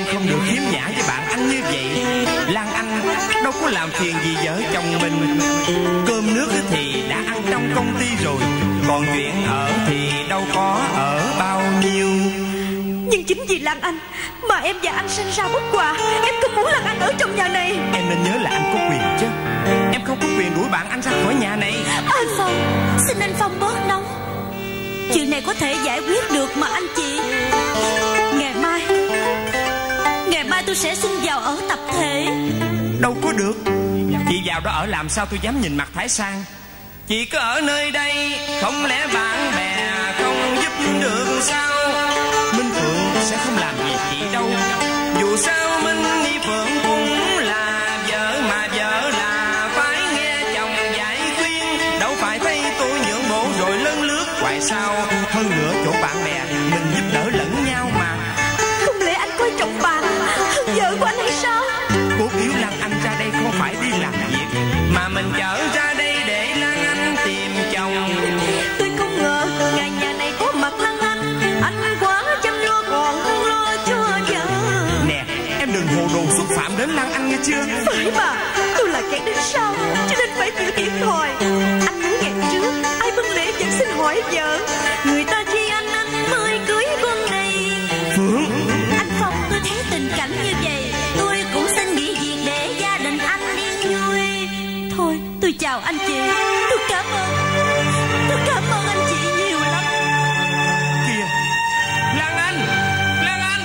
không được khiếm nhã với bạn anh như vậy. Lan Anh đâu có làm phiền gì vợ chồng mình. Cơm nước thì đã ăn trong công ty rồi, còn chuyện ở thì đâu có ở bao nhiêu. Nhưng chính vì Lan Anh mà em và anh sinh ra bất hòa. Em không muốn Lan Anh ở trong nhà này. Em nên nhớ là anh có quyền chứ. Em không có quyền đuổi bạn anh ra khỏi nhà này. Anh Phong, xin anh Phong bớt nóng. Chuyện này có thể giải quyết được mà anh chị. Ngày mai tôi sẽ xin vào ở tập thể. Đâu có được. Chị vào đó ở làm sao tôi dám nhìn mặt Thái Sang. Chị cứ ở nơi đây, không lẽ bạn bè không giúp được sao? Minh Phượng sẽ không làm gì chị đâu. Dù sao Minh Nghi Phượng cũng là vợ, mà vợ là phải nghe chồng giải khuyên. Đâu phải thấy tôi nhượng bộ rồi lấn lướt hoài sao? Hơn nữa chỗ bạn bè mình giúp đỡ lẫn nhau mà. Không lẽ anh coi trọng bạn hơn vợ của anh hay sao? Cốt yếu Lan Anh ra đây không phải đi làm việc, mà mình chở ra đây để Lan Anh tìm chồng. Tôi không ngờ ngày nhà này có mặt Lan Anh quá chăm lo còn hơn lo cho vợ. Nè, em đừng hồ đồ xúc phạm đến Lan Anh nghe chưa? Phải mà, tôi là kẻ đến sau cho nên phải chịu thiệt thòi. Anh nói ngày trước ai bưng lễ vẫn xin hỏi vợ. Người ta chi anh mới cưới con này. Phượng, anh Phong, tôi thấy tình cảnh như vậy tôi cũng xin nghỉ việc để gia đình anh yên vui. Thôi tôi chào anh chị. Tôi cảm ơn anh chị nhiều lắm. kìa, Lan Anh, Lan Anh.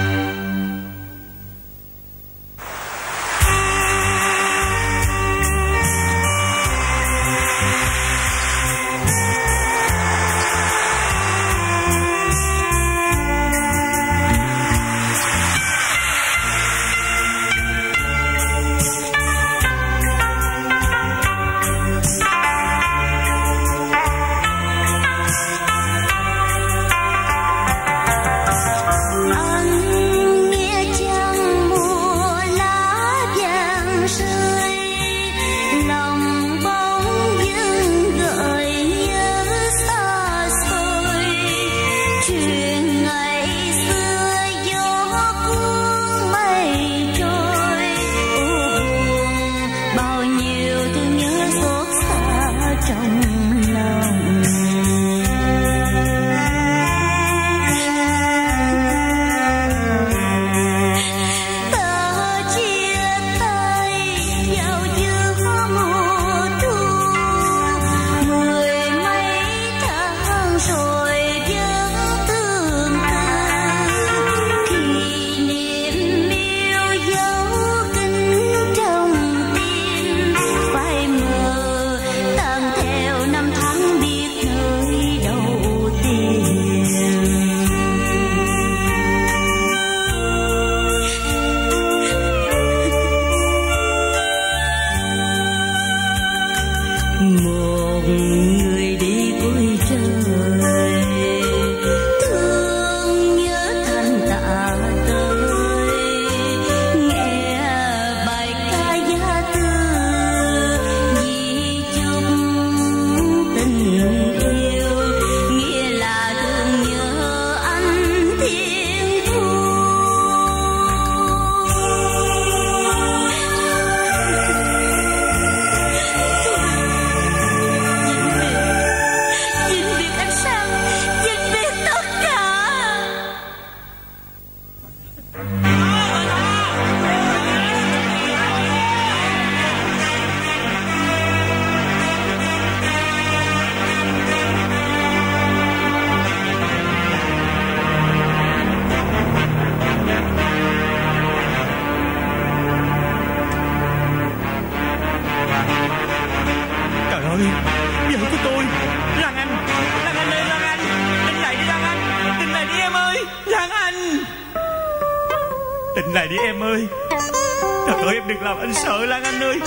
Tỉnh lại đi em ơi. Trời ơi em đừng làm anh sợ Lan Anh ơi.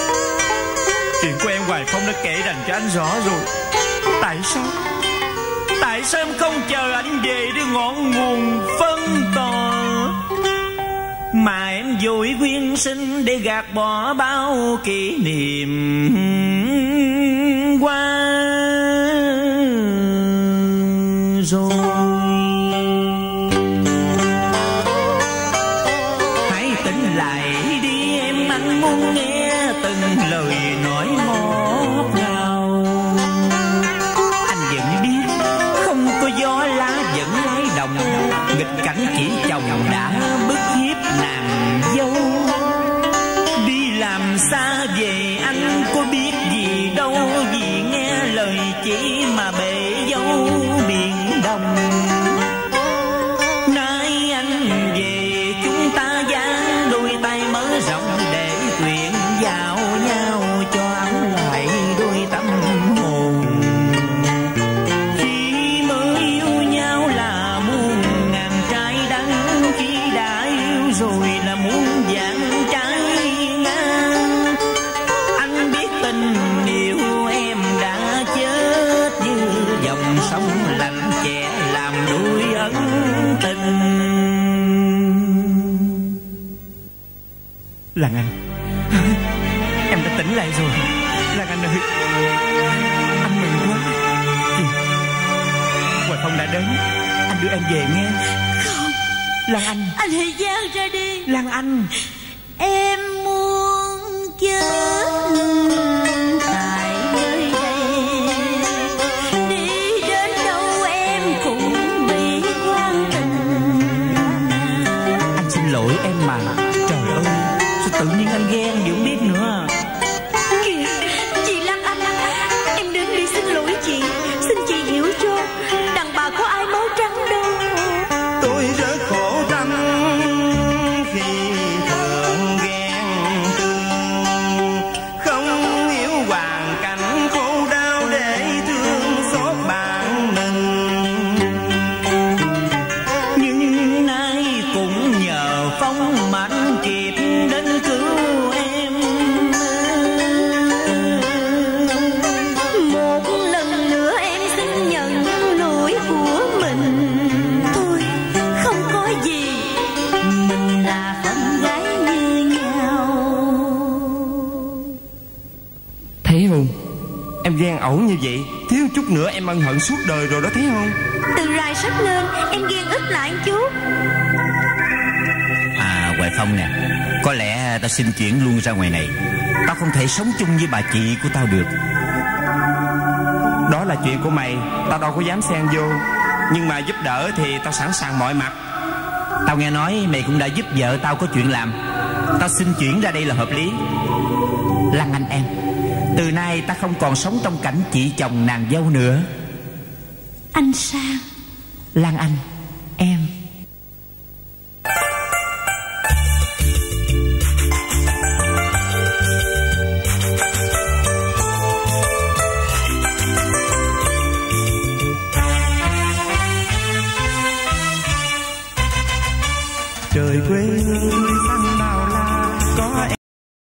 Chuyện của em Hoài Phong đã kể đành cho anh rõ rồi. Tại sao em không chờ anh về đưa ngọn nguồn phân tò, mà em vội quyên sinh để gạt bỏ bao kỷ niệm qua rồi. lại đi em, anh muốn nghe từng lời nói ngọt ngào. Anh vẫn biết không có gió lá vẫn lay động, nghịch cảnh chỉ chồng đã bức hiếp nàng dâu. Đi làm xa về anh có biết gì đâu, vì nghe lời chỉ mà bể dâu biển đông. Nay anh về chúng ta dang đôi tay mở rộng để quyện vào nhau, cho ấm lại đôi tâm hồn. Khi mới yêu nhau là muôn ngàn trái đắng, khi đã yêu rồi là muôn vạn trái ngang. Anh biết tình yêu em đã chết như dòng sông lạnh chẻ làm nuôi ân tình. Lan Anh, em đã tỉnh lại rồi. Lan Anh ơi, anh mừng quá. Hoài Phong đã đến, anh đưa em về nghe. Không, Lan Anh, anh hãy giao ra đi. Lan Anh, Em muốn chết tại nơi đây, đi đến đâu em cũng bị quan tình. anh xin lỗi em mà. Trời ơi, sao tự nhiên anh ghen gì không biết nữa. Kìa, chị Lan Anh, em đến đi xin lỗi chị. Xin chị hiểu cho, đàn bà có ai máu trắng đâu. Tôi rất khổ tâm khi thường ghen tương, không hiểu hoàn cảnh khổ đau để thương xót bạn mình. Nhưng nay cũng nhờ Phong mà anh kịp đến cứu em. Một lần nữa em xin nhận lỗi của mình. Thôi, không có gì, mình là con gái như nhau. Thấy không? Em ghen ẩu như vậy, thiếu chút nữa em ân hận suốt đời rồi đó, thấy không? Từ rày sắp lên, em ghen ít lại một chút. À, Hoài Phong nè, có lẽ tao xin chuyển luôn ra ngoài này. Tao không thể sống chung với bà chị của tao được. Đó là chuyện của mày, tao đâu có dám xen vô. Nhưng mà giúp đỡ thì tao sẵn sàng mọi mặt. Tao nghe nói mày cũng đã giúp vợ tao có chuyện làm. Tao xin chuyển ra đây là hợp lý. Lan Anh em, từ nay ta không còn sống trong cảnh chị chồng nàng dâu nữa. Anh Sang, Lan Anh em. Trời quê hương xanh bao la có em.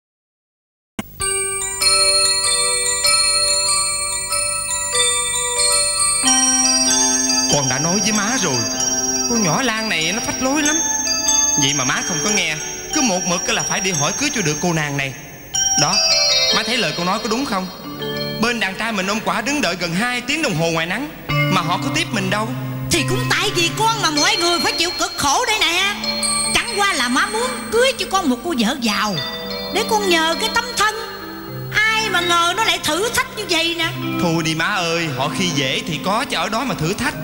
Con đã nói với má rồi, con nhỏ Lan này nó phách lối lắm. Vậy mà má không có nghe, cứ một mực là phải đi hỏi cưới cho được cô nàng này. Đó, má thấy lời con nói có đúng không? Bên đàn trai mình ôm quả đứng đợi gần 2 tiếng đồng hồ ngoài nắng, mà họ có tiếp mình đâu. Thì cũng tại vì con mà mọi người phải chịu cực khổ đây nè. Chẳng qua là má muốn cưới cho con một cô vợ giàu, để con nhờ cái tấm thân. Ai mà ngờ nó lại thử thách như vậy nè. Thôi đi má ơi, họ khi dễ thì có chứ ở đó mà thử thách.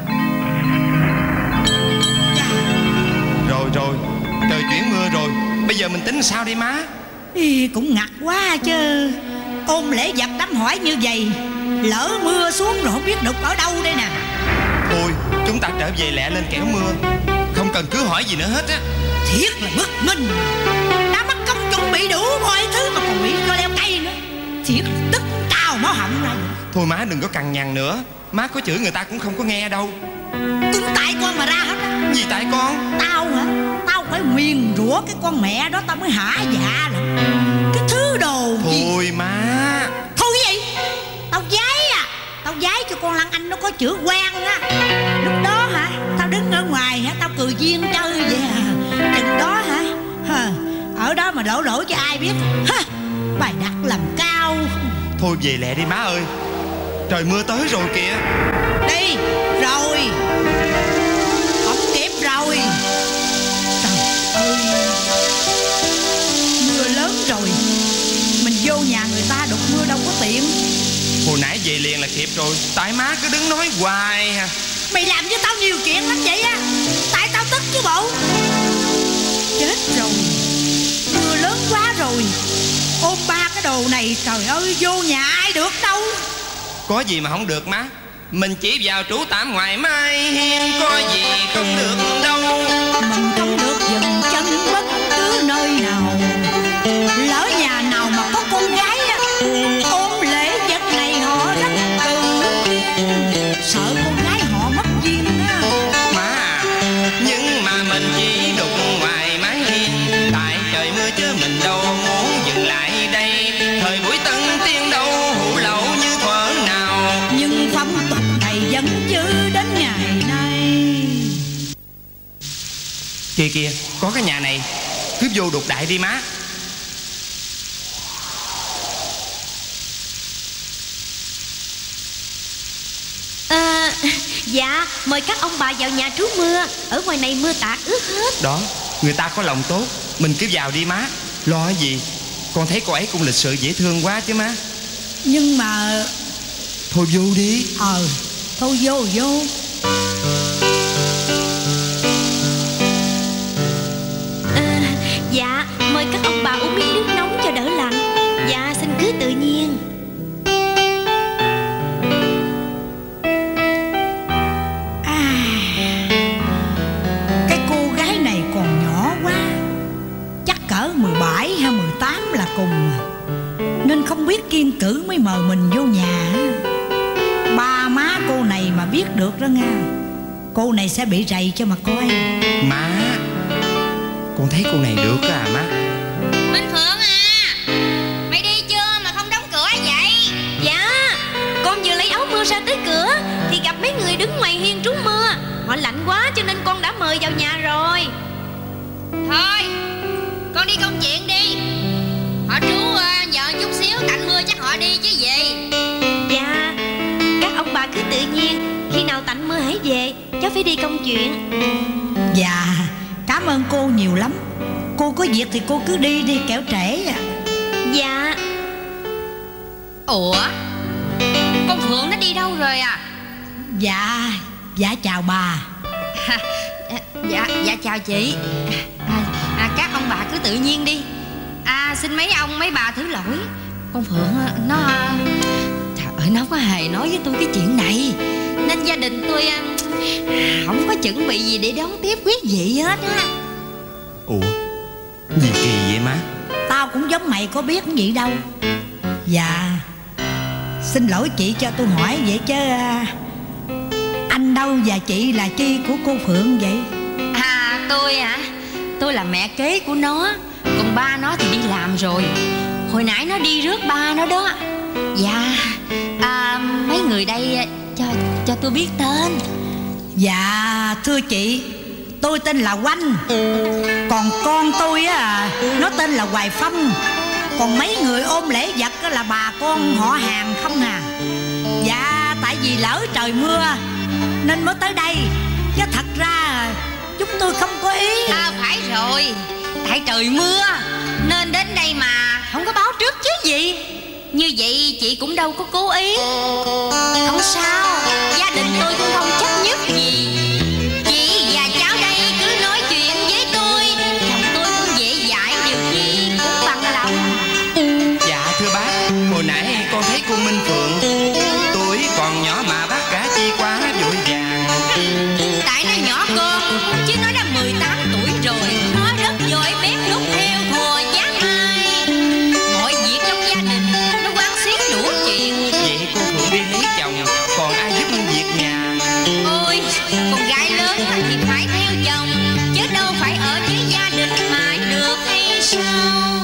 Rồi, trời chuyển mưa rồi, bây giờ mình tính sao đi má? Cũng ngặt quá chứ. Ôm lễ vật đám hỏi như vậy, lỡ mưa xuống rồi không biết đục ở đâu đây nè. Thôi, chúng ta trở về lẹ lên kẻo mưa, không cần cứ hỏi gì nữa hết á. Thiệt là bực mình, đã mất công chuẩn bị đủ mọi thứ mà còn bị cho leo cây nữa. Thiệt là tức trào máu họng này. Thôi má đừng có cằn nhằn nữa, má có chửi người ta cũng không có nghe đâu. Cũng tại con mà ra hết á. Gì tại con? Tao hả? Tao phải nguyền rủa cái con mẹ đó tao mới hả dạ lắm. Cái thứ đồ gì. Thôi má. Thôi cái gì? Tao giái à. Tao giái cho con Lan Anh nó có chữ quan á. Lúc đó hả, tao đứng ở ngoài hả, tao cười duyên chơi vậy à. Chừng đó hả, ở đó mà đổ cho ai biết. Bài đặt làm cao. Thôi về lẹ đi má ơi, trời mưa tới rồi kìa. Đi rồi, không kịp rồi. Trời ơi. về liền là kịp rồi. Tại má cứ đứng nói hoài à. Mày làm với tao nhiều chuyện lắm vậy á. Tại tao tức chứ bộ. Chết rồi, mưa lớn quá rồi. Ôm ba cái đồ này trời ơi vô nhà ai được đâu. Có gì mà không được má. Mình chỉ vào trú tạm ngoài Mai Hiên. Có gì không được đâu. Mình không được dừng chân bất cứ nơi nào. Lỡ nhà nào mà có con gái á, ôm lễ vật này họ rất cừ. Sợ con gái họ mất duyên á. Má à, nhưng mà mình chỉ đụng ngoài mái hiên. Tại trời mưa chứ mình đâu muốn dừng lại đây. Thời buổi tân tiên đâu hủ lậu như thuở nào. Nhưng phong tục này vẫn giữ đến ngày nay. Kìa kìa, có cái nhà này. Cứ vô đục đại đi má. Dạ, mời các ông bà vào nhà trú mưa. Ở ngoài này mưa tạt ướt hết. Đó, người ta có lòng tốt. Mình cứ vào đi má. Lo gì. Con thấy cô ấy cũng lịch sự dễ thương quá chứ má. Nhưng mà thôi vô đi. Thôi vô. Dạ, mời các ông bà uống miếng nước nóng cho đỡ lạnh. Dạ, xin cứ tự nhiên. Cái cô gái này còn nhỏ quá. Chắc cỡ 17 hay 18 là cùng. Nên không biết kiêng cữ mới mời mình vô nhà. Ba má cô này mà biết được đó nha, cô này sẽ bị rầy cho mà coi. Má, con thấy cô này được à má. Minh Phượng à, mày đi chưa mà không đóng cửa vậy? Dạ, con vừa lấy áo mưa ra tới cửa thì gặp mấy người đứng ngoài hiên trú mưa. Họ lạnh quá cho nên con đã mời vào nhà rồi. Thôi, con đi công chuyện đi. Họ trú nhờ chút xíu, tạnh mưa chắc họ đi chứ gì. Dạ, các ông bà cứ tự nhiên. Khi nào tạnh mưa hãy về, cháu phải đi công chuyện. Dạ, cảm ơn cô nhiều lắm. Cô có việc thì cô cứ đi đi, kẻo trễ à. Dạ. Ủa, con Phượng nó đi đâu rồi à? Dạ chào bà. Dạ chào chị. Các ông bà cứ tự nhiên đi. Xin mấy ông mấy bà thứ lỗi. Con Phượng nó trời ơi, nó có hề nói với tôi cái chuyện này, nên gia đình tôi không có chuẩn bị gì để đón tiếp quý vị hết á. Ủa, gì kỳ vậy má? Tao cũng giống mày có biết cái gì đâu. Dạ, xin lỗi chị cho tôi hỏi vậy chứ anh đâu và chị là chi của cô Phượng vậy? Tôi hả? Tôi là mẹ kế của nó. Còn ba nó thì đi làm rồi. Hồi nãy nó đi rước ba nó đó. Dạ, mấy người đây cho tôi biết tên. Dạ thưa chị, tôi tên là Oanh. Còn con tôi á, nó tên là Hoài Phong. Còn mấy người ôm lễ vật là bà con họ hàng không à. Dạ, tại vì lỡ trời mưa nên mới tới đây, chứ thật ra chúng tôi không có ý. Phải rồi, tại trời mưa nên đến đây mà không có báo trước chứ gì. Như vậy chị cũng đâu có cố ý. Không sao, gia đình tôi cũng không trách nhất gì. Chị và cháu đây cứ nói chuyện với tôi, chồng tôi cũng dễ dãi, điều gì cũng bằng lòng. Dạ thưa bác, hồi nãy con thấy cô Minh Phượng tuổi còn nhỏ mà bác gả chi quá vội vàng. Tại nó nhỏ con, chứ nó đã 18 tuổi rồi. Nó rất giỏi bếp nút theo thùa dáng ai. Mọi việc trong gia đình nó quán xuyến đủ chuyện. Vậy cô Phượng đi lấy chồng, còn ai giúp việc nhà? Ôi, con gái lớn thì phải theo chồng, chứ đâu phải ở với gia đình mãi được hay sao?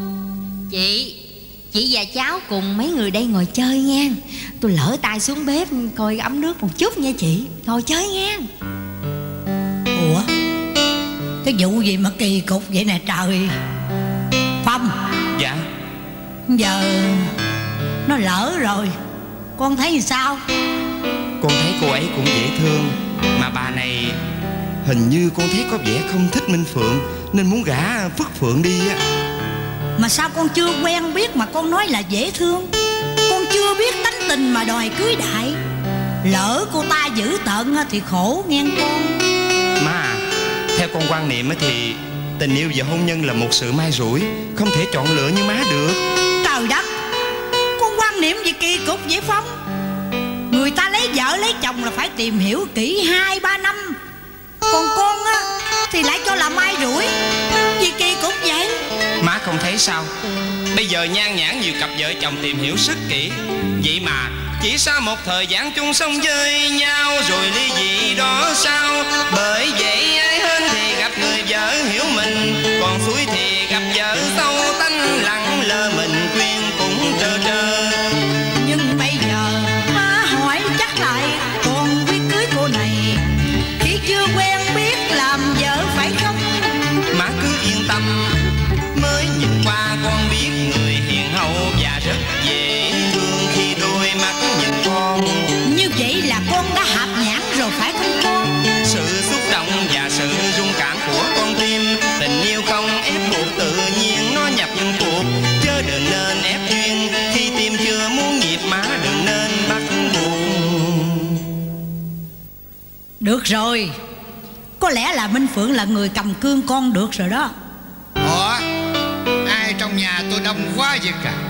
Chị và cháu cùng mấy người đây ngồi chơi nha. Tôi lỡ tay xuống bếp coi ấm nước một chút nha chị. Ngồi chơi nha. Ủa, cái vụ gì mà kỳ cục vậy nè trời. Phong. Dạ. Giờ nó lỡ rồi, con thấy sao? Con thấy cô ấy cũng dễ thương. Mà bà này hình như con thấy có vẻ không thích Minh Phượng, nên muốn gả Phước Phượng đi á. Mà sao con chưa quen biết mà con nói là dễ thương? Con chưa chưa biết tánh tình mà đòi cưới đại. Lỡ cô ta dữ tợn thì khổ nghe con. Má à, theo con quan niệm thì tình yêu và hôn nhân là một sự may rủi, không thể chọn lựa như má được. Trời đất, con quan niệm gì kỳ cục vậy Phong? Người ta lấy vợ lấy chồng là phải tìm hiểu kỹ 2-3 năm. Còn con thì lại cho là may rủi. Gì kỳ cục vậy? Má không thấy sao? Bây giờ nhan nhản nhiều cặp vợ chồng tìm hiểu rất kỹ, vậy mà chỉ sau một thời gian chung sống với nhau rồi ly dị đó sao? Bởi vậy ai hên thì gặp người vợ hiểu mình, còn xui thì gặp vợ sâu tánh lặng lơ mình khuyên cũng trơ trơ. Nhưng bây giờ má hỏi chắc lại con quyết cưới cô này khi chưa quen biết làm vợ phải không? Má cứ yên tâm, mới nhìn qua con biết người hiền hậu và rất dễ thương khi đôi mắt nhìn con. Như vậy là con đã hạp nhãn rồi phải không con? Sự xúc động và sự rung cảm của con tim, tình yêu không ép buộc tự nhiên nó nhập cuộc, chớ đừng nên ép duyên khi tim chưa muốn nhịp, má đừng nên bắt buộc. Được rồi, có lẽ là Minh Phượng là người cầm cương con được rồi đó. Ủa, ai trong nhà tôi đông quá vậy cả?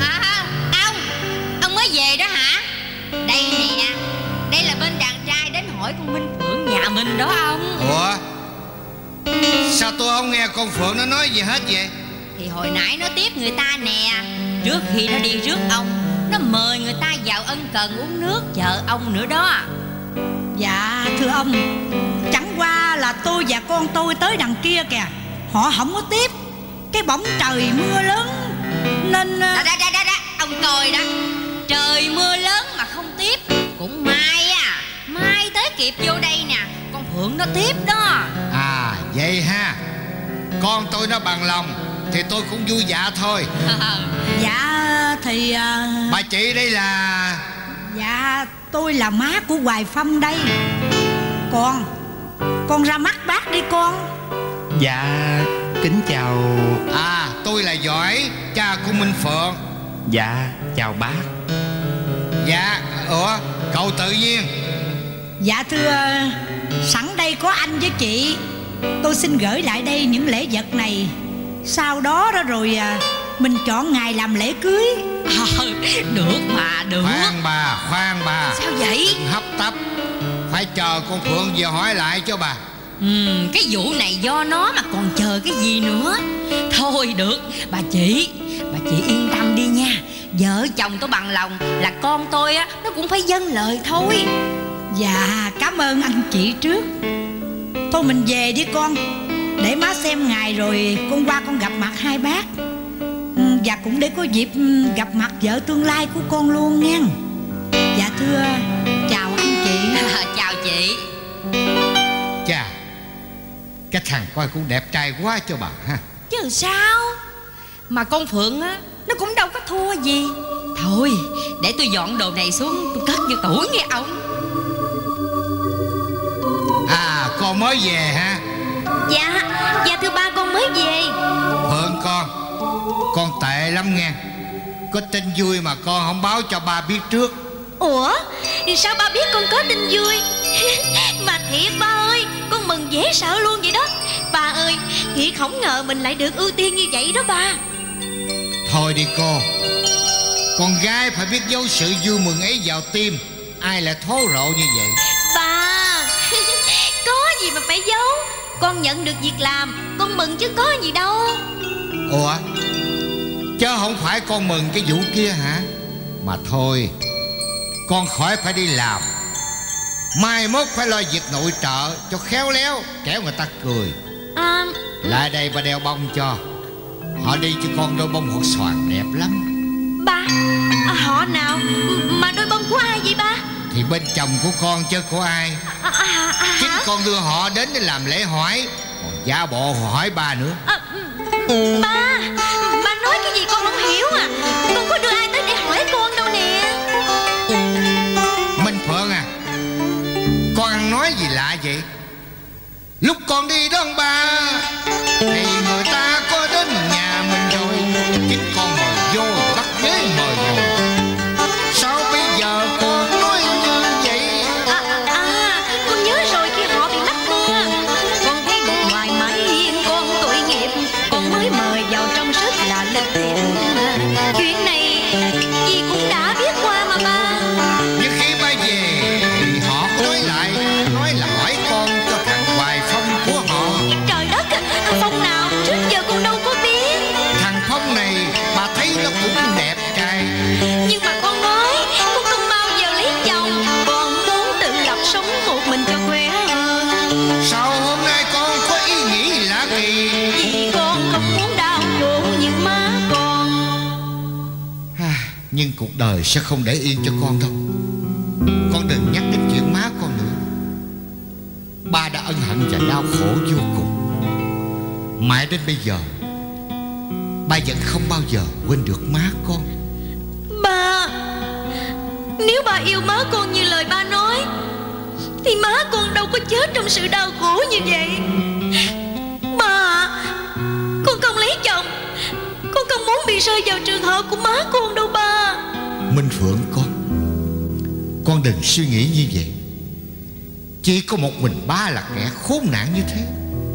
Ông mới về đó hả? Đây nè, đây là bên đàn trai đến hỏi con Minh Phượng nhà mình đó ông. Ủa, sao tôi không nghe con Phượng nó nói gì hết vậy? Thì hồi nãy nó tiếp người ta nè, trước khi nó đi rước ông, nó mời người ta vào ân cần uống nước chờ ông nữa đó. Dạ thưa ông, chẳng qua là tôi và con tôi tới đằng kia kìa, họ không có tiếp, cái bỗng trời mưa lớn nên Đó, ông coi đó, trời mưa lớn mà không tiếp. Cũng may mai tới kịp vô đây nè, con Phượng nó tiếp đó. À vậy ha, con tôi nó bằng lòng thì tôi cũng vui dạ thôi. Dạ thì Bà chị đây là... dạ tôi là má của Hoài Phong đây. Con ra mắt bác đi con. Dạ kính chào. À tôi là Giỏi, cha của Minh Phượng. Dạ chào bác. Dạ, ủa cậu tự nhiên. Dạ thưa, sẵn đây có anh với chị, tôi xin gửi lại đây những lễ vật này. Sau đó rồi mình chọn ngày làm lễ cưới. Được mà, được. Khoan bà. Sao vậy? Hấp tấp, phải chờ con Phượng về hỏi lại cho bà. Cái vụ này do nó mà còn chờ cái gì nữa. Thôi được, bà chị yên tâm đi nha. Vợ chồng tôi bằng lòng là con tôi nó cũng phải vâng lời thôi. Dạ cảm ơn anh chị trước. Thôi mình về đi con, để má xem ngày rồi con qua con gặp mặt hai bác. Và cũng để có dịp gặp mặt vợ tương lai của con luôn nha. Dạ thưa, chào anh chị. Chào chị. Chà, cái thằng coi cũng đẹp trai quá cho bà ha. Chứ sao, mà con Phượng nó cũng đâu có thua gì. Thôi để tôi dọn đồ này xuống, tôi cất vô tủ nghe ông. À con mới về hả? Dạ thưa ba, con mới về. Phượng con tệ lắm nghe. Có tin vui mà con không báo cho ba biết trước. Ủa, sao ba biết con có tin vui? Mà thiệt ba ơi, con mừng dễ sợ luôn vậy đó. Ba ơi, thiệt không ngờ mình lại được ưu tiên như vậy đó ba. Thôi đi cô, con gái phải biết giấu sự vui mừng ấy vào tim, ai lại thố rộ như vậy. Ba, có gì mà phải giấu. Con nhận được việc làm, con mừng chứ có gì đâu. Ủa, chứ không phải con mừng cái vụ kia hả? Mà thôi, con khỏi phải đi làm, mai mốt phải lo việc nội trợ cho khéo léo, kẻo người ta cười. Lại đây ba đeo bông cho. Họ đi cho con đôi bông hột xoàn đẹp lắm. Ba, họ nào? Mà đôi bông của ai vậy ba? Thì bên chồng của con chứ của ai. Chính con đưa họ đến để làm lễ hỏi, còn giả bộ hỏi ba nữa. Ba nói cái gì con không hiểu à. Con có đưa ai tới để hỏi con đâu nè. Minh Phượng à, con ăn nói gì lạ vậy? Lúc con đi đó ông ba thì người ta có đến nhà mình rồi, chính con mời vô bắt ghế mời ngồi. nhưng cuộc đời sẽ không để yên cho con đâu. Con đừng nhắc đến chuyện má con nữa. Ba đã ân hận và đau khổ vô cùng. Mãi đến bây giờ ba vẫn không bao giờ quên được má con. Ba, nếu ba yêu má con như lời ba nói thì má con đâu có chết trong sự đau khổ như vậy. Ba, con không lấy chồng, con không muốn bị rơi vào trường hợp của má con đâu ba. Minh Phượng, con đừng suy nghĩ như vậy. Chỉ có một mình ba là kẻ khốn nạn như thế.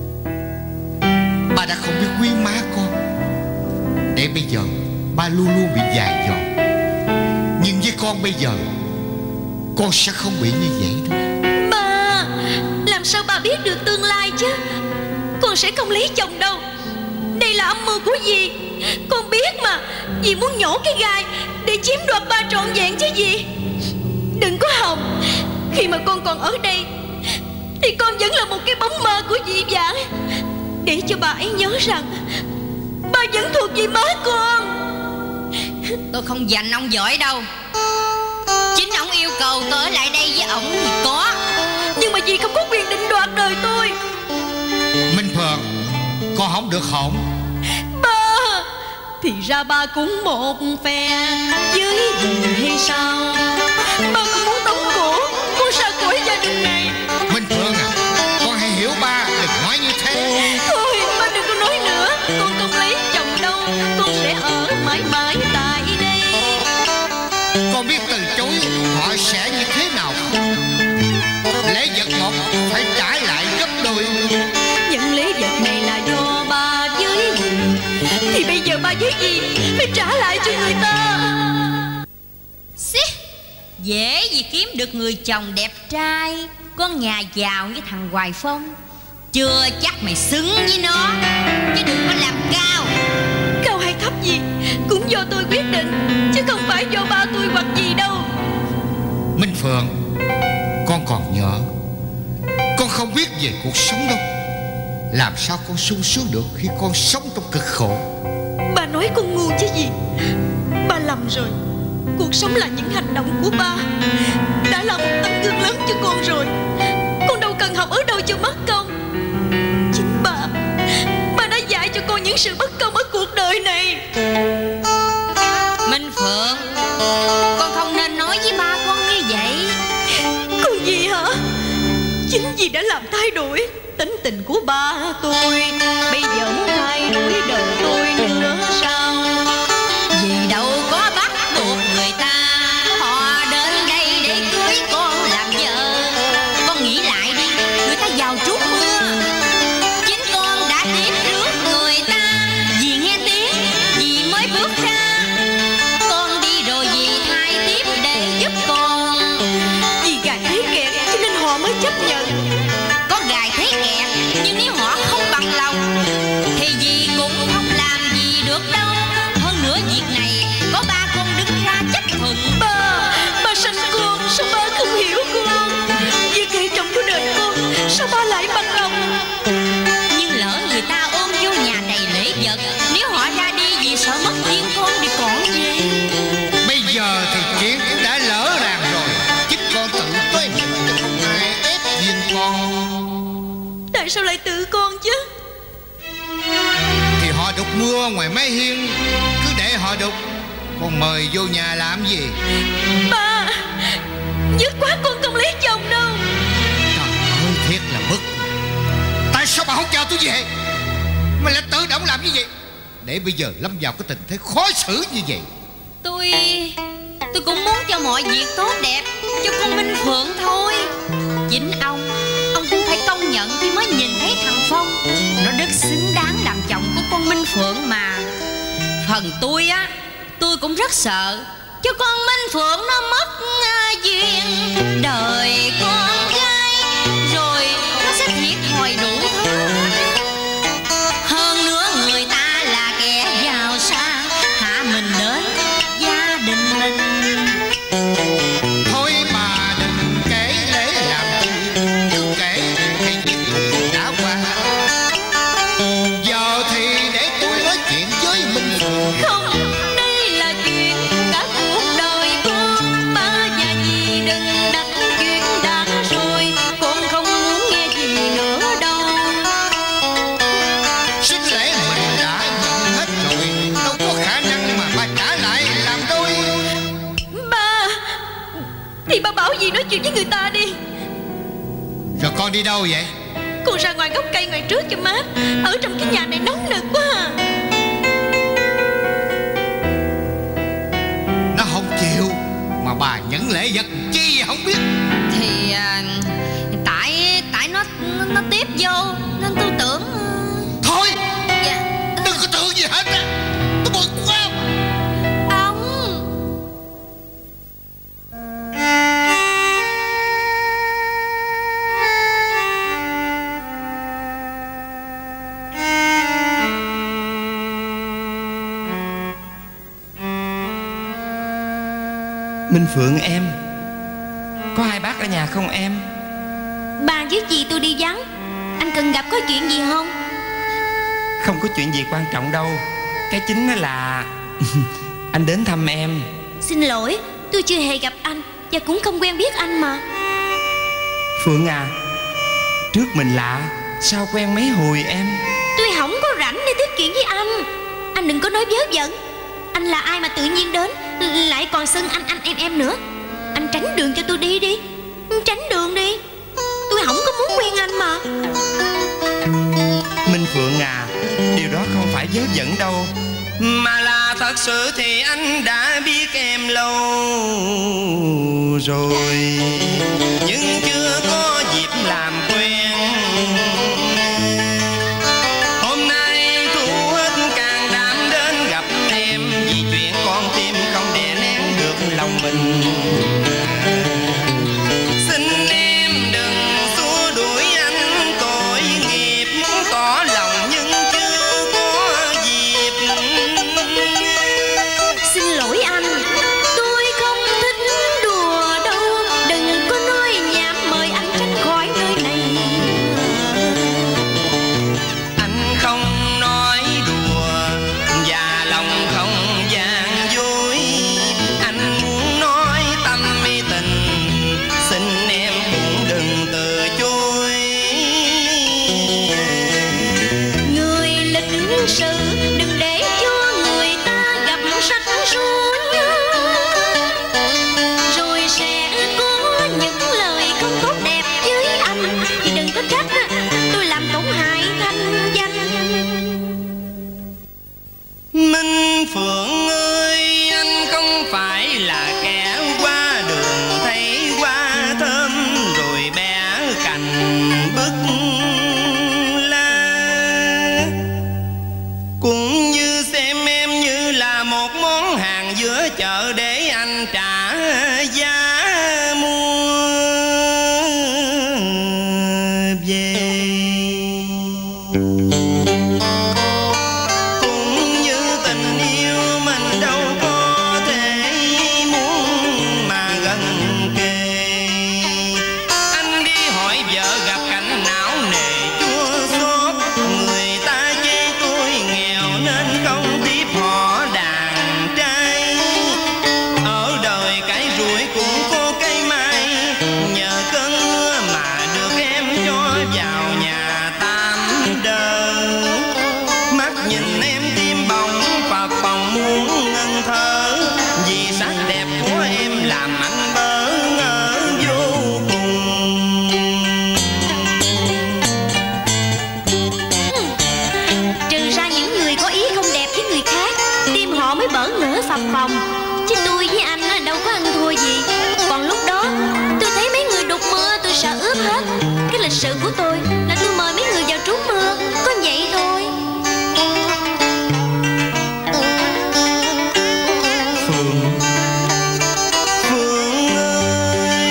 Ba đã không biết quý má con, để bây giờ ba luôn luôn bị dày dò. Nhưng với con bây giờ, con sẽ không bị như vậy đâu. Ba, làm sao ba biết được tương lai chứ? Con sẽ không lấy chồng đâu. Đây là âm mưu của dì. Con biết mà, dì muốn nhổ cái gai để chiếm đoạt ba trọn vẹn chứ gì. Đừng có hòng. Khi mà con còn ở đây thì con vẫn là một cái bóng ma của dì Vãn. Để cho bà ấy nhớ rằng ba vẫn thuộc về má con. Tôi không giành ông giỏi đâu. Chính ông yêu cầu tôi ở lại đây với ổng thì có. Nhưng mà dì không có quyền định đoạt đời tôi. Minh Phượng, con không được hỗn. Ba, thì ra ba cũng một phe với dì hay sao? Ba cũng muốn tống cổ con ra khỏi gia đình này. Minh Phượng à, con hãy hiểu ba, đừng nói như thế. Thôi ba đừng có nói nữa. Con không lấy chồng đâu. Con sẽ ở mãi mãi tại đây. Con biết từ chối họ sẽ như thế nào không? Lễ vật một phải trả lại gấp đôi. Những lễ vật này là do ba với dì, thì bây giờ ba với dì phải trả lại cho người ta. Xí, dễ gì kiếm được người chồng đẹp trai, con nhà giàu như thằng Hoài Phong. Chưa chắc mày xứng với nó, chứ đừng có làm cao. Cao hay thấp gì cũng do tôi quyết định, chứ không phải do ba tôi hoặc gì đâu. Minh Phượng, con còn nhỏ, con không biết về cuộc sống đâu. Làm sao con sung sướng được khi con sống trong cực khổ? Ba nói con ngu chứ gì. Ba lầm rồi. Cuộc sống là những hành động của ba, đã là một tấm gương lớn cho con rồi. Con đâu cần học ở đâu cho mất công. Chính ba đã dạy cho con những sự bất công ở cuộc đời này. Minh Phượng, con không nên nói với ba con như vậy. Còn gì hả? Chính vì đã làm thay đổi tính tình của ba tôi, bây giờ muốn thay đổi đời tôi nữa sao? Vì đâu có bắt buộc người ta, họ đến đây để cưới con làm vợ. Con nghĩ lại đi, người ta giàu trút mưa, chính con đã tiếp rước người ta. Vì nghe tiếng, vì mới bước ra. Con đi rồi vì thay tiếp để giúp con. Vì gài thấy kẹt cho nên họ mới chấp nhận. Có gài thấy kẹt, nhưng nếu họ không bằng lòng thì dì cũng không làm gì được đâu. Hơn nữa việc này có ba con đứng ra chấp thuận. Ba sanh con, sao ba không hiểu con? Việc hệ trọng của đời con, sao ba lại bằng lòng? Nhưng lỡ người ta ôm vô nhà đầy lễ vật, nếu họ ra đi vì sợ mất tiên con thì còn gì. Bây giờ thì chuyện đã lỡ ràng rồi. Chính con tự tuế mình, chứ không ai ép riêng con. Tại sao lại tự con chứ? Thì họ đục mưa ngoài mái hiên, cứ để họ đục, con mời vô nhà làm gì? Ba, dứt khoát con không lấy chồng đâu. Trời ơi, thiệt là bực. Tại sao bà không cho tôi về? Mà lại tự động làm như vậy, để bây giờ lâm vào cái tình thế khó xử như vậy. Tôi cũng muốn cho mọi việc tốt đẹp cho con Minh Phượng thôi. Chính ông cũng phải công nhận khi mới nhìn thấy thằng Phong, nó rất xứng đáng làm chồng của con Minh Phượng mà. Phần tôi á, tôi cũng rất sợ cho con Minh Phượng nó mất duyên đời con gái, rồi nó sẽ thiệt thòi đủ thứ. Hơn nữa người ta là kẻ giàu sang, hạ mình đến gia đình mình. Thôi bà đừng kể lễ làm chi, cứ kể cái chuyện cũng đã qua. Giờ thì để tôi nói chuyện với Minh Phượng. Không, đây là chuyện cả của Thì ba bảo gì nói chuyện với người ta đi. Rồi con đi đâu vậy? Con ra ngoài gốc cây ngoài trước cho mát. Ở trong cái nhà này nóng nực quá à. Nó không chịu mà bà nhẫn lễ vật chi không biết. Thì tại nó tiếp vô nên tôi tưởng. Thôi Dạ. đừng có tưởng gì hết á. Tôi bực quá. Ông Minh Phượng em, có hai bác ở nhà không em? Ba với dì tôi đi vắng. Anh cần gặp có chuyện gì không? Không có chuyện gì quan trọng đâu. Cái chính là anh đến thăm em. Xin lỗi, tôi chưa hề gặp anh và cũng không quen biết anh mà. Phượng à, trước mình lạ, sao quen mấy hồi em? Tôi không có rảnh để tiếp chuyện với anh. Anh đừng có nói vớ vẩn. Anh là ai mà tự nhiên đến lại còn xưng anh em nữa. Anh tránh đường cho tôi đi đi. Tránh đường đi. Tôi không có muốn quen anh mà. Minh Phượng à, điều đó không phải vớ vẩn đâu, mà là thật sự thì anh đã biết em lâu rồi, nhưng chưa có dịp làm quen. Hôm nay thu hết can đảm đến gặp em, vì chuyện con tim không đè nén được lòng mình. Xin em đừng xua đuổi anh tội nghiệp, muốn tỏ lòng nhưng chưa có dịp. Xin lỗi anh, tôi không thích đùa đâu. Đừng có nói nhảm, mời anh tránh khỏi nơi này. Anh không nói đùa và lòng không gian dối. Anh muốn nói tâm ý tình, xin em cũng đừng từ chối. Người lịch sự đừng để cho người ta gặp rắc rối, rồi sẽ có những lời không tốt đẹp với anh. Thì đừng có trách tôi làm tổn hại thanh danh. Minh Phượng ơi, anh không phải là kẻ qua đường thấy hoa thơm rồi bẻ cành bứt lá, cũng như xem em như là một món hàng giữa chợ để anh trả giá mua về. Cũng như tình yêu mình đâu có thể muốn mà gần kề. Anh đi hỏi vợ gặp cảnh não nề chua xót, người ta chê tôi nghèo nên không tiếp họ đàn trai. Ở đời cái rủi cũng có cây mai, nhờ cơn mưa mà được em cho vào nhà tam đời. Mắt nhìn em tim bỗng phập phồng muốn ngưng thở, vì sắc đẹp của em làm anh bỡ ngỡ vô cùng. Trừ ra những người có ý không đẹp với người khác, tim họ mới bỡ ngỡ phập phồng. Chứ tôi với anh đâu có ăn thua gì. Còn lúc đó tôi thấy mấy người đục mưa tôi sợ ướt hết. Cái lịch sự của tôi là tôi mời mấy người vào trú mưa, có vậy thôi. Phượng, Phượng ơi,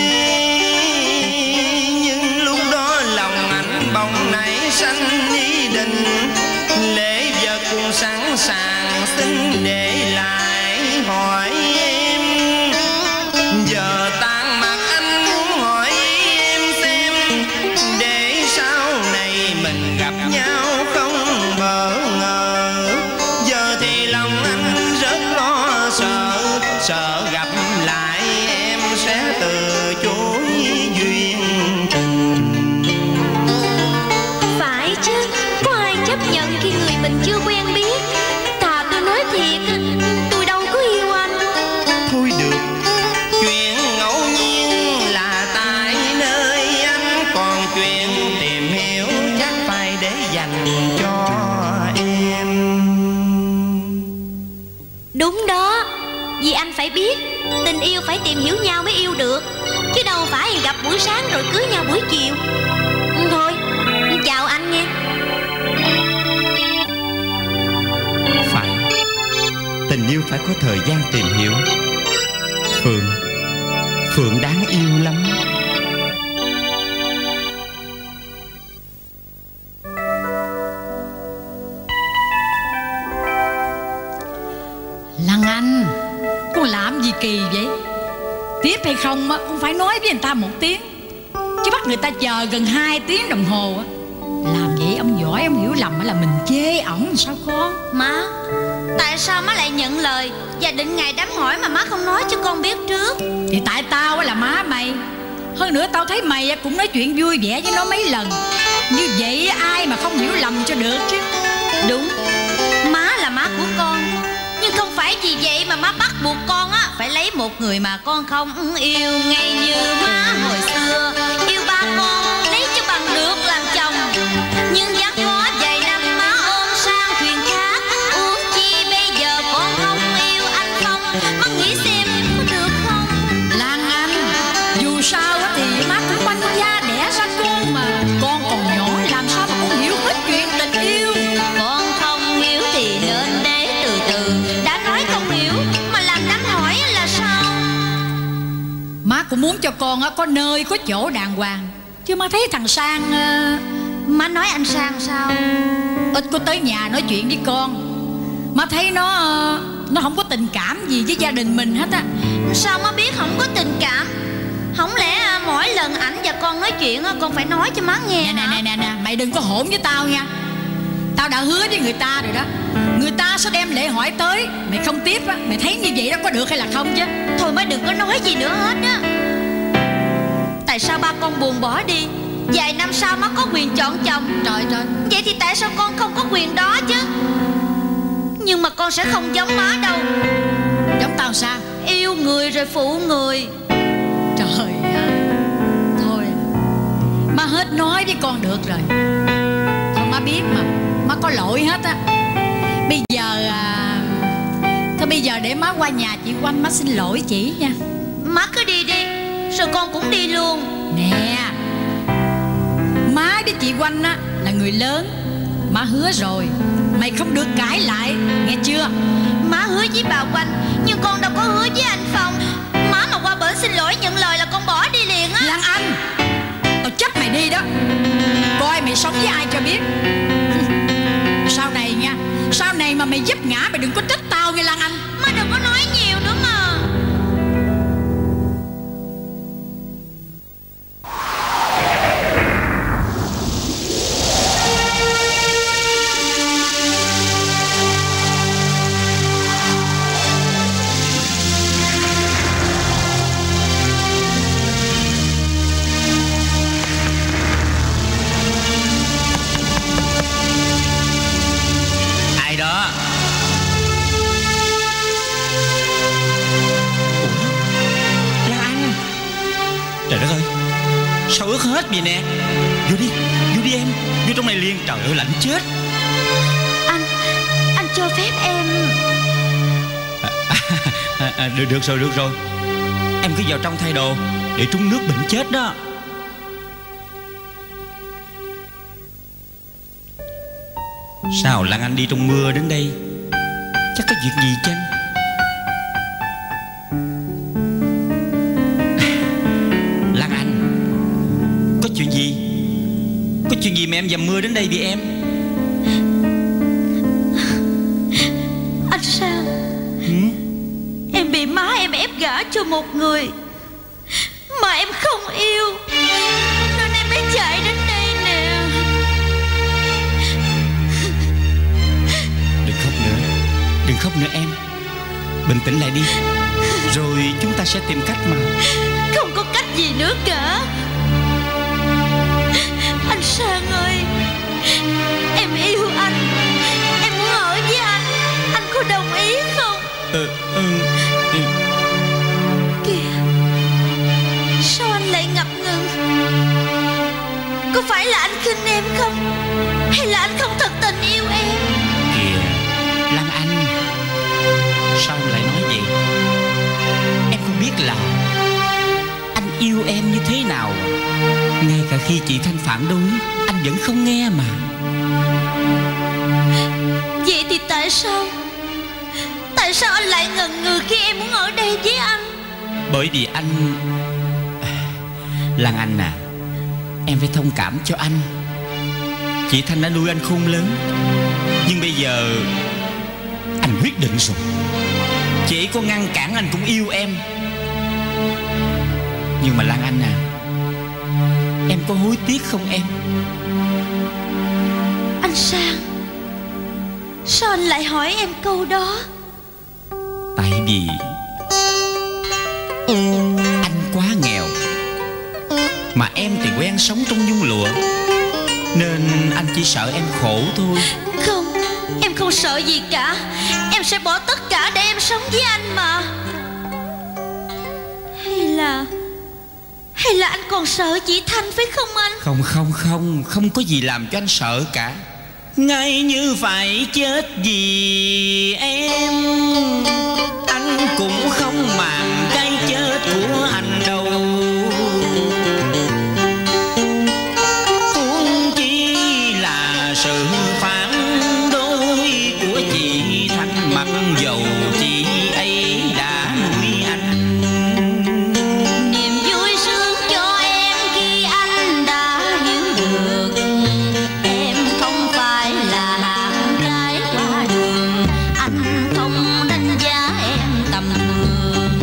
nhưng lúc đó lòng anh bỗng nảy sanh ý định, lễ vật cũng sẵn sàng xin để lại hỏi em. Giờ tan mặt anh muốn hỏi em xem, để sau này mình gặp nhau không bỡ ngỡ. Giờ thì lòng anh rất lo sợ, sợ gặp lại em sẽ từ chối duyên tình. Phải chứ, có ai chấp nhận khi người mình chưa quen biết. Thà tôi nói thiệt, tôi đâu có yêu anh. Thôi được, chuyện ngẫu nhiên Đúng đó, vì anh phải biết tình yêu phải tìm hiểu nhau mới yêu được, chứ đâu phải gặp buổi sáng rồi cưới nhau buổi chiều. Thôi, chào anh nghe. Phải, tình yêu phải có thời gian tìm hiểu. Phượng đáng yêu lắm. Lan Anh, con làm gì kỳ vậy? Tiếp hay không á, con phải nói với người ta một tiếng, chứ bắt người ta chờ gần 2 tiếng đồng hồ á. Làm vậy ông giỏi, ông hiểu lầm là mình chê ổng sao con? Má, tại sao má lại nhận lời và định ngày đám hỏi mà má không nói cho con biết trước? Thì tại tao là má mày. Hơn nữa tao thấy mày cũng nói chuyện vui vẻ với nó mấy lần. Như vậy ai mà không hiểu lầm cho được chứ. Đúng, má là má của con, nhưng không phải vì vậy mà má bắt buộc con á phải lấy một người mà con không yêu. Ngay như má hồi xưa yêu ba con lấy cho bằng được làm chồng, nhưng vẫn có vài năm má ôm sang thuyền khác. Uống chi bây giờ con không yêu anh không? Má nghĩ xem có được không? Lan Anh, dù sao thì má cũng quanh gia đẻ ra con mà. Con còn nhỏ làm sao mà con hiểu hết chuyện tình yêu. Con không hiểu thì nên để từ từ. Đã nói không hiểu mà làm đám hỏi là sao? Má cũng muốn cho con có nơi có chỗ đàng hoàng, chứ má thấy thằng Sang. Má nói anh Sang sao? Ít có tới nhà nói chuyện với con. Má thấy nó không có tình cảm gì với gia đình mình hết á. Sao má biết không có tình cảm? Không lẽ mỗi lần ảnh và con nói chuyện con phải nói cho má nghe? Nè, mày đừng có hỗn với tao nha. Tao đã hứa với người ta rồi đó. Người ta sẽ đem lễ hỏi tới, mày không tiếp á, mày thấy như vậy đó có được hay là không chứ? Thôi má đừng có nói gì nữa hết á. Tại sao ba con buồn bỏ đi? Vài năm sau má có quyền chọn chồng. Trời. Vậy thì tại sao con không có quyền đó chứ? Nhưng mà con sẽ không giống má đâu. Giống tao sao? Yêu người rồi phụ người. Trời ơi. Thôi, má hết nói với con được rồi. Thôi má biết mà, má có lỗi hết á. Bây giờ thôi bây giờ để má qua nhà chị Oanh má xin lỗi chị nha. Má cứ đi đi, rồi con cũng đi luôn. Nè, má với chị Oanh á là người lớn. Má hứa rồi, mày không được cãi lại, nghe chưa? Má hứa với bà Oanh, nhưng con đâu có hứa với anh Phong. Má mà qua bển xin lỗi nhận lời là con bỏ đi liền á. Lan Anh, tao chấp mày đi đó. Coi mày sống với ai cho biết. Sau này nha, sau này mà mày vấp ngã mày đừng có trách tao nghe Lan Anh. Má đừng có nói nhiều nữa mà. Trời đất ơi, sao ướt hết vậy nè? Vô đi em, vô trong này liền. Trời ơi lạnh chết. Anh cho phép em. Được rồi. Em cứ vào trong thay đồ để trúng nước bệnh chết đó. Sao Lan Anh đi trong mưa đến đây? Chắc có việc gì chăng? Lan Anh, có chuyện gì? Có chuyện gì mà em dầm mưa đến đây vì em? Anh sao? Em bị má em ép gả cho một người mà em không yêu, nên em mới chạy đến đây nè. Đừng khóc nữa em. Bình tĩnh lại đi, rồi chúng ta sẽ tìm cách mà. Không có cách gì nữa cả. Anh Sang ơi, em yêu anh, em muốn ở với anh có đồng ý không? Kìa, sao anh lại ngập ngừng? Có phải là anh khinh em không? Hay là anh không thật tình yêu em? Kìa Lan Anh, sao yêu em như thế nào. Ngay cả khi chị Thanh phản đối, anh vẫn không nghe mà. Vậy thì tại sao anh lại ngần ngừ khi em muốn ở đây với anh? Bởi vì anh... Lan Anh à, em phải thông cảm cho anh. Chị Thanh đã nuôi anh khôn lớn, nhưng bây giờ anh quyết định rồi. Chị có ngăn cản anh cũng yêu em. Nhưng mà Lan Anh à, em có hối tiếc không em? Anh Sang, sao anh lại hỏi em câu đó? Tại vì anh quá nghèo, mà em thì quen sống trong nhung lụa, nên anh chỉ sợ em khổ thôi. Không, em không sợ gì cả. Em sẽ bỏ tất cả để em sống với anh mà. Hay là anh còn sợ chị Thanh phải không anh? Không có gì làm cho anh sợ cả. Ngay như phải chết vì em, anh cũng không màng cái chết của anh đâu. Huống chi là sự phản đối của chị Thanh, mặc dầu chị ấy đã nuôi anh. Niềm vui sướng cho em khi anh đã hiểu được em không phải là hạng gái qua đường. Anh không đánh giá em tầm thường.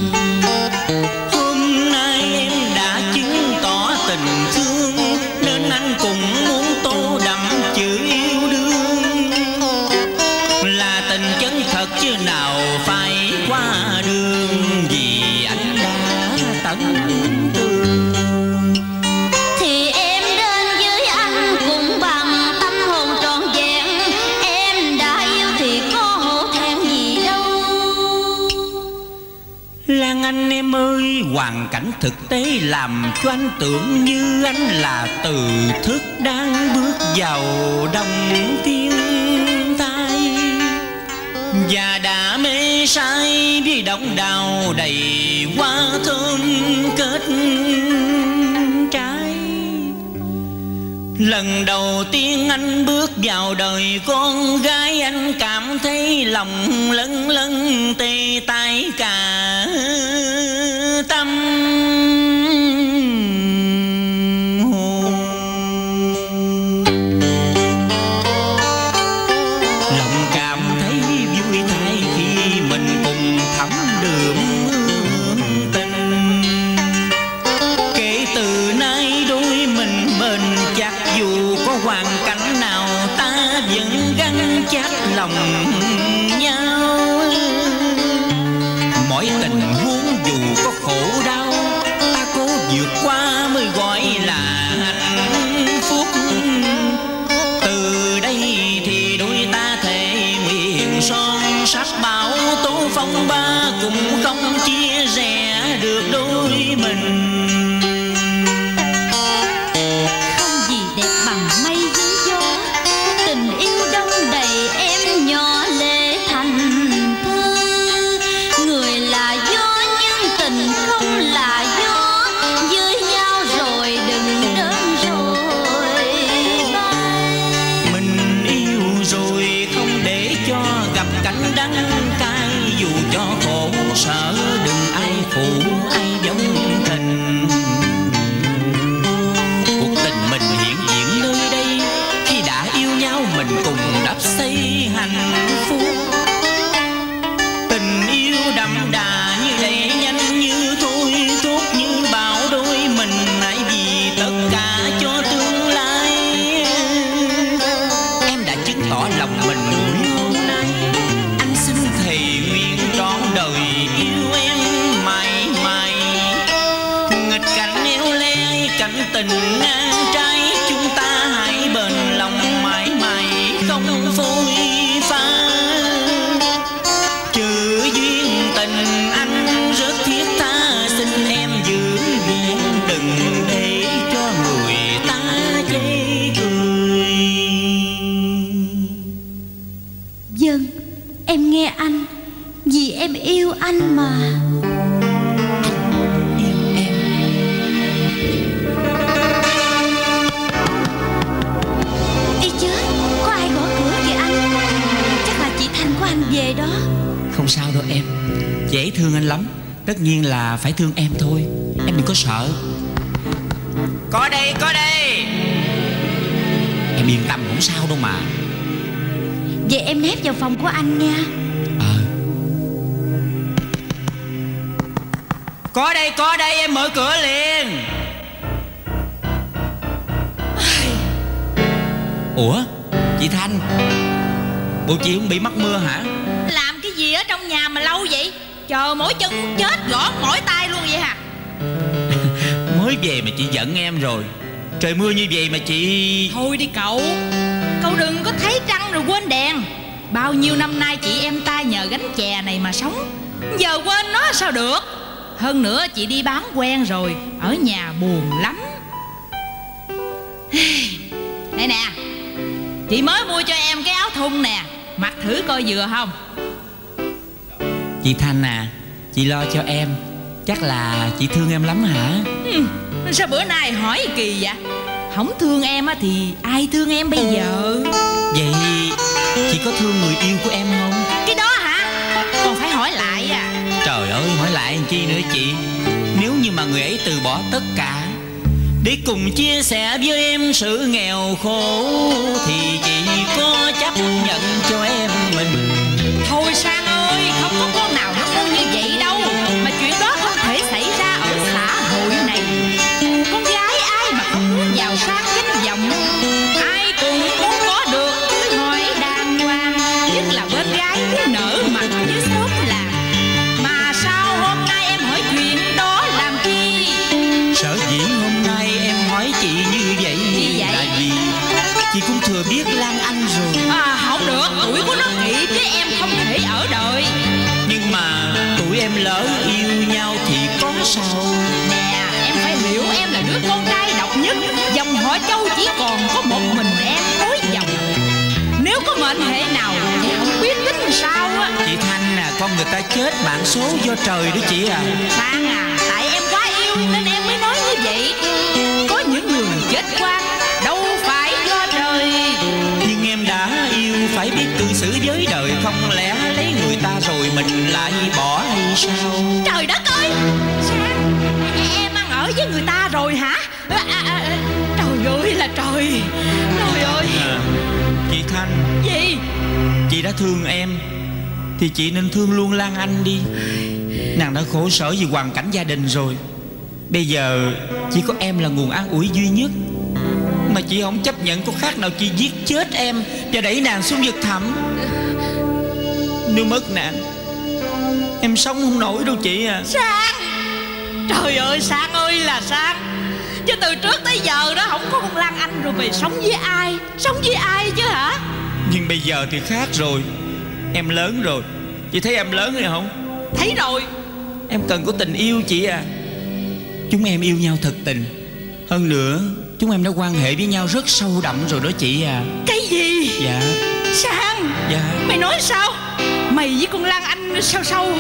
Hôm nay em đã chứng tỏ tình thương, nên anh cũng muốn tô đậm chữ yêu đương. Là tình chân thật chứ nào phải qua đường, vì anh đã tận tương. Thì em đến với anh cũng bằng tâm hồn trọn vẹn. Em đã yêu thì có hổ thẹn gì đâu. Lan Anh em ơi, hoàn cảnh thực tế làm cho anh tưởng như anh là từ thức đang bước vào đồng thiên thai, và đã mê say với động đào đầy hoa thơm kết trái. Lần đầu tiên anh bước vào đời con gái, anh cảm thấy lòng lâng lâng tê tái cả tâm hồn. Lòng cảm thấy vui thay khi mình cùng thắm đượm tình. Kể từ nay đôi mình bền chặt, dù có hoàn cảnh nào ta vẫn gắn chặt lòng nhau. Mỗi tình huống dù có khổ đau, ta cố vượt qua mới gọi là hạnh phúc. Từ đây thì đôi ta thề nguyện son sắt bão tố phong ba, cũng không chia rẽ được đôi mình. Không gì đẹp bằng mây dưới gió, tình yêu đông đầy em nhỏ lệ thành thơ. Người là gió nhưng tình không là gió, với nhau rồi đừng đơn rồi bay. Mình yêu rồi không để cho gặp cảnh đắng cay, dù cho khổ sở đừng ai phụ ai giống tình. Cuộc tình mình hiện diện nơi đây, khi đã yêu nhau mình cùng đắp xây hạnh phúc. Tình yêu đậm đà như đầy nhanh như thôi thúc, như bão đôi mình hãy vì tất cả cho tương lai. Em đã chứng tỏ lòng mình buổi hôm nay, anh xin thề nguyện trọn đời yêu em mãi mãi. Nghịch cảnh éo le cảnh tình ngang trái, chúng ta hãy bền lòng mãi mãi không phôi pha. Chữ duyên tình anh rất thiết tha, xin em giữ vẹn đừng để cho người ta chê cười. Vâng, em nghe anh, vì em yêu anh mà. Yêu em anh về đó. Không sao đâu em, dễ thương anh lắm. Tất nhiên là phải thương em thôi. Em đừng có sợ. Có đây, có đây. Em yên tâm, không sao đâu mà. Vậy em nép vào phòng của anh nha. Có đây, em mở cửa liền. Ủa, chị Thanh, bộ chị không bị mắc mưa hả? Làm cái gì ở trong nhà mà lâu vậy? Chờ mỏi chân muốn chết, gõ mỏi tay luôn vậy hả? Mới về mà chị giận em rồi. Trời mưa như vậy mà chị... Thôi đi cậu, cậu đừng có thấy trăng rồi quên đèn. Bao nhiêu năm nay chị em ta nhờ gánh chè này mà sống, giờ quên nó sao được. Hơn nữa chị đi bán quen rồi, ở nhà buồn lắm. Đây nè, chị mới mua cho em cái áo thun nè, mặc thử coi vừa không. Chị Thanh à, chị lo cho em. Chắc là chị thương em lắm hả? Sao bữa nay hỏi kỳ vậy? Không thương em á thì ai thương em bây giờ? Vậy chị có thương người yêu của em không? Cái đó hả? Còn phải hỏi lại à? Trời ơi, hỏi lại làm chi nữa chị? Nếu như mà người ấy từ bỏ tất cả để cùng chia sẻ với em sự nghèo khổ, thì chị có chấp nhận cho em mình? Thôi Sang ơi, không có con nào nó ngu như vậy đâu. Mà chuyện đó không thể xảy ra ở xã hội này. Con gái ai mà không muốn giàu sang danh vọng, ai cũng muốn có được cưới hỏi đàng hoàng, nhất là bên gái muốn nở mặt với xóm làng. Mà sao hôm nay em hỏi chuyện đó làm chi? Sở dĩ hôm nay em hỏi chị như vậy là vì chị cũng thừa biết Lan Anh rồi. Không được, tuổi của nó kỵ chứ em không thể ở đợi. Nhưng mà tụi em lỡ yêu nhau thì có sao? Nè, em phải hiểu em là đứa con trai độc nhất, dòng họ Châu chỉ còn có một mình em nối dòng. Nếu có mệnh hệ nào thì không biết tính sao á. Chị Thanh à, con người ta chết mạng số do trời đó chị à. Sang à, tại em quá yêu nên em mới nói như vậy. Có những người chết quan đâu phải do trời. Nhưng em đã yêu phải biết cư xử với đời, không lẽ lấy người ta rồi mình lại bỏ hay sao? Trời đất ơi, Sang, em ăn ở với người ta rồi hả? Trời ơi là trời. Trời ơi. Chị Thanh. Gì? Chị đã thương em thì chị nên thương luôn Lan Anh đi. Nàng đã khổ sở vì hoàn cảnh gia đình rồi. Bây giờ chỉ có em là nguồn an ủi duy nhất. Mà chị không chấp nhận có khác nào chị giết chết em và đẩy nàng xuống vực thẳm. Nếu mất nàng, em sống không nổi đâu chị à. Sang, trời ơi Sang ơi là Sang. Chứ từ trước tới giờ đó không có con Lan Anh rồi mày sống với ai? Sống với ai chứ hả? Nhưng bây giờ thì khác rồi. Em lớn rồi. Chị thấy em lớn rồi không? Thấy rồi. Em cần có tình yêu chị à. Chúng em yêu nhau thật tình. Hơn nữa chúng em đã quan hệ với nhau rất sâu đậm rồi đó chị à. Cái gì? Dạ. Sang. Dạ. Mày nói sao? Mày với con Lan Anh sâu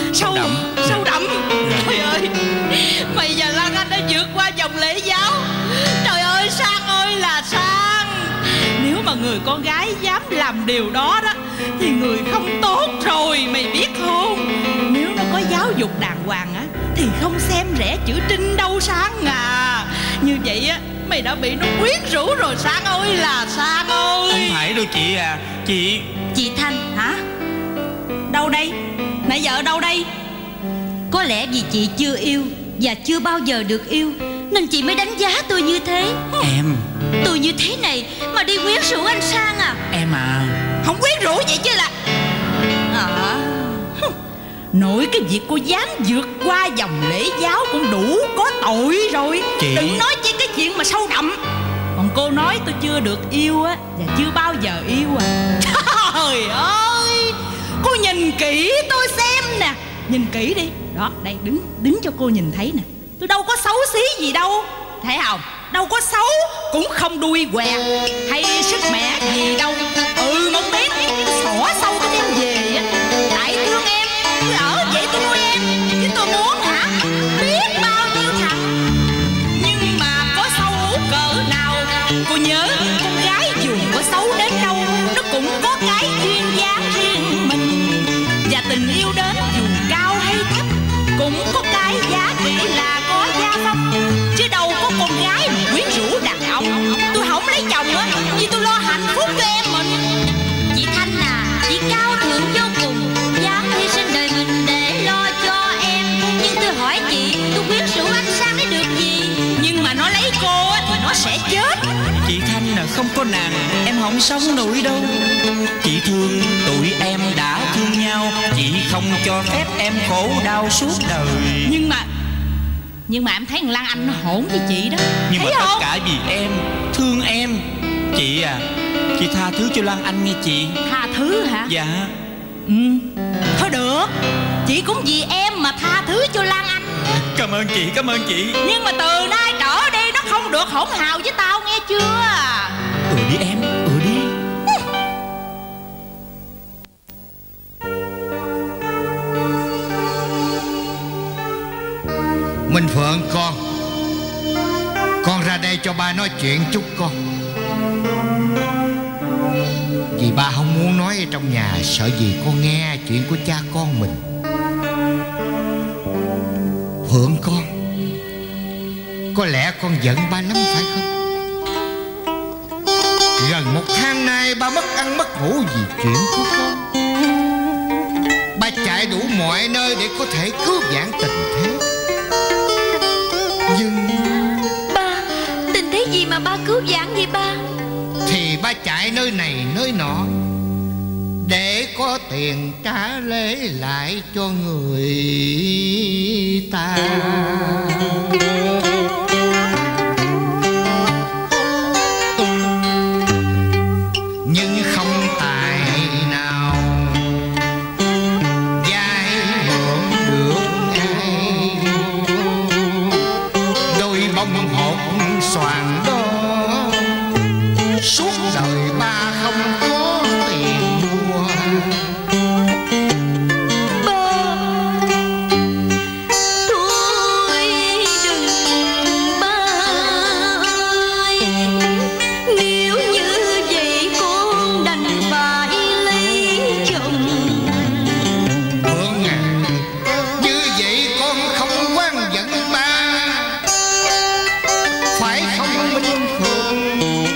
đậm. Trời ơi, mày và Lan Anh đã vượt qua vòng lễ giáo. Trời ơi Sang ơi là Sang. Nếu mà người con gái dám làm điều đó đó thì người không tốt rồi, mày biết không? Nếu nó có giáo dục đàng hoàng á thì không xem rẻ chữ Trinh đâu Sang à. Như vậy á mày đã bị nó quyến rũ rồi Sang ơi là Sang ơi. Không phải đâu chị à. Chị Thanh hả? Đâu đây? Nãy giờ ở đâu đây? Có lẽ vì chị chưa yêu và chưa bao giờ được yêu nên chị mới đánh giá tôi như thế. Em. Tôi như thế này mà đi quyến rũ anh Sang à? Em à. Không quyến rũ vậy chứ là Nội cái việc cô dám vượt qua dòng lễ giáo cũng đủ có tội rồi. Chị... Đừng nói chi cái chuyện mà sâu đậm. Còn cô nói tôi chưa được yêu á và chưa bao giờ yêu à. Trời ơi, cô nhìn kỹ tôi xem nè. Nhìn kỹ đi. Đó, đây đứng cho cô nhìn thấy nè. Tôi đâu có xấu xí gì đâu. Thấy không? Đâu có xấu, cũng không đuôi què hay sức mẹ gì đâu. Một tiếng xỏ sâu tôi đem về á. Tại thương em, tôi ở vậy tôi nuôi em. Chứ tôi muốn hả? Biết bao nhiêu thằng. Nhưng mà có xấu cỡ nào cô nhớ, con gái dù có xấu đến đâu nó cũng có cái duyên dáng riêng mình. không sống nổi đâu. Chị thương tụi em đã thương nhau, chị không cho phép em khổ đau suốt đời. Nhưng mà em thấy thằng Lan Anh nó hỗn với chị đó. Nhưng thấy mà không? tất cả vì em, thương em. Chị à, chị tha thứ cho Lan Anh nghe chị. Tha thứ hả? Dạ. Thôi được, chị cũng vì em mà tha thứ cho Lan Anh. Cảm ơn chị, cảm ơn chị. Nhưng mà từ nay trở đi nó không được hỗn hào với tao nghe chưa? Đi em, đi. Minh Phượng con ra đây cho ba nói chuyện chút con. Vì ba không muốn nói ở trong nhà, sợ gì con nghe chuyện của cha con mình. Phượng con, có lẽ con giận ba lắm phải không? Gần 1 tháng nay ba mất ăn mất ngủ vì chuyện của con. Ba chạy đủ mọi nơi để có thể cứu vãn tình thế. Nhưng Ba, tình thế gì mà ba cứu vãn vậy ba? thì ba chạy nơi này nơi nọ để có tiền trả lễ lại cho người ta. Nhưng không tài nào vay mượn được ai, đôi bông hột xoàn đó suốt đời ba không có tiền mua. Ba, thôi đừng ba ơi. Nếu như vậy con đành phải lấy chồng. Phượng à, như vậy con không oán giận ba, phải không Minh Phượng?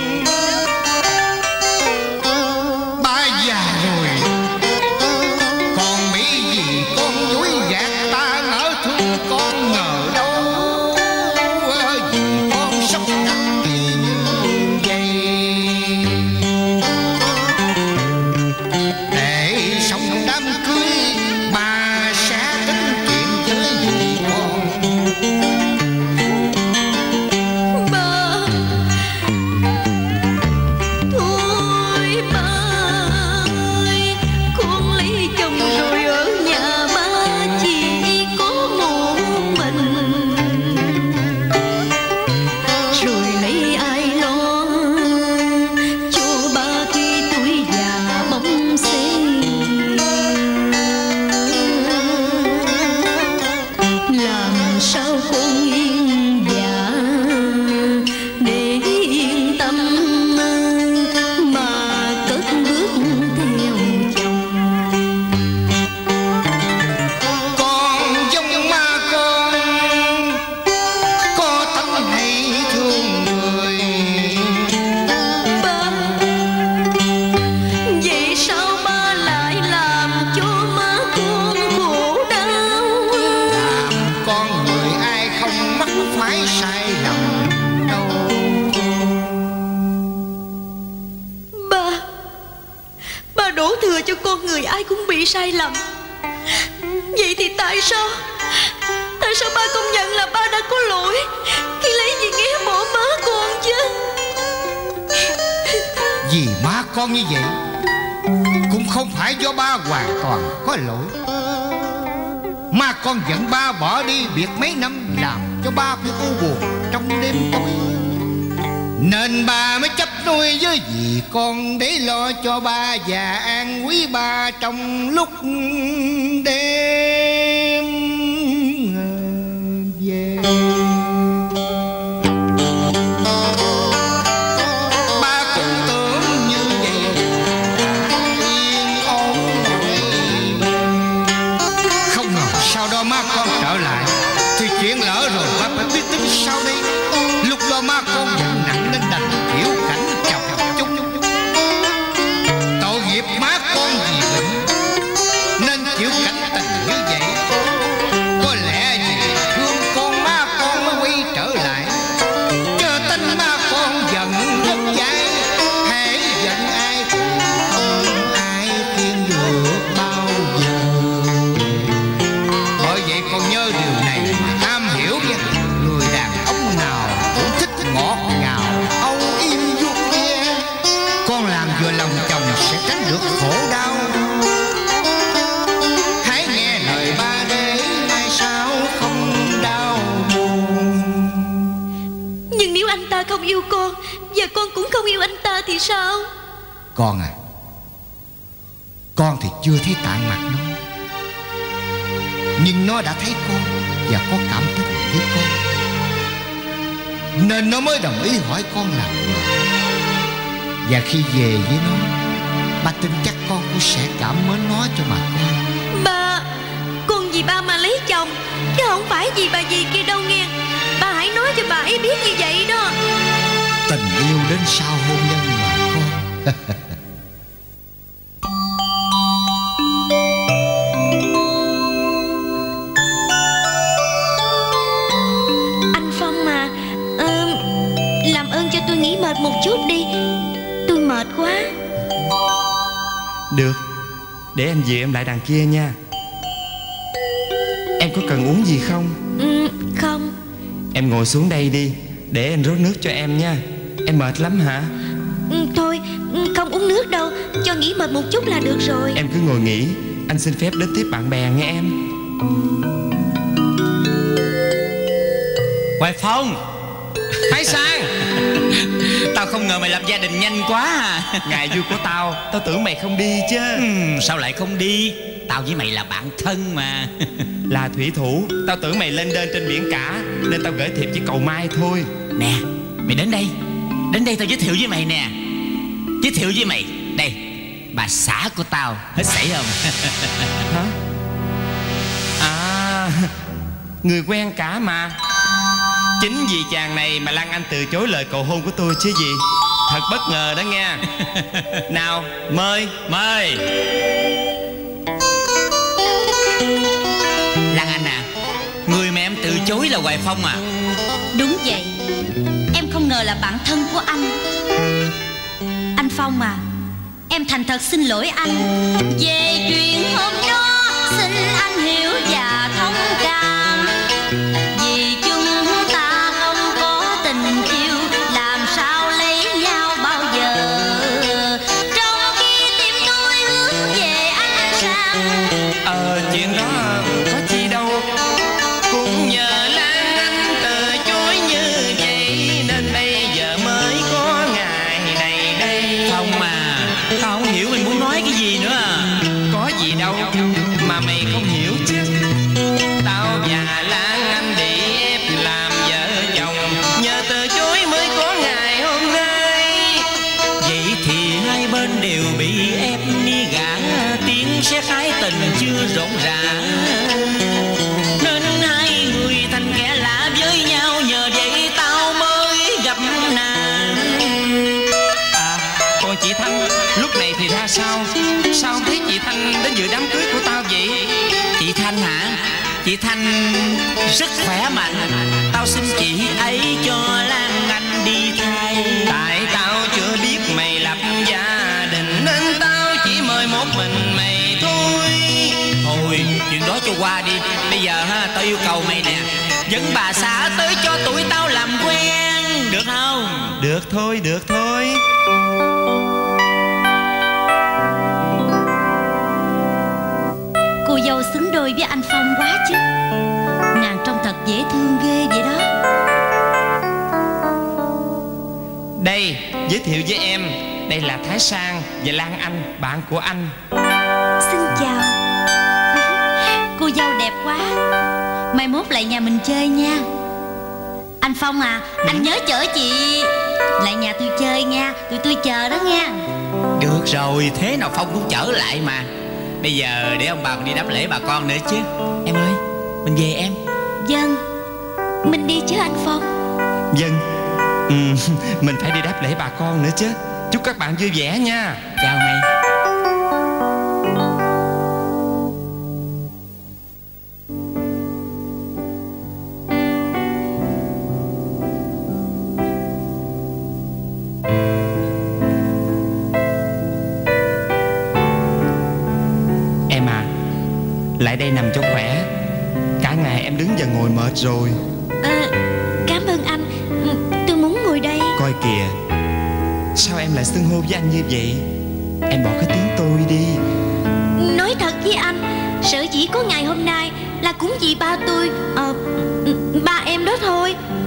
Ba già rồi, còn nghĩ gì con dối gạt ta ngỡ thương con ngờ đâu. Vì con sắp đặt như vậy để sống đám cưới, ba sẽ tính chuyện với dì con. Ba, thôi ba ơi. Con lấy chồng rồi ở nhà ba chỉ có một mình, rồi lấy ai lo cho ba khi tuổi già bóng xế. Làm sao con yên dạ để yên tâm mà cất bước theo chồng. Con giống ma con, có tâm hay thương người. Ba, vậy sao ba lại làm cho má con khổ đau? Làm con người ai không mắc phải sai lầm đâu. Ba đổ thừa cho con người ai cũng bị sai lầm. Vậy thì tại sao ba công nhận là ba đã có lỗi khi lấy gì nghĩa bỏ má con chứ? Vì má con như vậy cũng không phải do ba hoàn toàn có lỗi. Má con giận ba bỏ đi biệt mấy năm, làm cho ba phải u buồn trong đêm tối, nên ba mới chấp nuôi với dì con để lo cho ba và an quý ba trong lúc đêm về. Ba cũng tưởng như vậy yên ổn rồi, không ngờ sau đó má con trở lại thì chuyện lỡ rồi, ba phải biết tính sau đây. Lúc đó má con giận nặng nên đành chịu cảnh chọc chung. Tội nghiệp má con vì bệnh nên chịu cảnh tình thì sao? Con à, con thì chưa thấy tạng mặt nó, nhưng nó đã thấy con và có cảm tình với con, nên nó mới đồng ý hỏi con làm vợ. Và khi về với nó, ba tin chắc con cũng sẽ cảm mến nó cho mà coi. Ba, con vì ba mà lấy chồng, chứ không phải vì bà dì kia đâu nghe. Ba hãy nói cho bà ấy biết như vậy đó. Tình yêu đến sau hôn nhân mà con. Anh Phong mà, làm ơn cho tôi nghỉ mệt một chút đi. Tôi mệt quá. Được, để anh về em lại đằng kia nha. Em có cần uống gì không? Không. Em ngồi xuống đây đi, để anh rót nước cho em nha. Em mệt lắm hả? Thôi, không uống nước đâu, cho nghỉ mệt một chút là được rồi. Em cứ ngồi nghỉ, anh xin phép đến tiếp bạn bè nghe em. Hoài Phong, Thái Sang, tao không ngờ mày lập gia đình nhanh quá à. ngày vui của tao tưởng mày không đi chứ. Sao lại không đi? Tao với mày là bạn thân mà. Là thủy thủ, tao tưởng mày lên đên trên biển cả, nên tao gửi thiệp với cậu Mai thôi. Nè, mày đến đây. Đến đây tao giới thiệu với mày nè. Giới thiệu với mày, đây, bà xã của tao. Hết sảy không? Hả? À, người quen cả mà. Chính vì chàng này mà Lan Anh từ chối lời cầu hôn của tôi chứ gì. Thật bất ngờ đó nghe. Nào, mời. Mời. Lan Anh à, người mà em từ chối là Hoài Phong à? Đúng vậy. Em không ngờ là bạn thân của anh. Anh Phong à, em thành thật xin lỗi anh. Về chuyện hôm đó, xin anh hiểu và thông cảm. Vì chúng ta không có tình yêu, làm sao lấy nhau bao giờ. Trong khi tim tôi hướng về ánh sáng. Chuyện đó có chi đâu. Cũng nhờ Lan Anh từ chối như vậy, nên bây giờ mới có ngày này đây. Phong à, tao không hiểu mày muốn nói cái gì nữa à. Có gì đâu mà mày không hiểu chứ. Tao và Lan Anh bị ép làm vợ chồng, nhờ từ chối mới có ngày hôm nay. Vậy thì hai bên đều bị ép đi gả, tiếng sét ái tình chưa rộn rã, nên hai người thành kẻ lạ với nhau. Nhờ vậy tao mới gặp nàng. À, còn chị Thanh lúc này thì ra sao? Sao không thấy chị Thanh đến dự đám cưới của tao vậy? Chị Thanh hả? Chị Thanh rất khỏe mạnh. Tao xin chị ấy cho Lan Anh đi thay. Tại tao chưa biết mày lập gia đình, nên tao chỉ mời một mình mày thôi. Thôi chuyện đó cho qua đi. Bây giờ ha, tao yêu cầu mày nè, dẫn bà xã tới cho tụi tao làm quen, được không? Được thôi, được thôi. Cô dâu xứng đôi với anh Phong quá chứ. Nàng trông thật dễ thương ghê vậy đó. Đây, giới thiệu với em, đây là Thái Sang và Lan Anh, bạn của anh. Xin chào. Cô dâu đẹp quá. Mai mốt lại nhà mình chơi nha. Anh Phong à, anh nhớ chở chị lại nhà tôi chơi nha. Tụi tôi chờ đó nha. Được rồi, thế nào Phong cũng trở lại mà. Bây giờ để ông bà mình đi đáp lễ bà con nữa chứ. Em ơi, mình về em. Vâng, mình đi chứ anh Phong. Vâng, mình phải đi đáp lễ bà con nữa chứ. Chúc các bạn vui vẻ nha. Chào mày. Em à, lại đây nằm cho khỏe. Cả ngày em đứng và ngồi mệt rồi. Cảm ơn anh. Tôi muốn ngồi đây. Coi kìa, sao em lại xưng hô với anh như vậy? Em bỏ cái tiếng tôi đi. Nói thật với anh, sở dĩ có ngày hôm nay là cũng vì ba tôi, ba em đó thôi.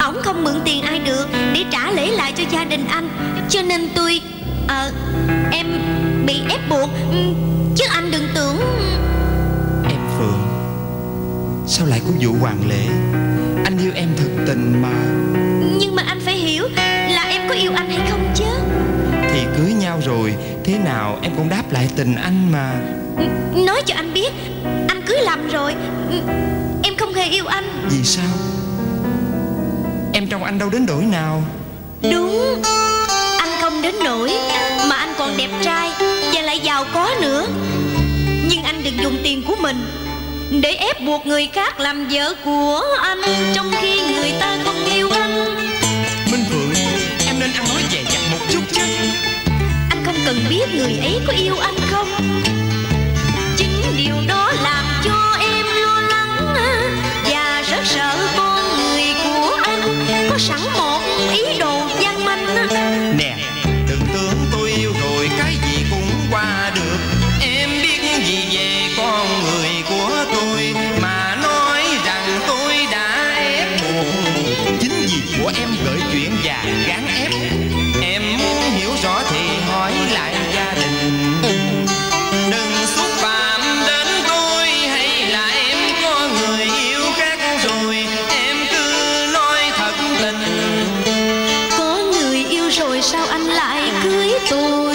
ổng không mượn tiền ai được để trả lễ lại cho gia đình anh. Cho nên tôi em bị ép buộc. Chứ anh đừng tưởng. Em Phượng, sao lại có vụ hoàng lễ? Anh yêu em thực tình mà. Nhưng mà anh phải hiểu là em có yêu anh hay không chứ. Thì cưới nhau rồi, thế nào em cũng đáp lại tình anh mà. Nói cho anh biết, anh cưới lầm rồi. Em không hề yêu anh. Vì sao? Em trong anh đâu đến nỗi nào. Đúng, anh không đến nỗi, mà anh còn đẹp trai và lại giàu có nữa. Nhưng anh đừng dùng tiền của mình để ép buộc người khác làm vợ của anh, trong khi người ta không yêu anh. Minh Phượng, em nên ăn nói dè dặt một chút chứ. Anh không cần biết người ấy có yêu anh không. Chính điều đó làm cho em lo lắng và rất sợ con người của anh có sẵn một ý đồ gian manh. Nè, đừng tưởng tôi yêu rồi cái gì cũng qua được. Em biết gì về con người của tôi mà nói rằng tôi đã ép buộc. Chính vì của em gợi chuyện và gán ép. Em muốn hiểu rõ thì hỏi lại gia đình. Đừng xúc phạm đến tôi, hay là em có người yêu khác rồi. Em cứ nói thật tình. Có người yêu rồi sao anh lại cưới tôi?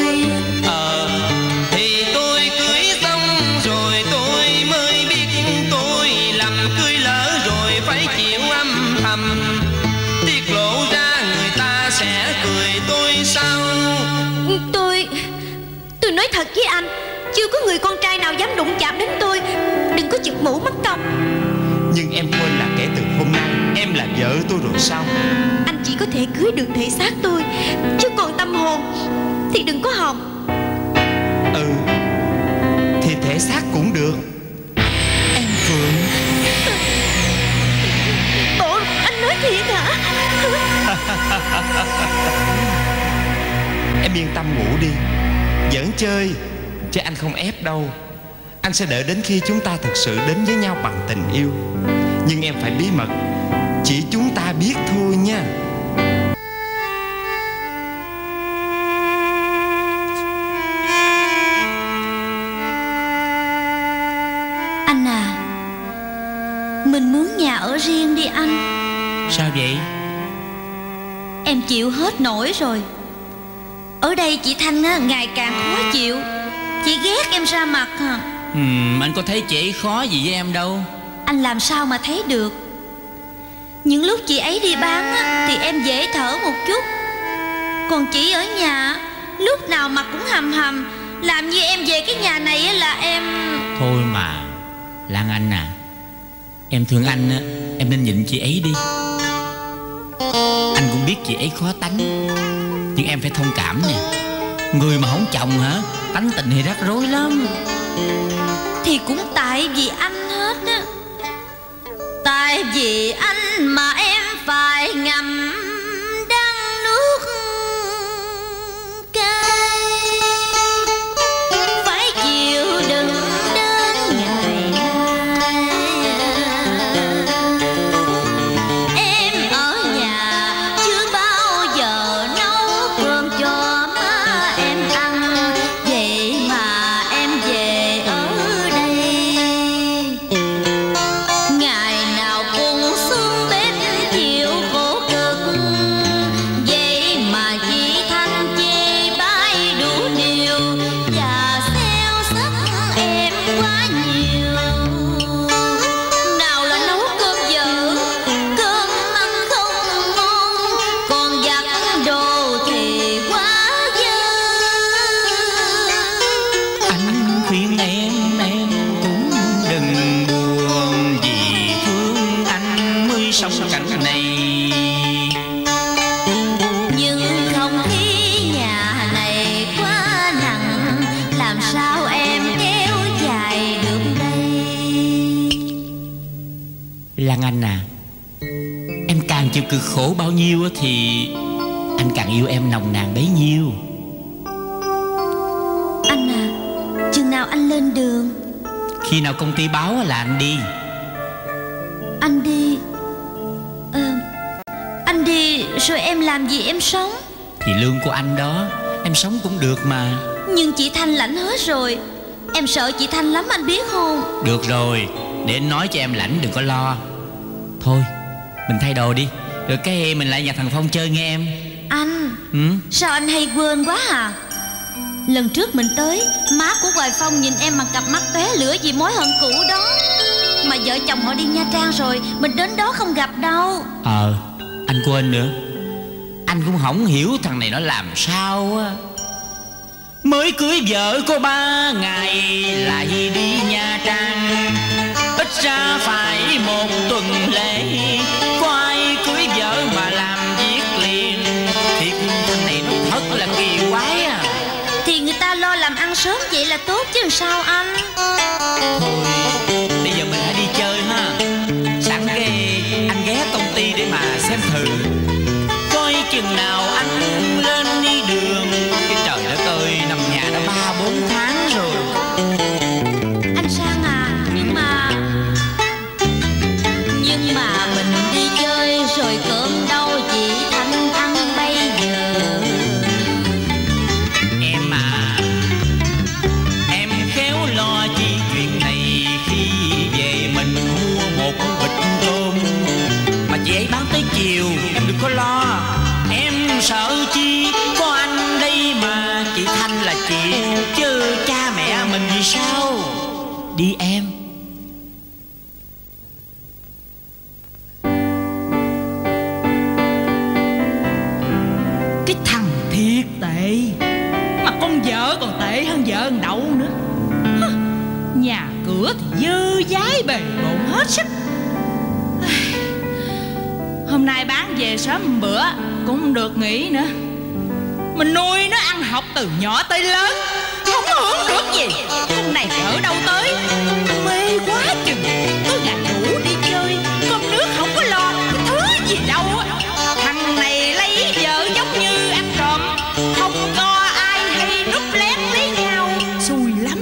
Thì tôi cưới xong rồi tôi mới biết tôi lầm. Cưới lỡ rồi phải chịu âm thầm. Tiết lộ ra người ta sẽ cười tôi sao? Tôi nói thật với anh, chưa có người con trai nào dám đụng chạm đến tôi. Đừng có chụp mũ mất công. Nhưng em quên là kể từ hôm nay em là vợ tôi rồi sao? Anh chỉ có thể cưới được thể xác tôi, chứ còn tâm hồn thì đừng có hòng. Thì thể xác cũng được. Em Phượng. Ủa, anh nói thiệt hả? Em yên tâm ngủ đi. Giỡn chơi chứ anh không ép đâu. Anh sẽ đợi đến khi chúng ta thực sự đến với nhau bằng tình yêu. Nhưng em phải bí mật, chỉ chúng ta biết thôi nha. Anh à, mình mướn nhà ở riêng đi anh. Sao vậy? Em chịu hết nổi rồi. Ở đây chị Thanh á, ngày càng khó chịu. Chị ghét em ra mặt hả? Anh có thấy chị ấy khó gì với em đâu. Anh làm sao mà thấy được. Những lúc chị ấy đi bán á, thì em dễ thở một chút. Còn chị ở nhà lúc nào mặt cũng hầm hầm. Làm như em về cái nhà này á là em... Thôi mà Lan Anh à, em thương anh á, em nên nhịn chị ấy đi. Anh cũng biết chị ấy khó tánh, nhưng em phải thông cảm nè. Người mà không chồng hả, tánh tình thì rắc rối lắm. Thì cũng tại vì anh hết á. Tại vì anh mà em phải ngậm đắng nuốt cay, phải chịu đựng đến ngày nay. Em ở nhà chưa bao giờ nấu cơm cho má em ăn, vậy mà em về ở đây ngày nào cũng xuống bếp chịu khổ cực. Vậy mà chị Thanh chê bai đủ điều và xéo sắc em quá nhiều. Nào là nấu cơm dở, cơm ăn không ngon, còn giặt đồ thì quá dơ. Anh khuyên em cũng đừng buồn, vì thương anh mới sống cảnh này. Nhưng không khí nhà này quá nặng, làm sao em kéo dài được đây? Lan Anh à, em càng chịu cực khổ bao nhiêu á thì anh càng yêu em nồng nàn bấy nhiêu. Anh à, chừng nào anh lên đường? Khi nào công ty báo là anh đi. Anh đi Anh đi rồi em làm gì em sống? Vì lương của anh đó, em sống cũng được mà. Nhưng chị Thanh lãnh hết rồi. Em sợ chị Thanh lắm anh biết không? Được rồi, để anh nói cho em lãnh, đừng có lo. Thôi, mình thay đồ đi, rồi cái mình lại nhà thằng Phong chơi nghe em. Anh, sao anh hay quên quá à? Lần trước mình tới, má của Hoài Phong nhìn em bằng cặp mắt tóe lửa vì mối hận cũ đó. Mà vợ chồng họ đi Nha Trang rồi, mình đến đó không gặp đâu. Anh quên nữa. Anh cũng không hiểu thằng này nó làm sao á. Mới cưới vợ có 3 ngày lại đi Nha Trang, ít ra phải 1 tuần lễ. Có ai cưới vợ mà làm việc liền. Thiệt thằng này nó thật là kỳ quái à. Thì người ta lo làm ăn sớm vậy là tốt chứ sao anh? Thôi, bây giờ mình hãy đi chơi ha. Sẵn cái anh ghé công ty để mà xem thử, coi chừng nào anh lên đi đường. Cái trời đất ơi, nằm nhà đã 3-4 tháng rồi. Anh Sang à, nhưng mà mình đi chơi rồi cơm đâu chị Thanh ăn bây giờ? Em à, em khéo lo chi chuyện này. Khi về mình mua 1 bịch tôm, mà chị ấy bán tới chiều, em đừng có lo. Em sợ chi, có anh đây mà. Chị Thanh là chị, chứ cha mẹ mình thì sao? Đi em. Cái thằng thiệt tệ, mà con vợ còn tệ hơn vợ con Đậu nữa. Nhà cửa thì dơ dái bề bộn hết sức. Hôm nay bán về sớm một bữa cũng không được nghỉ nữa. Mình nuôi nó ăn học từ nhỏ tới lớn, không hưởng được gì. Con này ở đâu tới, mê quá chừng. Cứ ngày ngủ đi chơi, cơm nước không có lo, thứ gì đâu á. Thằng này lấy vợ giống như ăn trộm, không có ai hay núp lén lấy nhau. Xui lắm.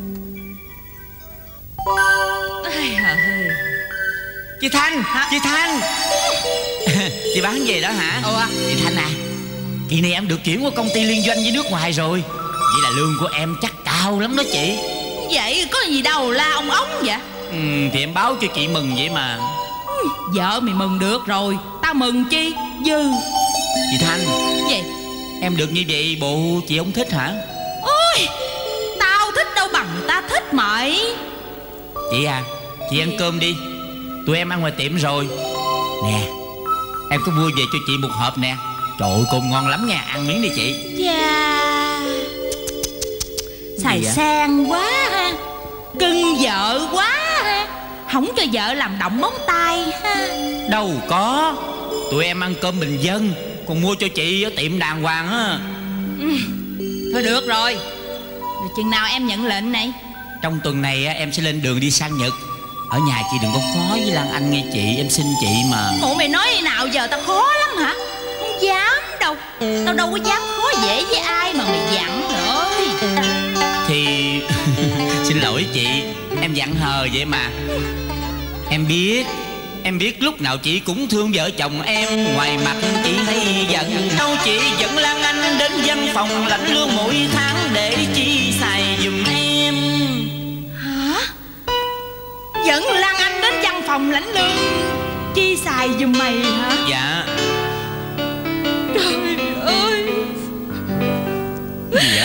Chị Thanh, chị Thanh. Chị bán về đó hả? Chị Thanh à, kỳ này em được chuyển qua công ty liên doanh với nước ngoài rồi. Vậy là lương của em chắc cao lắm đó chị. Vậy có gì đâu la ông ống vậy? Thì em báo cho chị mừng vậy mà. Vợ mày mừng được rồi, tao mừng chi dư. Chị Thanh, gì? Em được như vậy bộ chị không thích hả? Ôi, tao thích đâu bằng người ta thích mày. Chị à, chị ăn cơm đi, tụi em ăn ngoài tiệm rồi. Nè, em có mua về cho chị 1 hộp nè. Trời ơi, cơm ngon lắm nha, ăn miếng đi chị. Dạ, xài sang quá ha, cưng vợ quá ha, không cho vợ làm động móng tay ha. Đâu có, tụi em ăn cơm bình dân, còn mua cho chị ở tiệm đàng hoàng á. Thôi được rồi, chừng nào em nhận lệnh này? Trong tuần này em sẽ lên đường đi sang Nhật. Ở nhà chị đừng có khó với Lan Anh nghe chị, em xin chị mà. Ngộ mày nói thế nào giờ tao khó lắm hả? Không dám đâu, tao đâu có dám khó dễ với ai mà mày dặn nữa. Thì xin lỗi chị, em dặn hờ vậy mà. Em biết lúc nào chị cũng thương vợ chồng em. Ngoài mặt chị hay giận, đâu chị dẫn Lan Anh đến văn phòng lãnh lương mỗi tháng để chi xài giùm em. Hả? Dẫn Lan Anh đến văn phòng lãnh lương chi xài giùm mày hả? Dạ. Trời ơi. Gì vậy?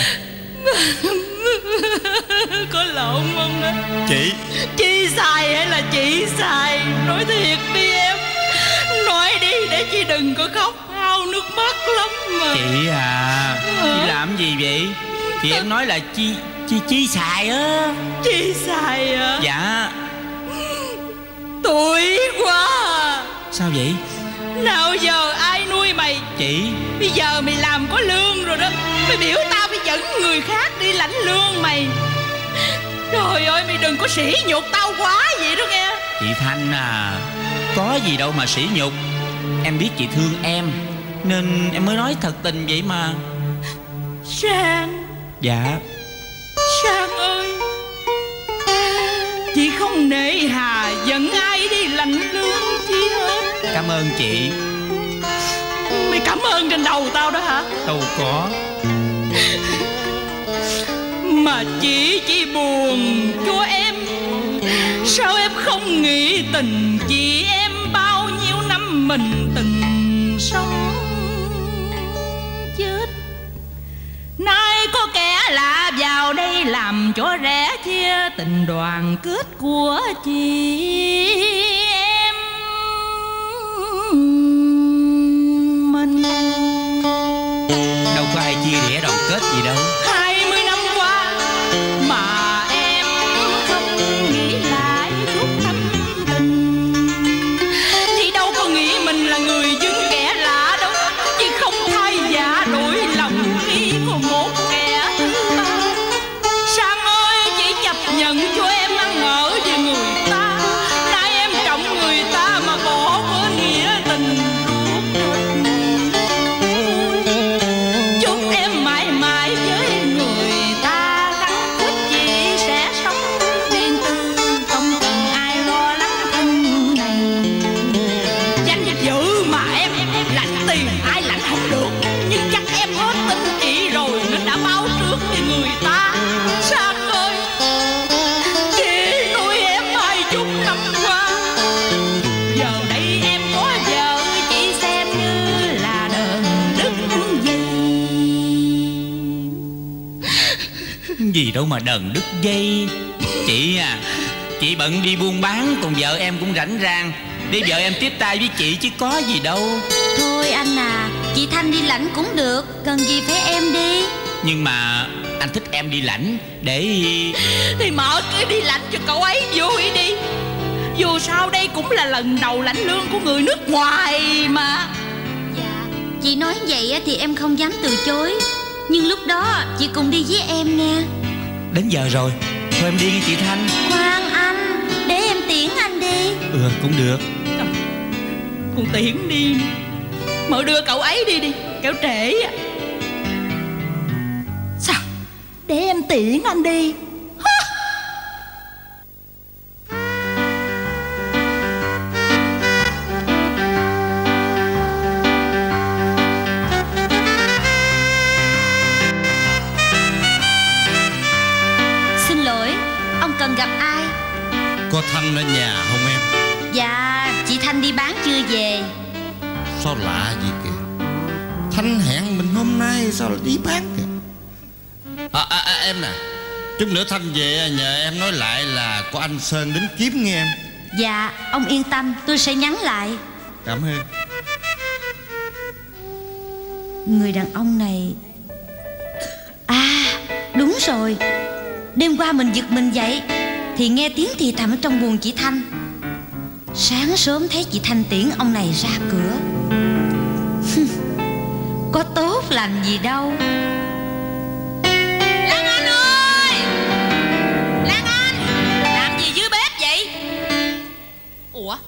Có lộn không đó? Chị Chi xài hay là chị xài? Nói thiệt đi em, nói đi để chị đừng có khóc hao nước mắt lắm mà. Chị à, chị làm gì vậy? Thì em nói là chi xài á. Chi xài hả? Dạ. Tuổi quá à. Sao vậy? Nào giờ ai nuôi mày? Chị, bây giờ mày làm có lương rồi đó, mày biểu tao phải dẫn người khác đi lãnh lương mày. Trời ơi, mày đừng có sỉ nhục tao quá vậy đó nghe. chị Thanh à, có gì đâu mà sỉ nhục. Em biết chị thương em nên em mới nói thật tình vậy mà. Sang. Dạ. Sang ơi, chị không nể hà dẫn ai đi lãnh lương chi hết. Cảm ơn chị. Mày cảm ơn trên đầu tao đó hả? Đâu có. Mà chỉ buồn cho em. Sao em không nghĩ tình chị em bao nhiêu năm mình từng sống chết. Nay có kẻ lạ vào đây làm cho rẽ chia tình đoàn kết của chị em mình. Đâu có ai chia rẽ đoàn kết gì đâu. 20 năm qua mà em không nghĩ lại chút tâm tình, thì đâu có nghĩ mình là người dưng kẻ lạ đâu. Chỉ không thay giả đổi lòng đi của một kẻ thứ ba. Sang ơi, chỉ chấp nhận cho em ăn ở về người ta. Nay em trọng người ta mà bỏ bớt nghĩa tình ruột thịt. Chúc em mãi mãi với người ta gắn kết, chị sẽ sống riêng tư, không cần ai lo lắng thân này. Danh dự mà em lãnh tiền ai lãnh không được, nhưng chắc em hết tin chị rồi nên đã báo trước với người ta. Sang ơi, chị nuôi em 20 năm qua, giờ đây em có vợ, chị xem như là đờn đứt dây. Gì đâu mà đần đứt dây. Chị à, chị bận đi buôn bán, còn vợ em cũng rảnh rang, để vợ em tiếp tay với chị chứ có gì đâu. Thôi anh à, chị Thanh đi lãnh cũng được, cần gì phải em đi. Nhưng mà anh thích em đi lãnh để... Thì mở cứ đi lãnh cho cậu ấy vui đi. Dù sao đây cũng là lần đầu lãnh lương của người nước ngoài mà. Dạ, chị nói vậy á thì em không dám từ chối. Nhưng lúc đó chị cùng đi với em nghe. Đến giờ rồi, thôi em đi nghe chị Thanh. Khoan anh, để em tiễn anh đi. Cũng được. Con tiễn đi, mở đưa cậu ấy đi kéo trễ à. Sao? Để em tiễn anh đi. Xin lỗi, ông cần gặp ai? Có Thanh ở nhà không em? Dạ, chị Thanh đi bán chưa về. Sao lạ gì kìa. Thanh hẹn mình hôm nay sao lại đi bán kìa. Em nè, chút nữa Thanh về nhờ em nói lại là có anh Sơn đến kiếm nghe em. Dạ, ông yên tâm, tôi sẽ nhắn lại. Cảm ơn. Người đàn ông này... À, đúng rồi. Đêm qua mình giật mình dậy thì nghe tiếng thì thầm ở trong buồng chị Thanh. Sáng sớm thấy chị Thanh tiễn ông này ra cửa. Có tốt lành gì đâu. Lan Anh ơi! Lan Anh! Làm gì dưới bếp vậy? Ủa?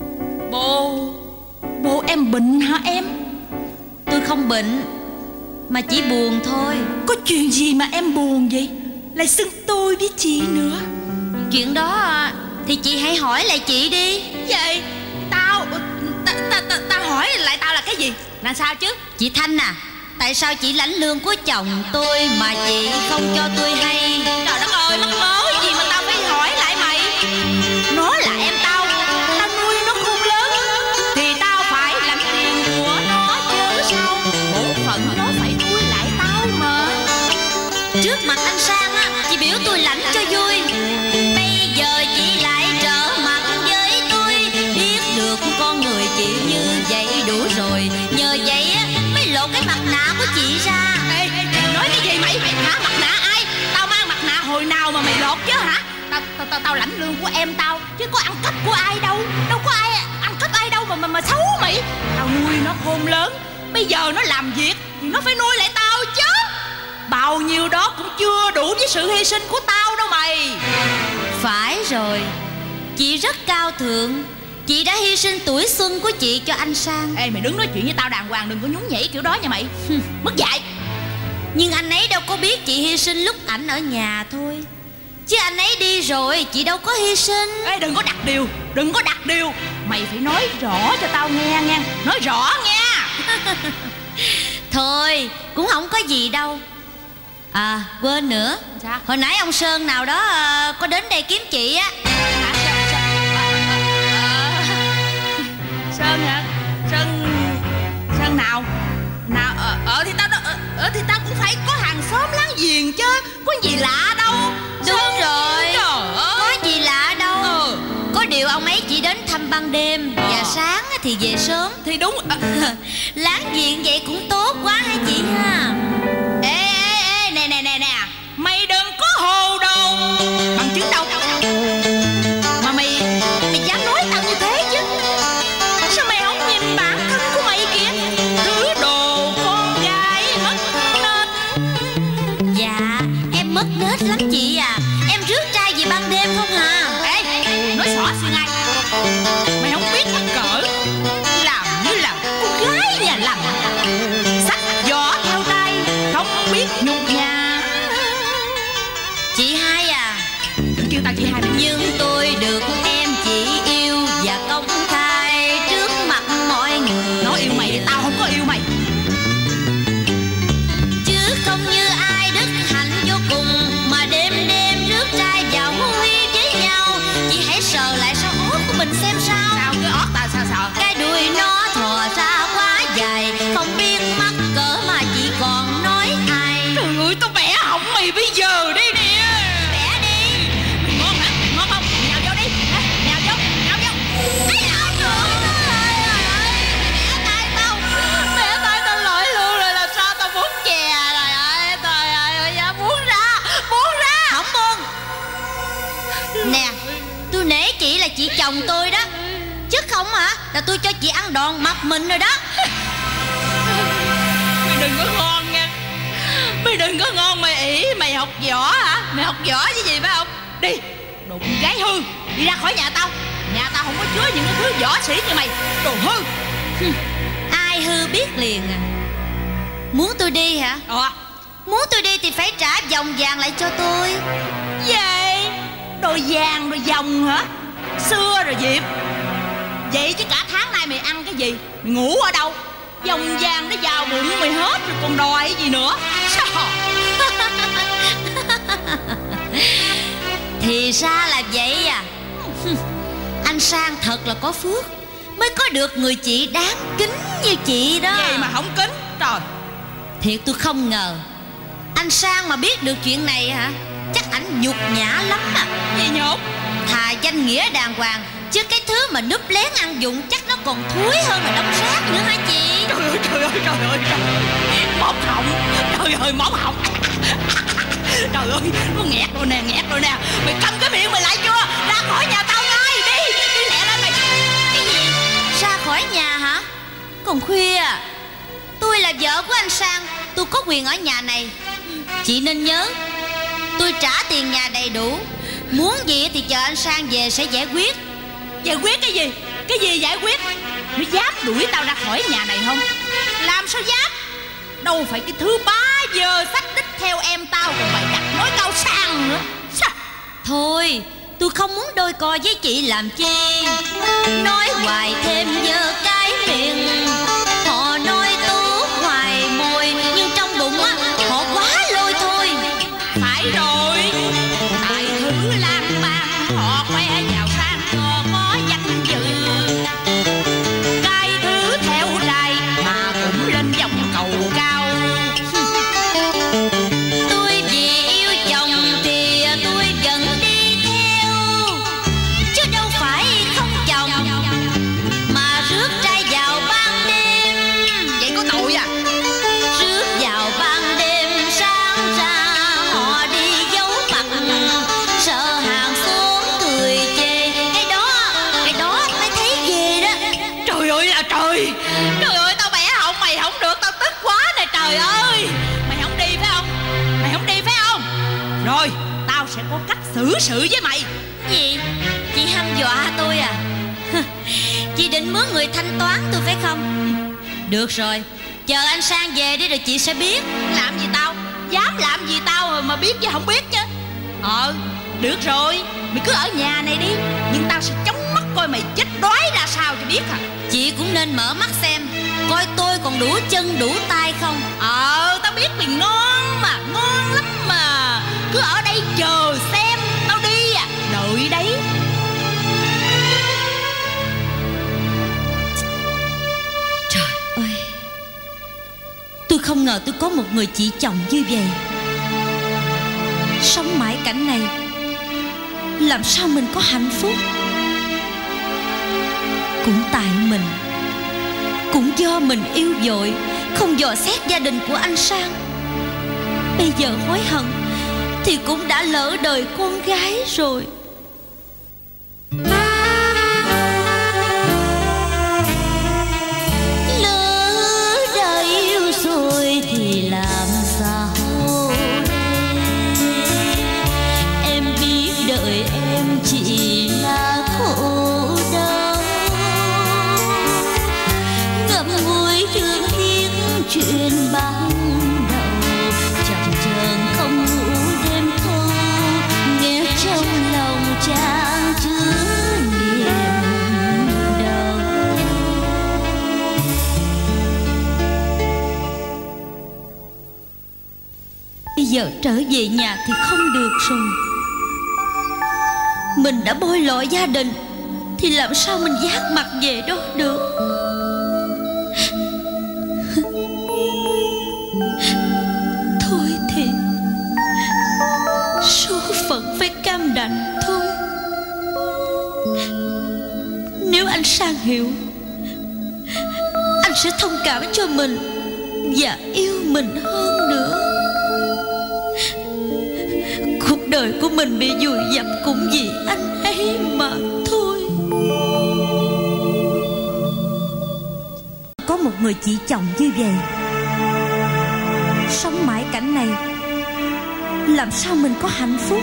Bồ em bệnh hả em? Tôi không bệnh, mà chỉ buồn thôi. Có chuyện gì mà em buồn vậy? Lại xưng tôi với chị nữa. Chuyện đó thì chị hãy hỏi lại chị đi. Vậy tao hỏi lại tao là cái gì? Là sao chứ? Chị Thanh à, tại sao chị lãnh lương của chồng tôi mà chị không cho tôi hay? Trời đất ơi, mắc mớ gì mà tao phải hỏi lại mày? Nó là em tao nuôi nó khôn lớn thì tao phải lãnh tiền của nó chứ sao? Bổn phận nó phải nuôi lại tao mà. Trước mặt anh Sang á, chị biểu tôi lãnh cho vui. Bây giờ chị lại trở mặt với tôi. Biết được con người chị như vậy đủ rồi. Nhờ vậy á mới lộ cái mặt nạ của chị ra. Ê, nói cái gì mày? Hả? Mặt nạ ai? Tao mang mặt nạ hồi nào mà mày lột chứ hả? Tao lãnh lương của em tao chứ có ăn cắp của ai đâu. Đâu có ai ăn cắp ai đâu mà xấu mày. Tao nuôi nó khôn lớn, bây giờ nó làm việc thì nó phải nuôi lại tao chứ. Bao nhiêu đó cũng chưa đủ với sự hy sinh của tao đâu mày. Phải rồi, chị rất cao thượng. Chị đã hy sinh tuổi xuân của chị cho anh Sang. Ê, mày đứng nói chuyện với tao đàng hoàng, đừng có nhún nhảy kiểu đó nha mày. Mất dạy. Nhưng anh ấy đâu có biết chị hy sinh lúc ảnh ở nhà thôi. Chứ anh ấy đi rồi chị đâu có hy sinh. Ê, đừng có đặt điều. Mày phải nói rõ cho tao nghe nha. Nói rõ nha. Thôi cũng không có gì đâu. À quên nữa. Sao? Hồi nãy ông Sơn nào đó có đến đây kiếm chị á. Hả? Sơn hả? Sơn nào? Nào thì tao cũng phải có hàng xóm láng giềng chứ. Có gì lạ đâu. Đúng Sơn, rồi. trời ơi. Có gì lạ đâu. Có điều ông ấy chỉ đến thăm ban đêm và sáng thì về sớm. Thì đúng. Láng giềng vậy cũng tốt quá hả chị ha? Ê nè, mày đừng có hồ đồ. Bằng chứng đâu mà mày dám nói tao như thế chứ? Sao mày không nhìn bản thân của mày kìa? Thứ đồ con gái mất nết. Dạ em mất nết lắm chị à. Em rước trai về ban đêm không hả? Ê, nói xỏ xì ngay. Mày không biết mắc cỡ. Làm như là con gái nhà lành, xách giỏ theo tay, không biết nhục nhã. Chị hai à, Đừng kêu tao chị hai mày. nhưng tôi được em chỉ yêu và công khai trước mặt mọi người. Nó yêu mày thì tao không có yêu mày. Chứ không như ai đức hạnh vô cùng mà đêm đêm rước trai vào huy với nhau. Chị hãy sờ lại sau ốt của mình xem sao. Sao cái ót tao sao? Cái đuôi nó thò ra quá dài, không biết mắc cỡ mà chị còn nói ai. Trời ơi, tao bẻ họng mày bây giờ đi nè. Bẻ đi. Mày ngon hả? Ngon không? Nhào vô đi. Nhào vô. Bẻ tay tao lỗi luôn rồi, làm sao tao muốn chè. Trời ơi, da muốn ra. Không buông. Nè, tôi nể chị là chị chồng tôi đó. Chứ không hả là tôi cho chị ăn đòn mập mình rồi đó. Mày đừng có ngon nha. Mày đừng có ngon, mày ỷ mày học võ hả? Mày học võ chứ gì phải không? Đi, đồ con gái hư. Đi ra khỏi nhà tao. Nhà tao không có chứa những cái thứ võ sĩ như mày. Đồ hư. Ai hư biết liền à. Muốn tôi đi hả? Muốn tôi đi thì phải trả vòng vàng lại cho tôi. Vậy đồ vàng đồ vòng hả? Xưa rồi Diệp. Vậy chứ cả tháng nay mày ăn cái gì? Mày ngủ ở đâu? Vòng vàng nó vào bụng mày hết rồi còn đòi cái gì nữa? Sao? Thì ra là vậy à. Anh Sang thật là có phước, mới có được người chị đáng kính như chị đó. Vậy mà không kính. Trời. Thiệt tôi không ngờ anh Sang mà biết được chuyện này hả, chắc ảnh nhục nhã lắm à. Gì nhục? Thà danh nghĩa đàng hoàng, chứ cái thứ mà núp lén ăn dụng chắc nó còn thúi hơn là đống rác nữa hả chị? Trời ơi. Móc họng. Trời ơi, móc họng. Trời ơi, nó nghẹt rồi nè. Mày câm cái miệng mày lại chưa? Ra khỏi nhà tao ngay. Đi lẹ lên mày. Cái gì? Ra khỏi nhà hả? Còn khuya à? Tôi là vợ của anh Sang, tôi có quyền ở nhà này. Chị nên nhớ, tôi trả tiền nhà đầy đủ. Muốn gì thì chờ anh Sang về sẽ giải quyết. Giải quyết cái gì? Cái gì giải quyết? Nó dám đuổi tao ra khỏi nhà này không? Làm sao dám? Đâu phải cái thứ bá giờ xách đích theo em tao còn mày đặt nói tao Sang nữa. Sao? Thôi, tôi không muốn đôi co với chị làm chi. Nói hoài thêm giờ cái miệng. Họ nói tốt hoài môi, nhưng trong bụng á, họ quá lôi thôi. Phải rồi. Tại thứ lang bang họ khoe giàu sang cho có danh dự. Cái thứ theo đài mà cũng lên vòng cầu cao. Tôi vì yêu chồng thì tôi vẫn đi theo, chứ đâu phải không chồng mà rước trai vào ban đêm. Vậy có tội à? Rước vào ban đêm sáng ra họ đi giấu mặt, sợ hàng xóm cười chê. Cái đó mới thấy ghê đó. Trời ơi là trời. Trời ơi, tao bẻ họng mày không được. Tao tức quá nè trời ơi. Mày không đi phải không? Rồi, tao sẽ có cách xử sự với mày. Gì? Chị hăm dọa tôi à? Chị định mướn người thanh toán tôi phải không? Được rồi, chờ anh Sang về đi rồi chị sẽ biết. Làm gì tao? Dám làm gì tao mà biết chứ không biết chứ. Được rồi. Mày cứ ở nhà này đi. Nhưng tao sẽ chống mắt coi mày chết đói ra sao cho biết hả? Chị cũng nên mở mắt xem, coi tôi còn đủ chân đủ tay không? Tao biết mày ngon mà, ngon lắm mà. Cứ ở đây chờ xem, tao đi à, đợi đấy. Trời ơi, tôi không ngờ tôi có một người chị chồng như vậy. Sống mãi cảnh này, làm sao mình có hạnh phúc? Cũng tại mình, cũng do mình yêu dội, không dò xét gia đình của anh Sang. Bây giờ hối hận thì cũng đã lỡ đời con gái rồi. Lỡ đã yêu rồi thì làm sao em biết đợi em chỉ là khổ đau. Ngậm ngùi thương tiếc chuyện ban đầu, chập chờn không ngủ đêm thâu, nghe trong lòng chàng chứa niềm đau. Bây giờ trở về nhà thì không được rồi. Mình đã bôi lỗi gia đình thì làm sao mình vác mặt về đó được? Thôi thì số phận phải cam đành thôi. Nếu anh Sang hiểu, anh sẽ thông cảm cho mình và yêu mình hơn nữa. Cuộc đời của mình bị vùi dập cũng vì anh ấy mà thôi. Có một người chị chồng như vậy, sống mãi cảnh này, làm sao mình có hạnh phúc?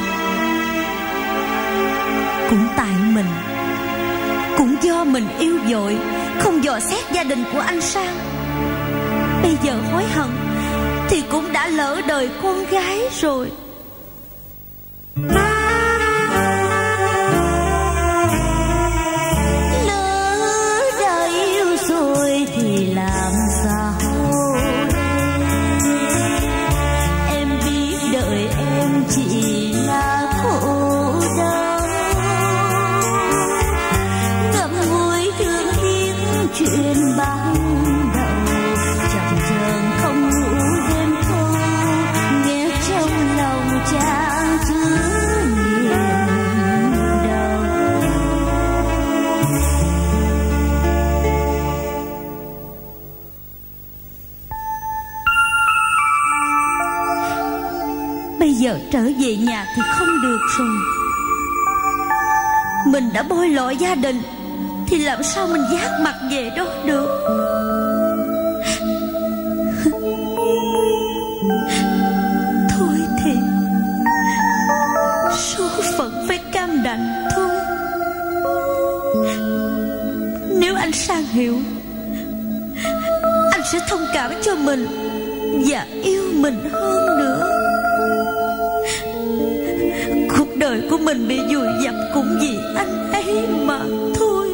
Cũng tại mình, cũng do mình yêu dội, không dò xét gia đình của anh Sang. Bây giờ hối hận thì cũng đã lỡ đời con gái rồi. Lỡ đã yêu rồi thì làm sao em biết đợi em chỉ là khổ đau. Ngậm ngùi thương tiếc chuyện ban đầu, chập chờn không ngủ đêm thâu, nghe trong lòng chàng chứa niềm đau. Bây giờ trở về nhà thì không được rồi. Mình đã bôi lỗi gia đình thì làm sao mình vác mặt về đó được? Thôi thì số phận phải cam đành thôi. Nếu anh Sang hiểu, anh sẽ thông cảm cho mình và yêu mình hơn nữa. Cuộc đời của mình bị vùi dập cũng vì anh ấy mà thôi.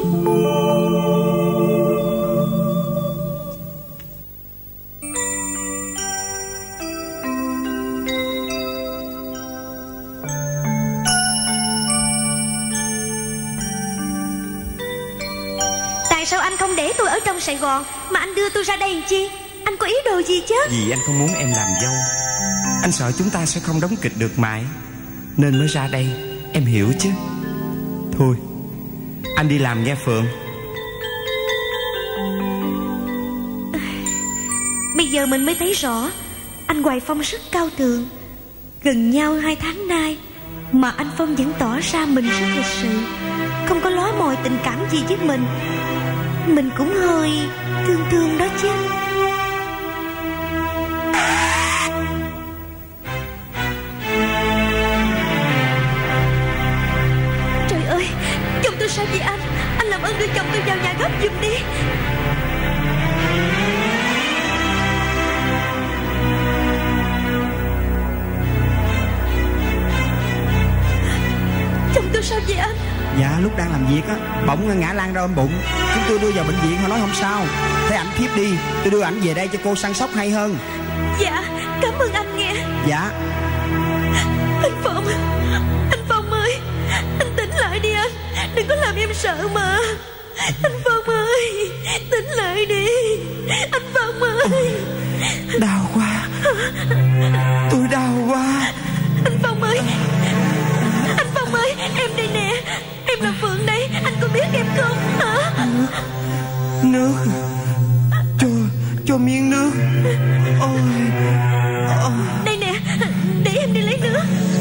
Tại sao anh không để tôi ở trong Sài Gòn mà anh đưa tôi ra đây làm chi? Anh có ý đồ gì chứ? Vì anh không muốn em làm dâu. Anh sợ chúng ta sẽ không đóng kịch được mãi, nên mới ra đây, em hiểu chứ. Thôi, anh đi làm nghe Phượng. Bây giờ mình mới thấy rõ anh Hoài Phong rất cao thượng. Gần nhau 2 tháng nay mà anh Phong vẫn tỏ ra mình rất lịch sự, không có ló mồi tình cảm gì với mình. Mình cũng hơi thương thương đó chứ. Trời ơi, chồng tôi sao vậy anh? Anh làm ơn đưa chồng tôi vào nhà gấp giùm đi. sao vậy anh? Dạ lúc đang làm việc á, bỗng ngã lăn ra ôm bụng. Chúng tôi đưa vào bệnh viện, họ nói không sao. Thấy ảnh thiếp đi, tôi đưa ảnh về đây cho cô săn sóc hay hơn. Dạ cảm ơn anh nghe. Dạ. Anh Phong ơi, anh tỉnh lại đi anh. Đừng có làm em sợ mà. Anh Phong ơi, tỉnh lại đi. Anh Phong ơi. Đau quá. Tôi đau quá. Anh Phong ơi, anh Phong ơi, em đây nè. Em là Phượng đây, anh có biết em không hả? Nước. Cho miếng nước. Ôi. Đây nè, để em đi lấy nước.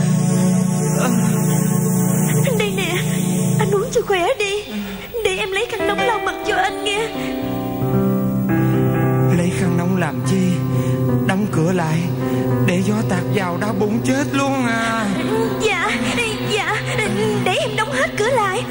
Đây nè, anh uống cho khỏe đi. Để em lấy khăn nóng lau mặt cho anh nghe. Lấy khăn nóng làm chi? Đóng cửa lại, để gió tạt vào đau bụng chết luôn à. Dạ, để em đóng hết cửa lại.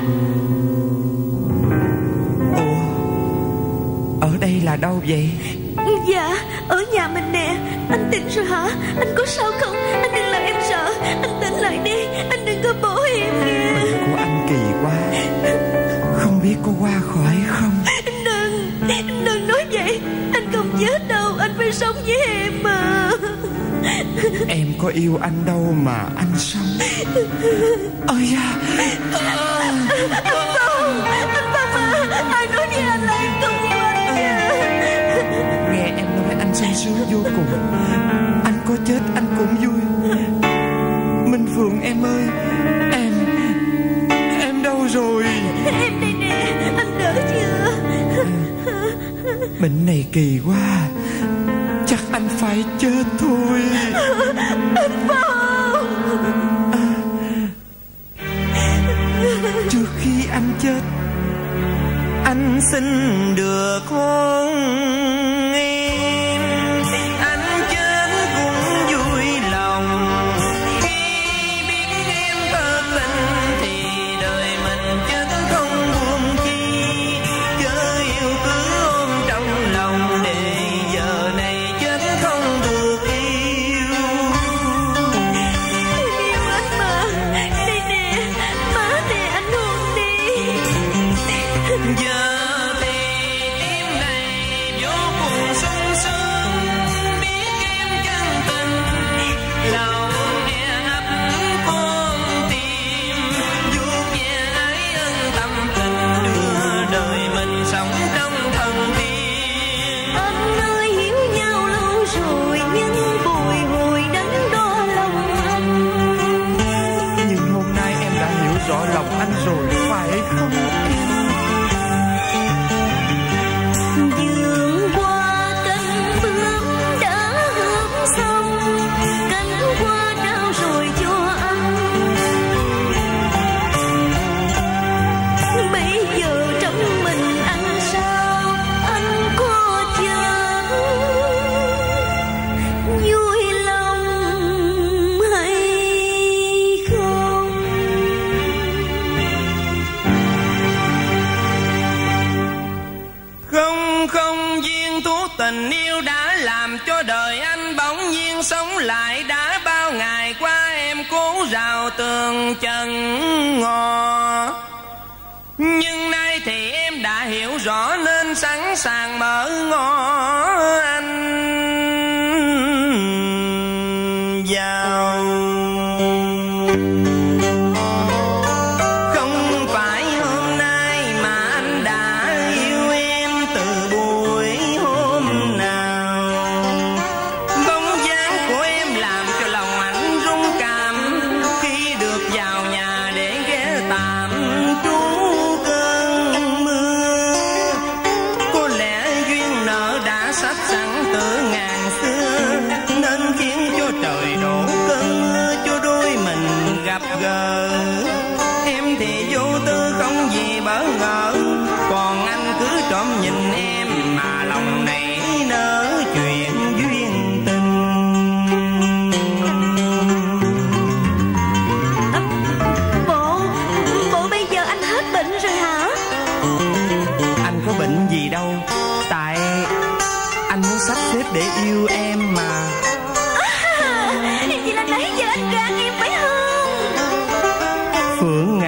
Ủa, ở đây là đâu vậy? Dạ, ở nhà mình nè. Anh tỉnh rồi hả? Anh có sao không? Anh đừng làm em sợ. Anh tỉnh lại đi, anh đừng có bỏ em nghe. Bệnh của anh kỳ quá, không biết có qua khỏi không? Đừng nói vậy. Anh không chết đâu, anh phải sống với em mà. Em có yêu anh đâu mà anh sống. Ôi da. Anh Phong à, ai nói với anh là em không yêu anh nha. Nghe em nói anh sung sướng vô cùng. Anh có chết anh cũng vui. Minh Phượng em ơi, em đâu rồi? Em đây nè, anh đỡ chưa? Bệnh này kỳ quá, chắc anh phải chết thôi. Anh Phong. Trước khi anh chết, anh xin được hôn em. Anh chết cũng vui lòng. Khi biết em thật tình thì đời mình chết không buồn chi. Chớ yêu cứ ôm trong lòng, để giờ này chết không được yêu. Em yêu anh mà. Đây nè, má nè, anh hôn đi. Giờ thì tim này vô cùng sung sướng, biết em chân tình, lòng e ấp con tim, vuốt ve ái ân tâm tình, đưa đời mình sống trong thần tiên. Anh ơi hiểu nhau lâu rồi, nhưng bồi hồi đắn đo lòng anh. Nhưng hôm nay em đã hiểu rõ lòng anh rồi, phải không? Vườn qua cánh bướm đã hớm xong, cánh hoa trao rồi cho anh. Bây giờ trong mình anh sao, anh có chăng vui lòng hay không? Không viên thuốc tình yêu đã làm cho đời anh bỗng nhiên sống lại. Đã bao ngày qua em cố rào tường chân ngò, nhưng nay thì em đã hiểu rõ nên sẵn sàng mở ngõ anh vào. Không phải hôm nay mà anh đã yêu em từ buổi hôm nào. Bóng dáng của em làm cho lòng anh rung cảm, khi được vào nhà để ghé tạm trú cơn mưa. Có lẽ duyên nợ đã sắp sẵn từ ngàn xưa, nên khiến cho trời đổ cơn mưa cho đôi mình gặp gỡ. Em thì vô tư không gì bỡ ngỡ, còn anh cứ trộm nhìn em mà lòng nảy nở chuyện duyên tình. Bộ bây giờ anh hết bệnh rồi hả? Anh có bệnh gì đâu, tại anh muốn sắp xếp để yêu em mà. Vậy là nãy giờ anh gạt em phải không? Phượng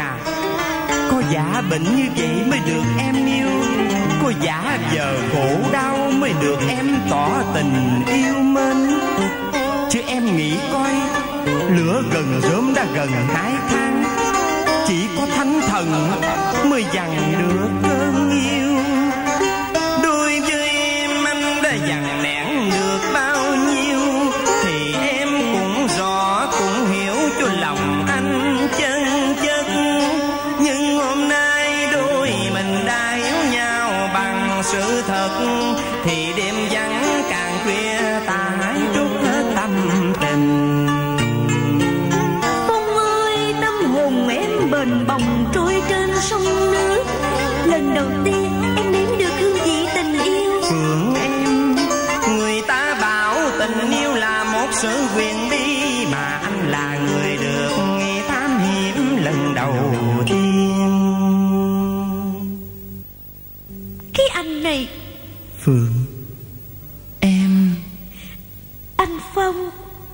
giả bệnh như vậy mới được em yêu, có giả giờ khổ đau mới được em tỏ tình yêu mến. Chứ em nghĩ coi, lửa gần rơm đã gần 2 tháng, chỉ có thánh thần mới dằn được cơn yêu. Đối với em anh đã dằn nén được bao nhiêu, thì em cũng rõ cũng hiểu cho lòng anh chân chất. Nhưng hôm nay đôi mình đã hiểu nhau bằng sự thật, thì đêm vắng càng khuya ta hãy trút hết tâm tình. Phong ơi, tâm hồn em bềnh bồng trôi trên sông nước. Lần đầu tiên em nếm được hương vị tình yêu. Phượng em, người ta bảo tình yêu là một sự quyền bí, mà anh là người được thám hiểm lần đầu tiên. Cái anh này. Phượng em. Anh Phong.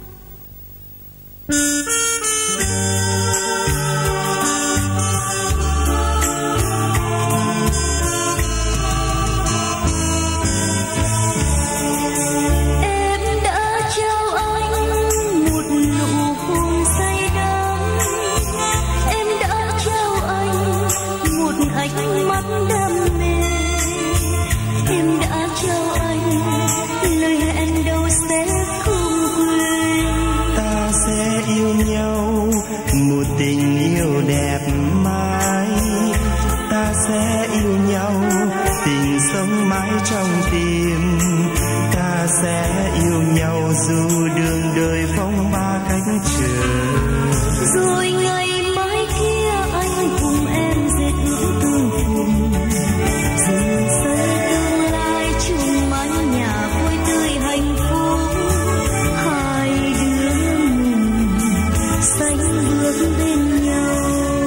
ánh mắt đam mê. Em đã trao anh lời hẹn đâu sẽ không quên. Ta sẽ yêu nhau một tình yêu đẹp mãi. Ta sẽ yêu nhau tình sống mãi trong tim. Ta sẽ yêu nhau dù đường đời phong ba cách trở. Rồi ngày mai kia anh cùng em dệt ước tương phùng. Dần dần tương lai chung mái nhà vui tươi hạnh phúc. Hai đứa mình sánh bước bên nhau.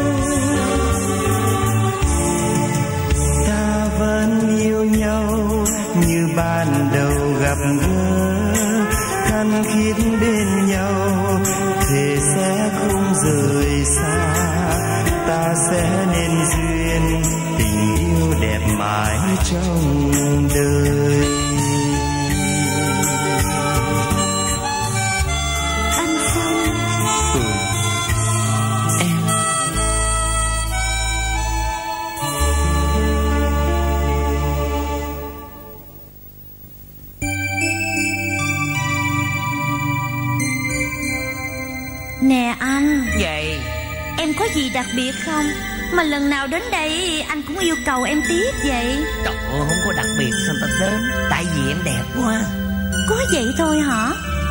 Ta vẫn yêu nhau như ban đầu gặp gỡ. Khăn khít bên nhau thề sẽ không rời xa. Ta sẽ nên duyên tình yêu đẹp mãi trong đời. Anh Phong. Em. Nè anh. Vậy Em có gì đặc biệt không mà lần nào đến đây anh cũng yêu cầu em tiếp vậy? trời ơi, không có đặc biệt sao ta đến. Tại vì em đẹp quá. Có vậy thôi hả?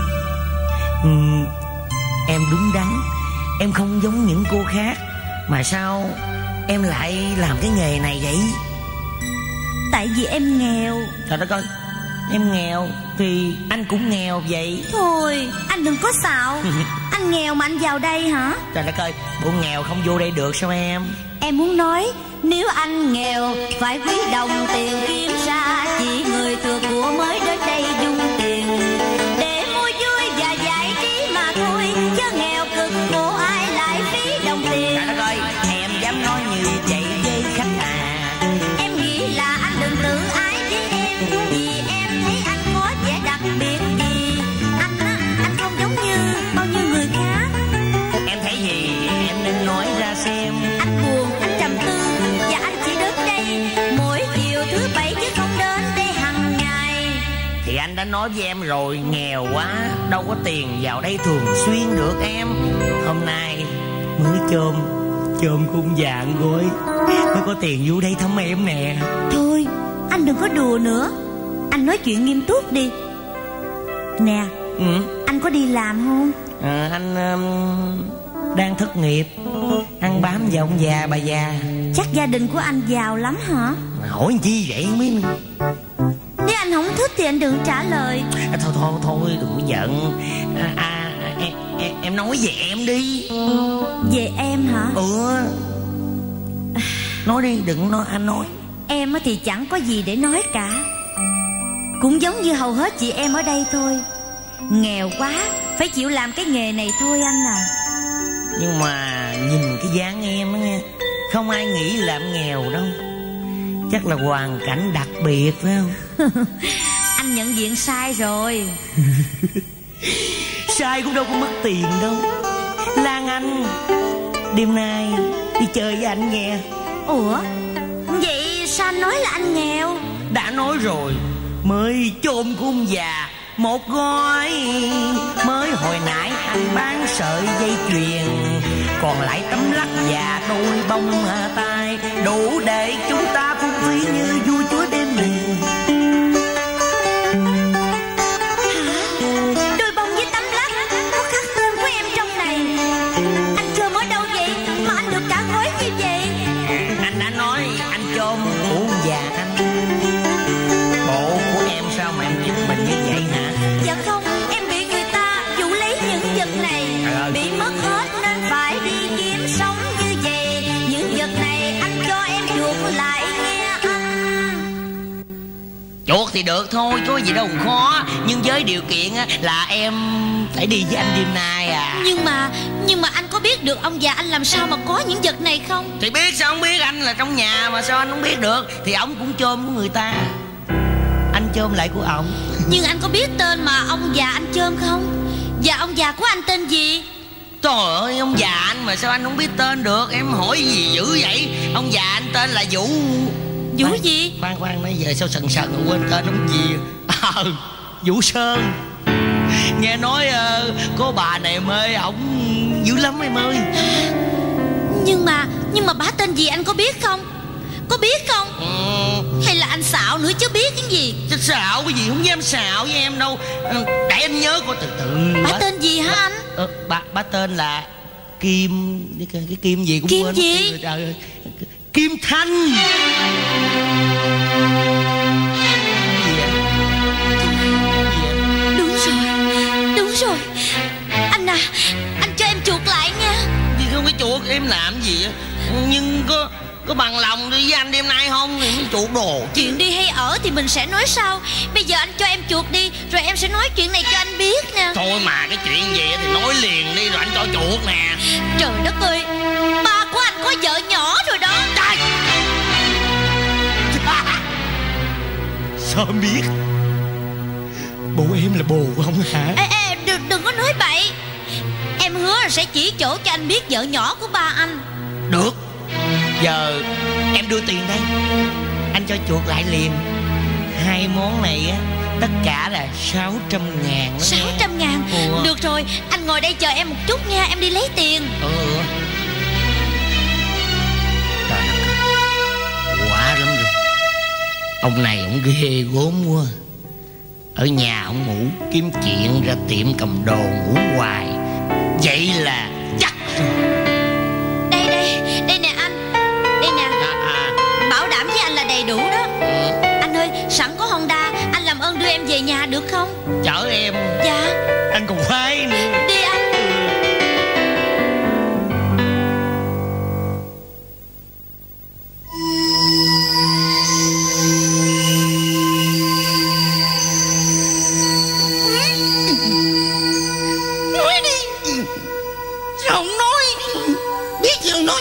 Em đúng đắn. Em không giống những cô khác. Mà sao em lại làm cái nghề này vậy? Tại vì em nghèo. Trời đất ơi, em nghèo thì anh cũng nghèo vậy. Thôi anh đừng có xạo. Anh nghèo mà anh vào đây hả? Trời đất ơi, bộ nghèo không vô đây được sao em? Em muốn nói nếu anh nghèo phải quý đồng tiền kiếm ra. Chỉ người thừa của mới đến đây dung tiền để mua vui và giải trí mà thôi. Chứ nghèo cực khổ ai lại phí đồng tiền. Trời đất ơi, em dám nói như vậy với khách à? Em nghĩ là anh đừng tự ái với em. Vì em thấy anh có vẻ đặc biệt. Vì anh không giống như bao nhiêu người khác. Em thấy gì em nên nói ra xem. Anh buồn, anh trầm tư. Và anh chỉ đến đây mỗi chiều thứ bảy chứ không đến đây hàng ngày. Thì anh đã nói với em rồi, nghèo quá đâu có tiền vào đây thường xuyên được em. Hôm nay mới chôm cũng dạng gối mới có tiền vô đây thăm em nè. Thôi anh đừng có đùa nữa. Anh nói chuyện nghiêm túc đi. Nè, anh có đi làm không? Anh đang thất nghiệp, ăn bám vào ông già bà già. Chắc gia đình của anh giàu lắm hả? Hỏi chi vậy không biết. Nếu anh không thích thì anh đừng trả lời. Thôi đừng có giận. Em nói về em đi. Về em hả? Nói đi, đừng nói anh nói. Em thì chẳng có gì để nói cả. Cũng giống như hầu hết chị em ở đây thôi. Nghèo quá phải chịu làm cái nghề này thôi anh à. Nhưng mà nhìn cái dáng em á nghe, không ai nghĩ là em nghèo đâu. Chắc là hoàn cảnh đặc biệt phải không? Anh nhận diện sai rồi. Sai cũng đâu có mất tiền đâu. Lan Anh, đêm nay đi chơi với anh nghe. Ủa, vậy sao anh nói là anh nghèo? Đã nói rồi, mới chôn của ông già một gói. Mới hồi nãy anh bán sợi dây chuyền, còn lại tấm lắc và đôi bông tai, đủ để chúng ta phung phí như vua chúa đêm miền. Hả? Đôi bông với tấm lắc có khắc tên của em trong này. Anh chôm ở đâu vậy mà anh được cả gói như vậy? Anh đã nói anh chôm của ông già anh. Bộ của em sao mà em giúp mình như vậy hả? Dạ không, em bị người ta dụ lấy những vật này, bị mất hết nên phải đi kiếm sống như vậy. Những vật này anh cho em chuộc lại nghe anh. Chuột thì được thôi, có gì đâu khó. Nhưng với điều kiện là em phải đi với anh đêm nay à. Nhưng mà anh có biết được ông già anh làm sao mà có những vật này không? Thì biết sao không biết, anh là trong nhà mà sao anh không biết được. Thì ổng cũng chôm của người ta, anh chôm lại của ổng. Nhưng anh có biết tên mà ông già anh chôm không? Và ông già của anh tên gì? Trời ơi, ông già anh mà sao anh không biết tên được? Em hỏi gì dữ vậy? Ông già anh tên là Vũ. Vũ gì? Khoan, nãy giờ sao sần sần quên tên ông gì? Vũ Sơn. Nghe nói cô bà này mê ổng dữ lắm em ơi. Nhưng mà bả tên gì anh có biết không? Có biết không? Hay là anh xạo nữa chứ biết cái gì? Xạo cái gì, không dám xạo với em đâu. Để anh nhớ coi từ từ. Bả tên gì hả anh? Bả tên là Kim. Cái Kim gì cũng Kim quên. gì? Trời ơi, Kim Thanh. Đúng rồi. Anh à, anh cho em chuộc lại nha. Thì không có chuộc em làm gì á. Nhưng có bằng lòng đi với anh đêm nay không thì mới chuộc đồ. Chuyện đi hay ở thì mình sẽ nói sau. Bây giờ anh cho em chuộc đi, rồi em sẽ nói chuyện này cho anh biết nè. Thôi mà cái chuyện gì thì nói liền đi rồi anh cho chuộc nè. Trời đất ơi, ba của anh có vợ nhỏ rồi đó. Trời. Sao em biết? Bộ em là bồ của ông hả? Ê, đừng có nói bậy. Em hứa là sẽ chỉ chỗ cho anh biết vợ nhỏ của ba anh. Được. Giờ em đưa tiền đây, anh cho chuộc lại liền. Hai món này á, tất cả là 600.000. 600.000? Được rồi, anh ngồi đây chờ em một chút nha, em đi lấy tiền. Trời ơi, quá lắm rồi. Ông này ông ghê gốm quá. Ở nhà ông ngủ, kiếm chuyện ra tiệm cầm đồ ngủ hoài. Vậy là chắc rồi. Đây nè anh. Đây nè. Bảo đảm với anh là đầy đủ đó. Anh ơi, sẵn có Honda, anh làm ơn đưa em về nhà được không? Chở em? Dạ. Anh còn khoái nữa. Đi anh. Nói đi. Sao không nói? Biết gì không nói?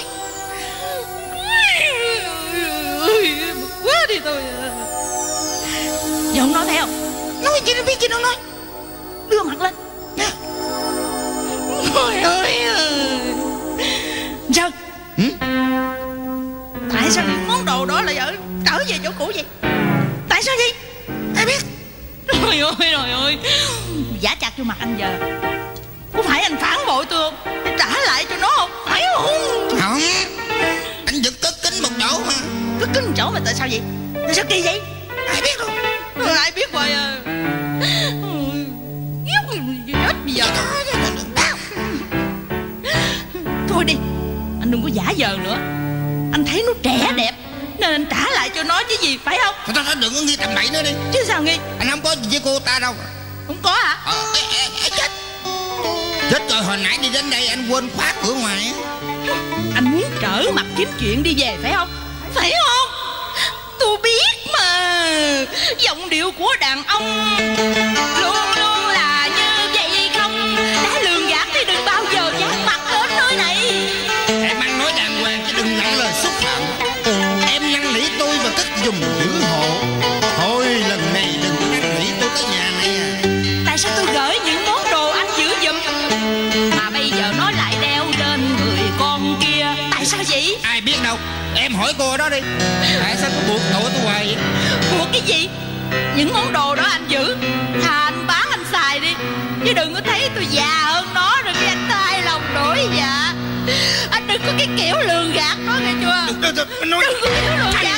Quá đi tôi. Giờ không nói thấy không? Nói gì nó biết gì đâu nói. Đưa mặt lên. Trời ơi. Sao? Tại sao những món đồ đó lại trở về chỗ cũ vậy? Tại sao vậy? Ai biết? Trời ơi. Giả chặt vô mặt anh giờ. Có phải anh phản bội tôi không? Anh trả lại cho nó không? Phải không? Không. Anh giật cất kính một chỗ mà. Cất kính một chỗ mà tại sao vậy? Tại sao kỳ vậy? Ai biết đâu. Ai biết rồi à. Chết bây giờ. Thôi đi, anh đừng có giả vờ nữa. Anh thấy nó trẻ đẹp nên anh trả lại cho nó chứ gì, phải không? Thôi đừng có nghi tầm bậy nữa đi. Chứ sao nghi? Anh không có gì với cô ta đâu. Không có hả? Chết. Chết rồi, hồi nãy đi đến đây anh quên khóa cửa ngoài á. Anh muốn trở mặt kiếm chuyện đi về phải không? Phải không? Tôi biết mà. Giọng điệu của đàn ông luôn luôn là như vậy không? Đã lường gạt thì đừng bao giờ dán mặt đến nơi này. Em ăn nói đàng hoàng chứ đừng lằng nặng lời xúc phạm. Em năn nỉ tôi và cất giùm giữ hộ. Thôi lần này đừng có năn nỉ tôi tới nhà này à. Tại sao tôi gửi những món đồ anh giữ giùm mà bây giờ nó lại đeo trên người con kia? Tại sao vậy? Ai biết đâu. Em hỏi cô đó đi. Tại sao cô buộc tội tôi hoài vậy? Buộc cái gì? Những món đồ đó anh giữ, thà anh bán anh xài đi, chứ đừng có thấy tôi già hơn nó rồi cái anh thay lòng đổi dạ. Anh đừng có cái kiểu lường gạt nó nghe chưa? Đừng có kiểu lường gạt.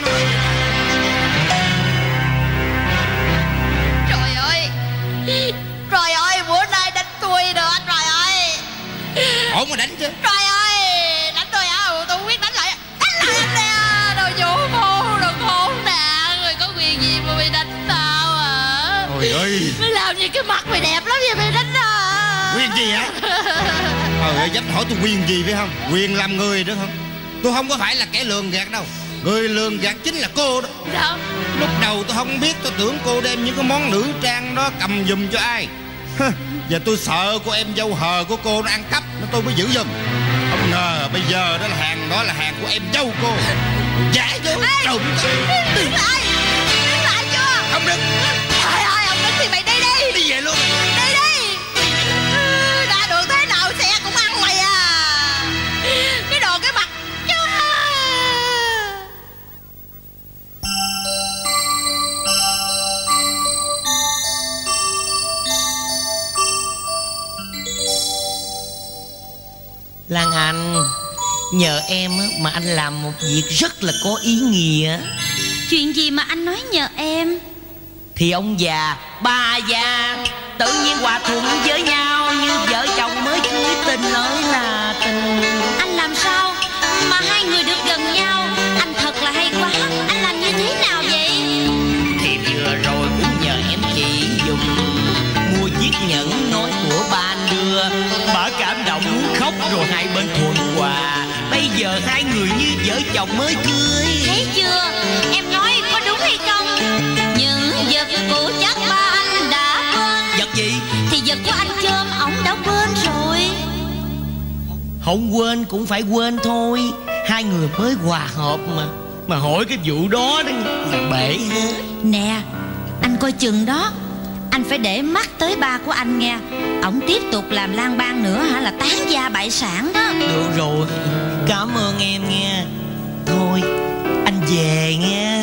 Trời ơi, bữa nay đánh tôi nữa, trời ơi. Ổn mà đánh chứ. Trời ơi, đánh tôi hả? Tôi không biết đánh lại anh nè. Đồ vũ phu, đồ khốn nạn. Người có quyền gì mà mày đánh tao hả? Trời ơi, mày làm gì cái mặt mày đẹp lắm vậy mày đánh tao? Quyền gì hả? Trời ơi, dám hỏi tôi quyền gì phải không? Quyền làm người nữa không? Tôi không có phải là kẻ lường gạt đâu. Người lường gạt chính là cô đó. Sao? Lúc đầu tôi không biết, tôi tưởng cô đem những cái món nữ trang đó cầm giùm cho ai. Giờ tôi sợ cô em dâu hờ của cô nó ăn cắp, nó tôi mới giữ giùm. Không ngờ bây giờ đó là hàng của em dâu cô. Giả vô trộm. Đứng lại chưa? Không đứng. Trời ơi, không đứng thì mày đi đi. Đi về luôn. Đi đi. Ra đường thế nào xe cũng ăn mày à. Cái đồ cái mặt chứ. Lan Anh, nhờ em mà anh làm một việc rất là có ý nghĩa. Chuyện gì mà anh nói nhờ em? Thì ông già, bà già tự nhiên hòa thuận với nhau như vợ chồng mới cưới, tình nói là tình. Anh làm sao mà hai người được gần nhau? Anh thật là hay quá. Anh làm như thế nào vậy? Thì vừa rồi cũng nhờ em chị dùng mua chiếc nhẫn nói của ba anh đưa. Bà cảm động muốn khóc rồi hai bên thuận hòa. Bây giờ hai người như vợ chồng mới cưới. Thấy chưa? Em nói có đúng hay không? Những vật cũ chắc ba anh đã quên. Vật gì? Thì vật của anh Chôm ổng đã quên rồi. Không quên cũng phải quên thôi. Hai người mới hòa hợp mà hỏi cái vụ đó đó là bể hết. Nè, anh coi chừng đó. Anh phải để mắt tới ba của anh nghe. Ổng tiếp tục làm lang bang nữa hả là tán gia bại sản đó. Được rồi, cảm ơn em nghe. Thôi, anh về nghe.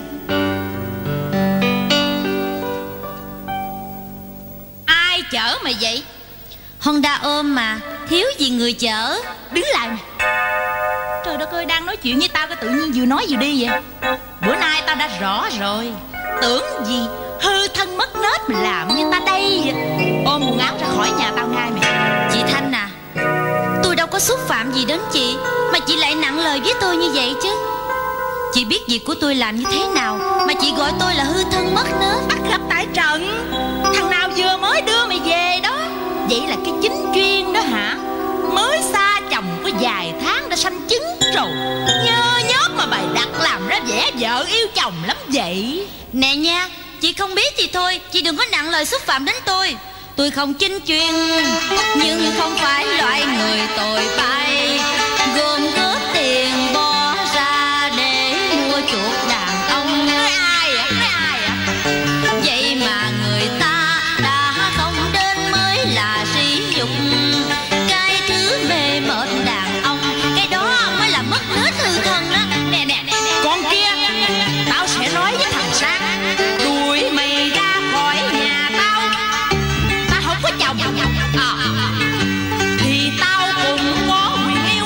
Ai chở mày vậy? Honda ôm mà, thiếu gì người chở. Đứng lại mày. Trời đất ơi, đang nói chuyện với tao cái tự nhiên vừa nói vừa đi vậy. Bữa nay tao đã rõ rồi. Tưởng gì hư thân mất nết mà làm như ta đây vậy. Ôm quần áo ra khỏi nhà tao ngay mày. Chị Thanh à, tôi đâu có xúc phạm gì đến chị mà chị lại nặng lời với tôi như vậy chứ. Chị biết việc của tôi làm như thế nào mà chị gọi tôi là hư thân mất nết? Bắt gặp tại trận. Thằng nào vừa mới đưa mày về đó. Vậy là cái chính chuyên đó hả? Mới xa chồng có vài tháng đã sanh trứng rồi. Nhớ nhớp mà bày đặt làm ra vẻ vợ yêu chồng lắm vậy. Nè nha, chị không biết thì thôi, chị đừng có nặng lời xúc phạm đến tôi. Tôi không chinh chuyên nhưng không phải loại người tồi bại, gồm góp tiền bỏ ra để mua chuộc đàn ông. Nói ai ạ? Nói ai ạ? Vậy mà người ta đã không đến mới là sỉ nhục. Cái thứ mê mệt đàn ông, cái đó mới là mất nết hư thân đó. Nè nè nè, con kia, tao sẽ nói với thằng Sang đuổi mày ra khỏi nhà tao. Tao không có chồng thì tao cũng có quyền yêu.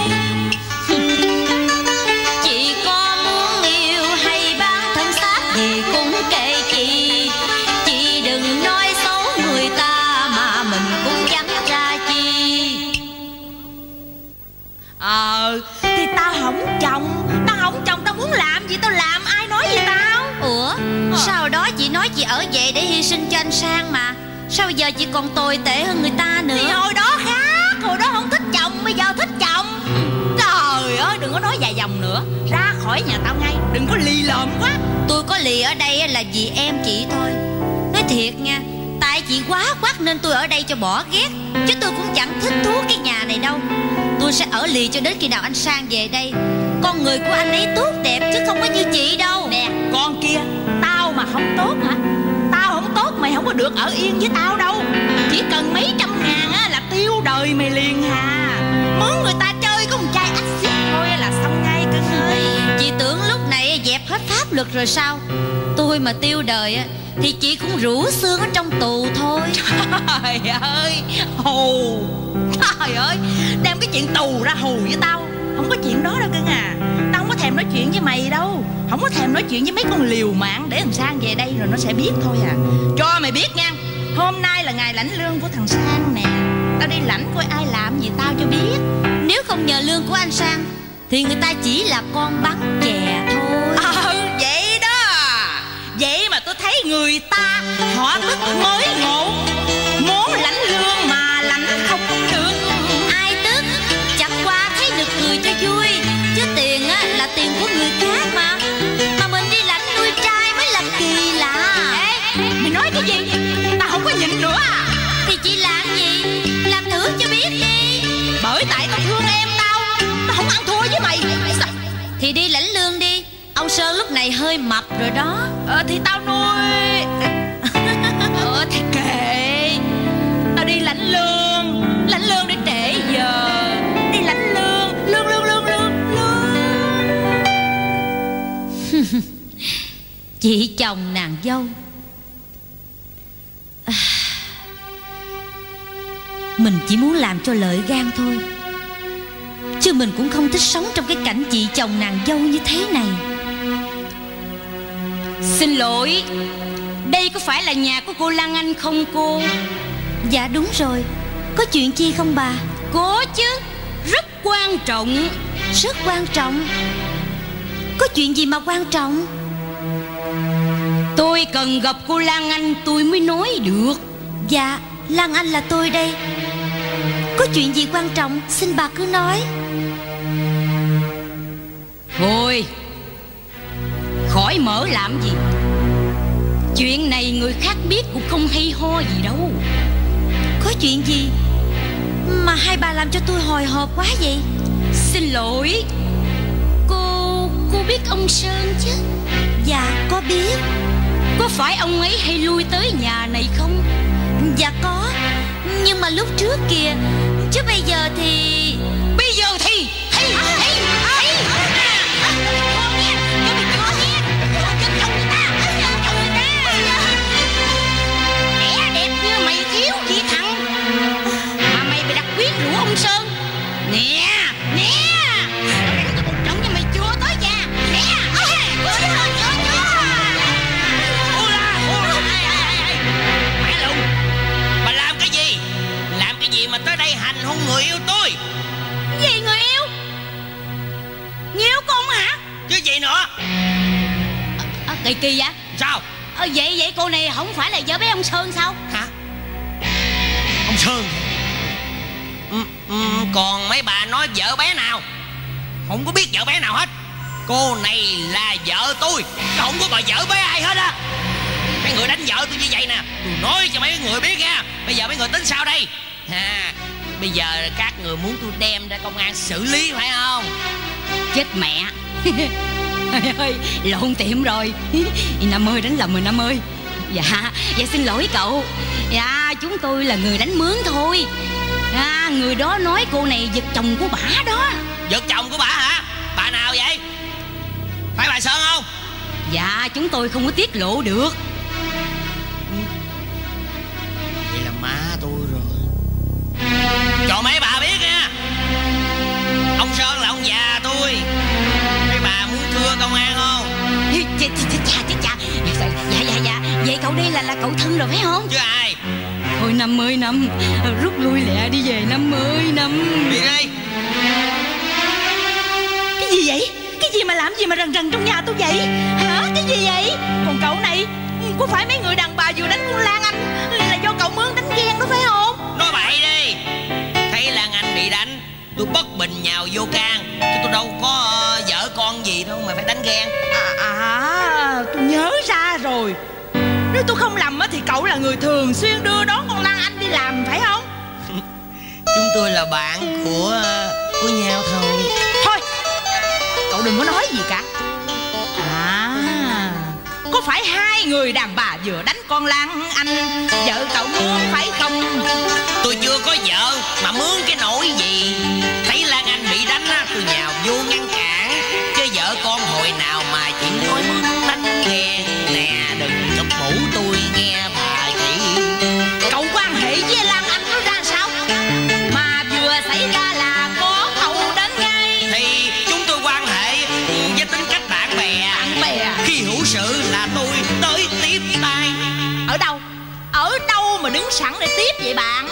Chị có muốn yêu hay bán thân xác thì cũng kệ chị. Chị đừng nói xấu người ta mà mình cũng chẳng ra chi. Thì tao không chồng. Tao không chồng, tao muốn làm gì tao làm. Ai nói gì tao? Ủa, sau đó chị nói chị ở vậy để hy sinh cho anh Sang mà. Sao giờ chị còn tồi tệ hơn người ta nữa? Thì hồi đó khác. Hồi đó không thích chồng, bây giờ thích chồng. Trời ơi, đừng có nói dài dòng nữa. Ra khỏi nhà tao ngay, đừng có lì lợm quá. Tôi có lì ở đây là vì em chị thôi. Nói thiệt nha, tại chị quá quắc nên tôi ở đây cho bỏ ghét. Chứ tôi cũng chẳng thích thú cái nhà này đâu. Tôi sẽ ở lì cho đến khi nào anh Sang về đây. Con người của anh ấy tốt đẹp chứ không có như chị đâu. Nè con kia, tao mà không tốt hả? Tao không tốt mày không có được ở yên với tao đâu. Chỉ cần mấy trăm ngàn á là tiêu đời mày liền hà. Mướn người ta chơi có một chai axit thôi là xong ngay cưng ơi. Chị tưởng lúc này dẹp hết pháp luật rồi sao? Tôi mà tiêu đời á thì chị cũng rũ xương ở trong tù thôi. Trời ơi, hù. Trời ơi, đem cái chuyện tù ra hù với tao. Không có chuyện đó đâu cưng à. Tao không có thèm nói chuyện với mày đâu. Không có thèm nói chuyện với mấy con liều mạng. Để thằng Sang về đây rồi nó sẽ biết thôi à. Cho mày biết nha, hôm nay là ngày lãnh lương của thằng Sang nè. Tao đi lãnh coi ai làm gì tao cho biết. Nếu không nhờ lương của anh Sang thì người ta chỉ là con bắn chè thôi. Vậy đó. Vậy mà tôi thấy người ta họ tức mới ngộ. Muốn lãnh lương mà lãnh không được. Ai tức? Chẳng qua thấy được cười cho vui. Chứ tiền á là tiền của người khác mà. Mà mình đi lãnh nuôi trai mới là kỳ lạ. Ê, mày nói cái gì? Tao không có nhịn nữa à. Thì chị làm gì? Làm thử cho biết đi. Bởi tại tao thương em tao. Tao không ăn thua với mày. Thì đi lãnh lương đi. Ông Sơn lúc này hơi mập rồi đó. Thì tao nuôi. Thì kệ. Tao đi lãnh lương để trễ giờ. Đi lãnh lương. Lương. Chị chồng nàng dâu. Mình chỉ muốn làm cho lợi gan thôi, chứ mình cũng không thích sống trong cái cảnh chị chồng nàng dâu như thế này. Xin lỗi, đây có phải là nhà của cô Lan Anh không cô? Dạ đúng rồi. Có chuyện chi không bà? Có chứ, rất quan trọng. Rất quan trọng? Có chuyện gì mà quan trọng? Tôi cần gặp cô Lan Anh tôi mới nói được. Dạ, Lan Anh là tôi đây. Có chuyện gì quan trọng xin bà cứ nói. Thôi, khỏi mở làm gì. Chuyện này người khác biết cũng không hay ho gì đâu. Có chuyện gì mà hai bà làm cho tôi hồi hộp quá vậy? Xin lỗi, cô biết ông Sơn chứ? Dạ có biết. Có phải ông ấy hay lui tới nhà này không? Dạ có. Nhưng mà lúc trước kìa. Chứ bây giờ thì Kẻ đẹp như mày thiếu gì thằng. Mà mày bị đặt quyến rũ ông Sơn. Nè trọng cho mày chưa tới nhà. Nè Mẹ Lùng, bà làm cái gì? Làm cái gì mà tới đây hành hung người yêu tôi? gì người yêu? Người yêu con hả? Chứ gì nữa? Kỳ vậy? Sao? Vậy cô này không phải là vợ bé ông Sơn sao? Hả? Ông Sơn? Còn mấy bà nói vợ bé nào? Không có biết vợ bé nào hết. Cô này là vợ tôi, không có bà vợ bé ai hết á. Mấy người đánh vợ tôi như vậy nè, tôi nói cho mấy người biết nha. Bây giờ mấy người tính sao đây? Bây giờ các người muốn tôi đem ra công an xử lý phải không? Chết mẹ. Trời ơi, lộn tiệm rồi. Năm ơi, đánh lầm rồi Năm ơi. Dạ xin lỗi cậu. Dạ chúng tôi là người đánh mướn thôi. Người đó nói cô này giật chồng của bả đó. Giật chồng của bả hả? Bà nào vậy? Phải bà Sơn không? Dạ chúng tôi không có tiết lộ được. Vậy là má tôi rồi. Cho mấy bà biết nha, ông Sơn là ông già tôi. Mấy bà muốn thưa công an không? Chà. Dạ. Vậy cậu đây là cậu thân rồi phải không? Chứ ai. Thôi Năm ơi Năm, rút lui lẹ đi về Năm ơi Năm. Đi đi. Cái gì vậy? Cái gì mà làm gì mà rần trong nhà tôi vậy? Hả? Cái gì vậy? Còn cậu này, có phải mấy người đàn bà vừa đánh con Lan Anh là do cậu mướn đánh ghen đó phải không? Nói bậy đi. Thấy Lan Anh bị đánh, tôi bất bình nhào vô can, chứ tôi đâu có vợ con gì đâu mà phải đánh ghen. Tôi nhớ ra rồi. Nếu tôi không lầm thì cậu là người thường xuyên đưa đón con Lan Anh đi làm phải không? Chúng tôi là bạn của nhau thôi. Thôi, cậu đừng có nói gì cả. Có phải hai người đàn bà vừa đánh con Lan Anh vợ cậu mướn phải không? Tôi chưa có vợ mà mướn cái nỗi gì. Thấy Lan Anh bị đánh á, tôi nhào vô ngăn cản. Chứ vợ con hồi nào mà chỉ nói mướn đánh ghen. Nè đừng chụp mũ tôi nghe bà chị. Cậu quan hệ với Lan Anh nó ra sao mà vừa xảy ra là có cậu đến ngay? Thì chúng tôi quan hệ với tính cách bạn bè. Khi hữu sự là tôi tới tiếp tay. Ở đâu? Ở đâu mà đứng sẵn để tiếp vậy bạn?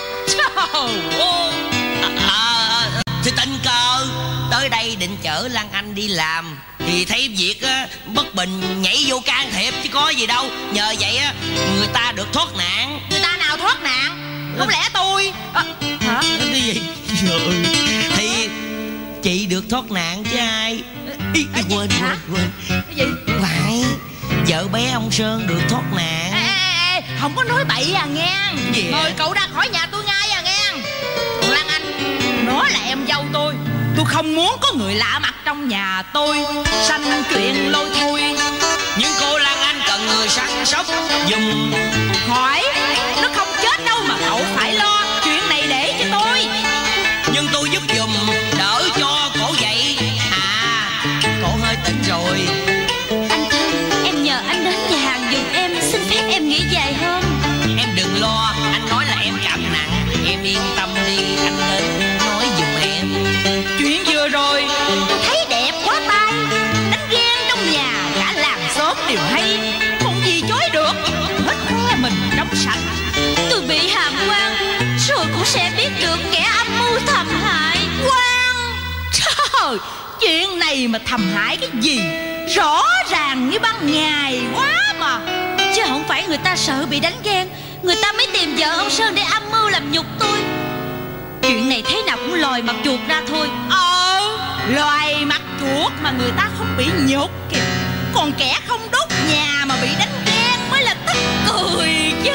Thì tình cờ tới đây định chở Lan Anh đi làm, thì thấy việc bất bình nhảy vô can thiệp chứ có gì đâu. Nhờ vậy á người ta được thoát nạn. Người ta nào thoát nạn? Không lẽ tôi hả? Cái gì? Thì chị được thoát nạn chứ ai. Quên. Cái gì? Phải vợ bé ông Sơn được thoát nạn. Ê, không có nói bậy à nghe. Mời cậu ra khỏi nhà tôi ngay à nghe. Còn Lan Anh, nó là em dâu tôi không muốn có người lạ mặt trong nhà tôi sanh chuyện lôi thôi. Nhưng cô Lan Anh cần người săn sóc giùm. Hỏi, nó không chết đâu mà cậu phải lo. Chuyện này để cho tôi. Nhưng tôi giúp giùm đỡ cho cổ vậy. Cổ hơi tỉnh rồi. Anh thân, em nhờ anh đến nhà hàng giùm em. Xin phép em nghỉ dài hơn. Em đừng lo, anh nói là em cảm nặng. Em yên tâm đi, anh đến nói giùm em. Chuyện vừa rồi tôi thấy đẹp quá tay. Đánh ghen trong nhà cả làng xóm đều hay. Không gì chối được. Hết khoe mình trong sạch. Tôi bị hàm quan, rồi cũng sẽ biết được kẻ âm mưu thầm hại. Quan? Trời, chuyện này mà thầm hại cái gì? Rõ ràng như ban ngày quá mà. Chứ không phải người ta sợ bị đánh ghen, người ta mới tìm vợ ông Sơn để âm mưu làm nhục tôi. Chuyện này thế nào cũng lòi mặt chuột ra thôi. Loài mặt chuột mà người ta không bị nhục kìa. Còn kẻ không đốt nhà mà bị đánh ghen mới là tức cười chứ.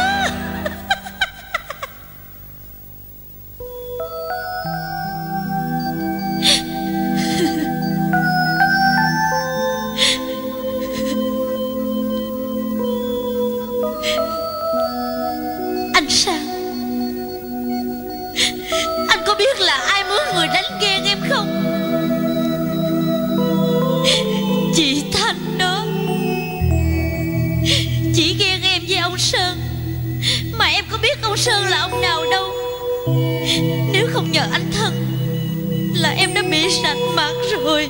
Anh Sang, anh có biết là ai mướn người đánh ghen em không? Chị Thanh đó. Chị ghen em với ông Sơn, mà em có biết ông Sơn là ông nào đâu. Nếu không nhờ anh Thân là em đã bị sạch mặt rồi.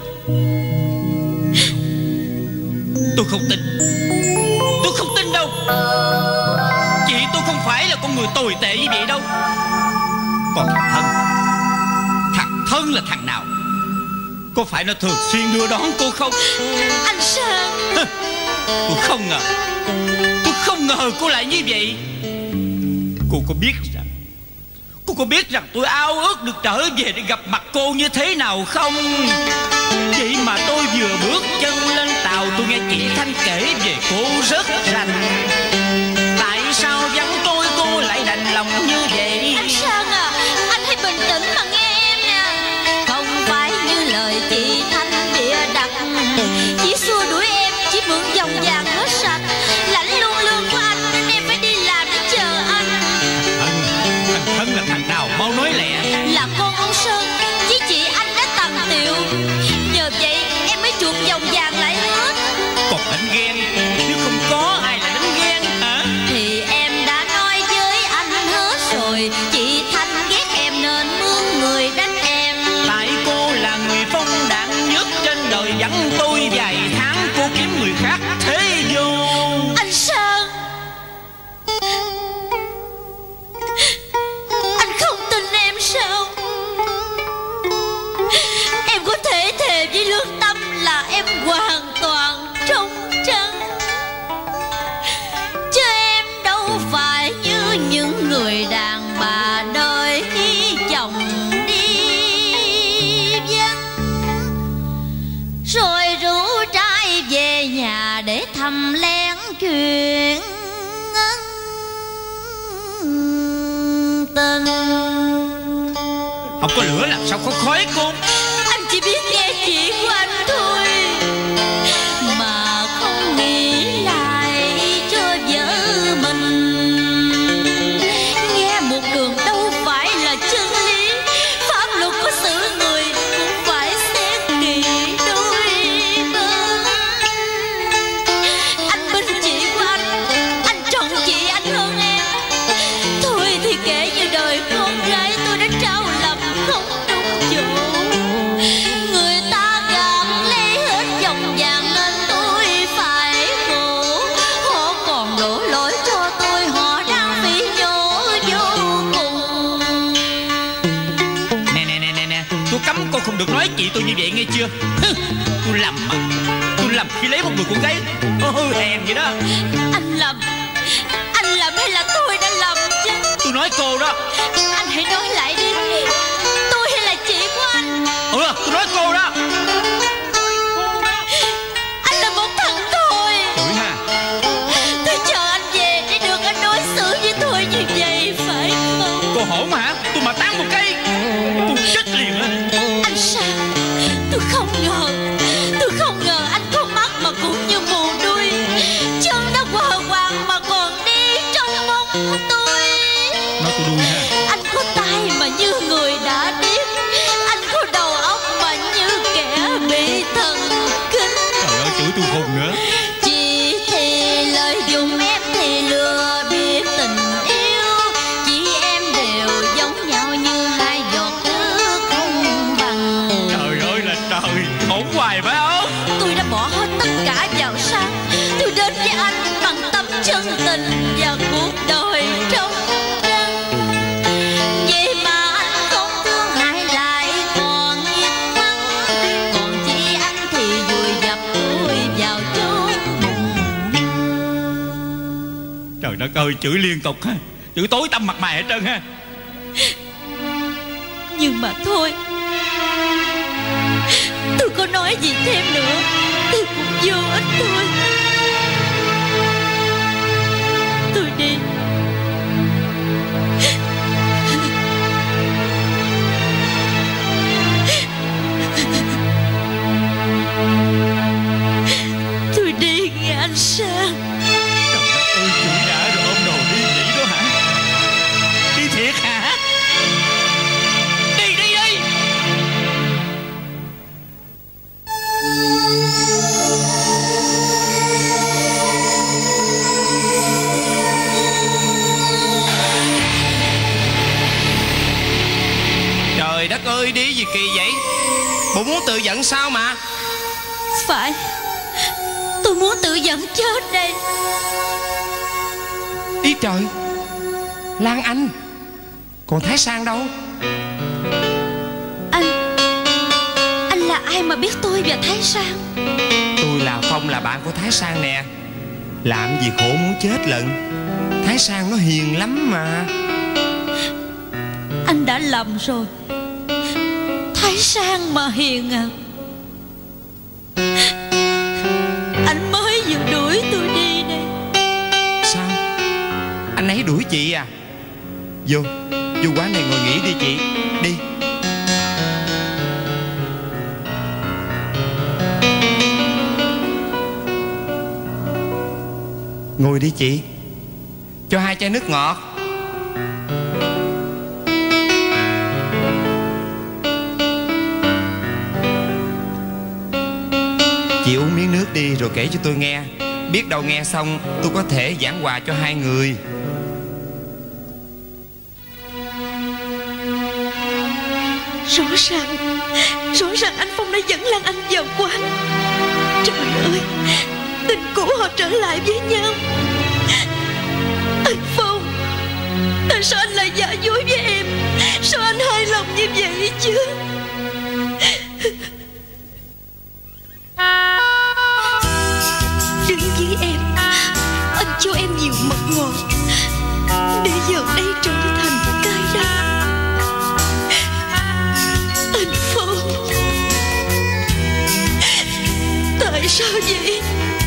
Tôi không tin. Tôi không tin đâu. Chị tôi không phải là con người tồi tệ như vậy đâu. Còn thằng Thân là thằng nào? Có phải nó thường xuyên đưa đón cô không? Anh Sang, Tôi không ngờ cô lại như vậy. Cô có biết rằng tôi ao ước được trở về để gặp mặt cô như thế nào không? Vậy mà tôi vừa bước chân lên tàu, tôi nghe chị Thanh kể về cô rất rành. Tại sao vắng tôi cô lại đành lòng như vậy? anh Sang à, anh hãy bình tĩnh mà nghe em nè. Không phải như lời chị Thanh bịa đặt, chỉ xua đuổi em, chỉ mượn vòng vàng hết sạch. Lãnh luôn lương của anh nên em phải đi làm để chờ anh. Thằng Thân là thằng nào? Mau nói lẹ. Là con ông Sơn với chị anh đã tầm tiệu. Nhờ vậy em mới chuộc vòng vàng lại hết. Còn đánh ghen, nếu không có ai là đánh ghen hả? Thì em đã nói với anh hết rồi. Chị Thanh ghét em nên mướn người đánh em. Tại cô là người phong đảng nhất trên đời, vắng tôi vài tháng cô kiếm người khác thế vô. Anh Sơn, anh không tin em sao? Em có thể thề với lương tâm là em hoàn toàn trong trắng. Chứ em đâu phải như những người đàn bà đôi khi chồng đi vắng, rồi rủ trai về nhà để thầm lén chuyện ân tình. Không có lửa làm sao có khói cô? Anh chỉ biết nghe chuyện của anh thôi. không được nói chị tôi như vậy nghe chưa? Tôi lầm mà. Tôi lầm khi lấy một người con gái hèn vậy đó. Anh lầm hay là tôi đã lầm chứ? Tôi nói cô đó. Anh hãy nói lại đi, tôi hay là chị của anh? Tôi nói cô đó. Anh là một thằng thôi. Chửi ha. Tôi chờ anh về để được anh đối xử với tôi như vậy phải không? Cô hổn hả? Tôi mà tán một cây tôi chết liền á. Anh Sang, tôi không ngờ anh có mắt mà cũng như mù đuôi, chân nó quờ quàng mà còn đi trong bóng tôi. Nói tôi đuôi ha. Anh có tai mà như người đã điếc, anh có đầu óc mà như kẻ bị thần kinh. Trời ơi, chửi tôi khùng nữa. Chị thì lợi dụng, em thì lừa biết tình yêu, chị em đều giống nhau như hai giọt nước không bằng. Trời ơi là trời, khổ hoài phải không? Tôi đã bỏ hết tất cả vào Sang. Tôi đến với anh bằng tâm chân tình và cuộc đời trong trăng. Vậy mà anh không thương hại lại còn im mắng. Còn chị anh thì vùi dập tôi vào chốn bụng. Trời đất ơi, chửi liên tục ha. Chửi tối tăm mặt mày hết trơn ha. Nhưng mà thôi, tôi có nói gì thêm nữa thì cũng vô ích thôi. Tôi đi. Tôi đi nghe anh Sang. Trời đất ơi, chửi đã rồi ôm đồ đi vậy đó hả? Đi thiệt hả? Đi đi đi. Trời đất ơi, đi gì kỳ vậy? Bộ muốn tự giận sao mà? Phải, tôi muốn tự giận chết đây. Ý trời, Lan Anh, còn Thái Sang đâu? Anh là ai mà biết tôi và Thái Sang? Tôi là Phong, là bạn của Thái Sang nè. Làm gì khổ muốn chết lận. Thái Sang nó hiền lắm mà. Anh đã lầm rồi. Thái Sang mà hiền à? Anh mới vừa đuổi tôi đi đây. Sao? Anh ấy đuổi chị à? Vô quán này ngồi nghỉ đi chị. Đi. Ngồi đi chị. Cho 2 chai nước ngọt. Chị uống miếng nước đi rồi kể cho tôi nghe. Biết đâu nghe xong tôi có thể giảng hòa cho hai người. Rõ ràng anh Phong đã dẫn Lan Anh vào quán. Trời ơi, tình cũ họ trở lại với nhau. Anh Phong, tại sao anh lại giả dối với em? Sao anh hài lòng như vậy chứ? Đứng với em, anh cho em nhiều mật ngọt, để giờ đây trở thành cay đắng. Anh Phong, tại sao vậy?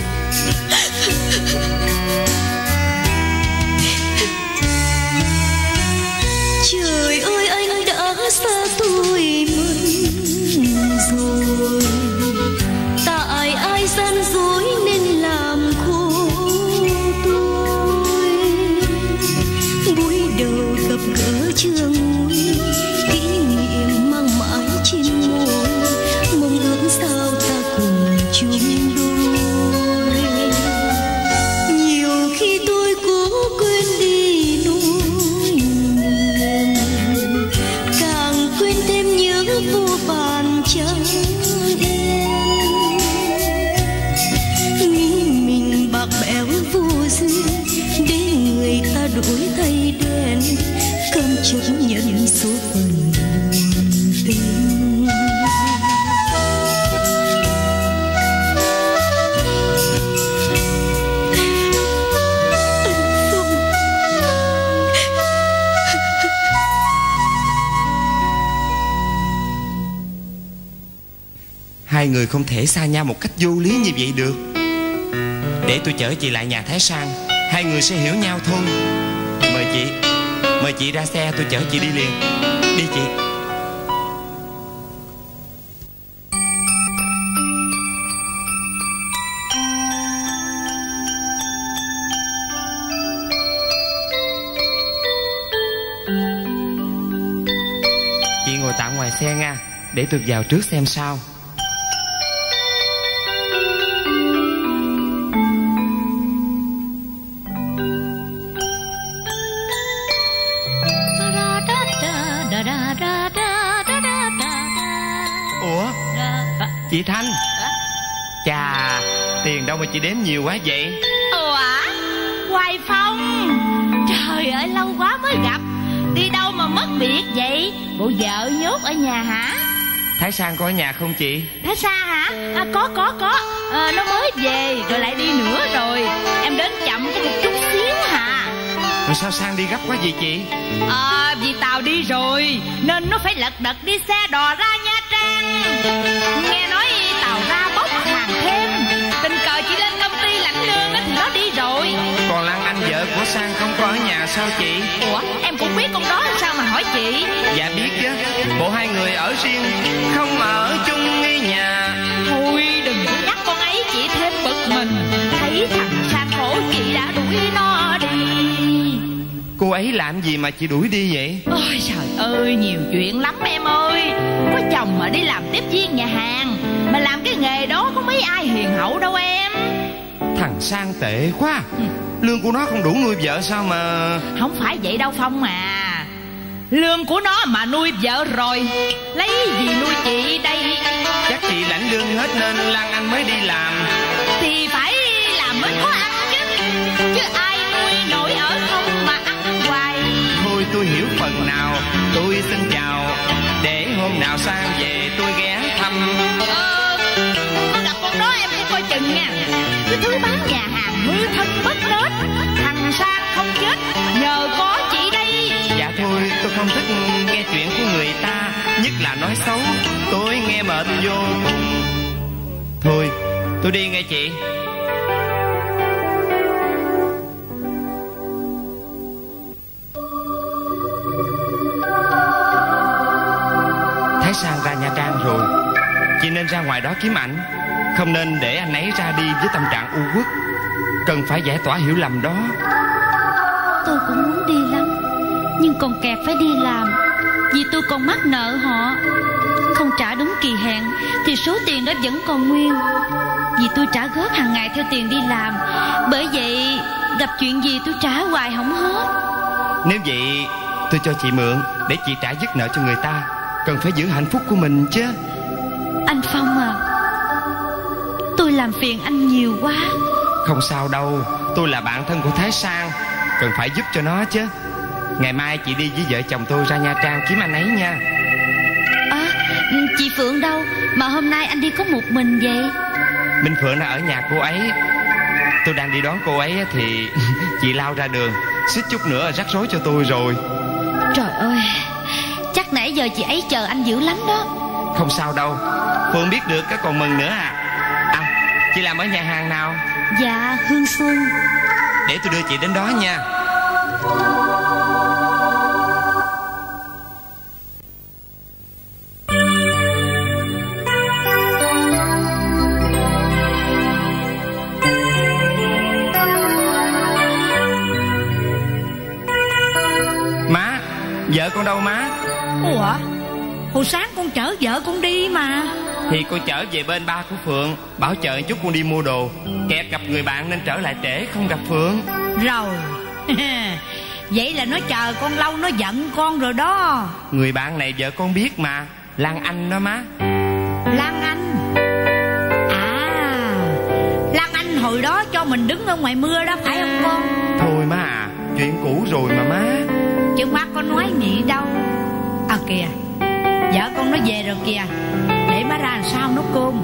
Trời ơi, anh đã xa tôi mình rồi. Tại ai gian dối nên làm khổ tôi. Buổi đầu gặp gỡ chưa nguôi, kỷ niệm mang mãi trên môi, mong ước sao ta cùng chung đôi. Nhiều khi tôi cố quên đi nỗi niềm, càng quên thêm nhớ vô vàn chẳng yên. Nghĩ mình bạc bẽo vô duyên, để người ta đổi thay đen, cam chấp nhận số phận tình. Hai người không thể xa nhau một cách vô lý như vậy được. Để tôi chở chị lại nhà Thái Sang, hai người sẽ hiểu nhau thôi. Mời chị ra xe, tôi chở chị đi liền. Đi chị. Chị ngồi tạm ngoài xe nha, để tôi vào trước xem sao. Ủa, chị Thanh. Chà, tiền đâu mà chị đếm nhiều quá vậy? Ủa, Hoài Phong. Trời ơi, lâu quá mới gặp. Đi đâu mà mất biệt vậy? Bộ vợ nhốt ở nhà hả? Thái Sang có ở nhà không chị? Thái Sang hả? Có. Nó mới về rồi lại đi nữa rồi. Em đến chậm có một chút xíu hả? Rồi sao Sang đi gấp quá vậy chị? Vì Tàu đi rồi nên nó phải lật đật đi xe đò ra Nha Trang. Nghe nói Tàu ra bốc hàng thêm. Tình cờ chị lên công ty lãnh lương đó thì nó đi rồi. Còn Lan Anh vợ của Sang không có ở nhà sao chị? Ủa, em cũng biết con đó sao mà hỏi chị? Dạ biết chứ. Bộ hai người ở riêng, không ở chung với nhà. Thôi đừng có nhắc con ấy, chị thêm bực mình. Thấy thằng Sang khổ chị đã đuổi nó đi. Cô ấy làm gì mà chị đuổi đi vậy? Ôi trời ơi, nhiều chuyện lắm em ơi. Có chồng mà đi làm tiếp viên nhà hàng, mà làm cái nghề đó có mấy ai hiền hậu đâu em. Thằng Sang tệ quá. Lương của nó không đủ nuôi vợ sao mà... Không phải vậy đâu Phong à. Lương của nó mà nuôi vợ rồi, lấy gì nuôi chị đây? Chắc chị lãnh lương hết nên Lan Anh mới đi làm. Thì phải làm mới có ăn chứ ai nuôi nổi ở không mà ăn hoài. Thôi tôi hiểu phần nào. Tôi xin chào. Để hôm nào Sang về tôi ghé thăm. Có gặp con đó em phải coi chừng nha. Cái thứ bán nhà hàng hư thân bất nết. Thằng Sang không chết nhờ có chị đây. Dạ thôi, tôi không thích nghe chuyện của người ta, nhất là nói xấu. Tôi nghe mệt vô cùng. Thôi, tôi đi nghe chị. Thái Sang ra Nha Trang rồi, chị nên ra ngoài đó kiếm ảnh. Không nên để anh ấy ra đi với tâm trạng u uất. Cần phải giải tỏa hiểu lầm đó. Tôi cũng muốn đi lắm, nhưng còn kẹt phải đi làm. Vì tôi còn mắc nợ họ. Không trả đúng kỳ hẹn thì số tiền đó vẫn còn nguyên. Vì tôi trả góp hàng ngày theo tiền đi làm. Bởi vậy gặp chuyện gì tôi trả hoài không hết. Nếu vậy tôi cho chị mượn để chị trả dứt nợ cho người ta. Cần phải giữ hạnh phúc của mình chứ. Anh Phong à, tôi làm phiền anh nhiều quá. Không sao đâu, tôi là bạn thân của Thái Sang, cần phải giúp cho nó chứ. Ngày mai chị đi với vợ chồng tôi ra Nha Trang kiếm anh ấy nha. Chị Phượng đâu mà hôm nay anh đi có một mình vậy? Minh Phượng đã ở nhà cô ấy. Tôi đang đi đón cô ấy thì chị lao ra đường, suýt chút nữa rắc rối cho tôi rồi. Trời ơi, chắc nãy giờ chị ấy chờ anh dữ lắm đó. Không sao đâu, Phương biết được cái còn mừng nữa à. Chị làm ở nhà hàng nào? Dạ, Hương Xuân. Để tôi đưa chị đến đó nha. Má, vợ con đâu má? Ủa, hồi sáng con chở vợ con đi mà. Thì con chở về bên ba của Phượng, bảo chờ chút con đi mua đồ. Kẹt gặp người bạn nên trở lại trễ không gặp Phượng. Rồi vậy là nó chờ con lâu, nó giận con rồi đó. Người bạn này vợ con biết mà, Lan Anh đó má. Lan Anh à? Lan Anh hồi đó cho mình đứng ở ngoài mưa đó phải không con? Thôi má à, chuyện cũ rồi mà má. Chứ má có nói gì đâu. Kìa, vợ con nó về rồi kìa. Để má ra làm sao nấu cơm.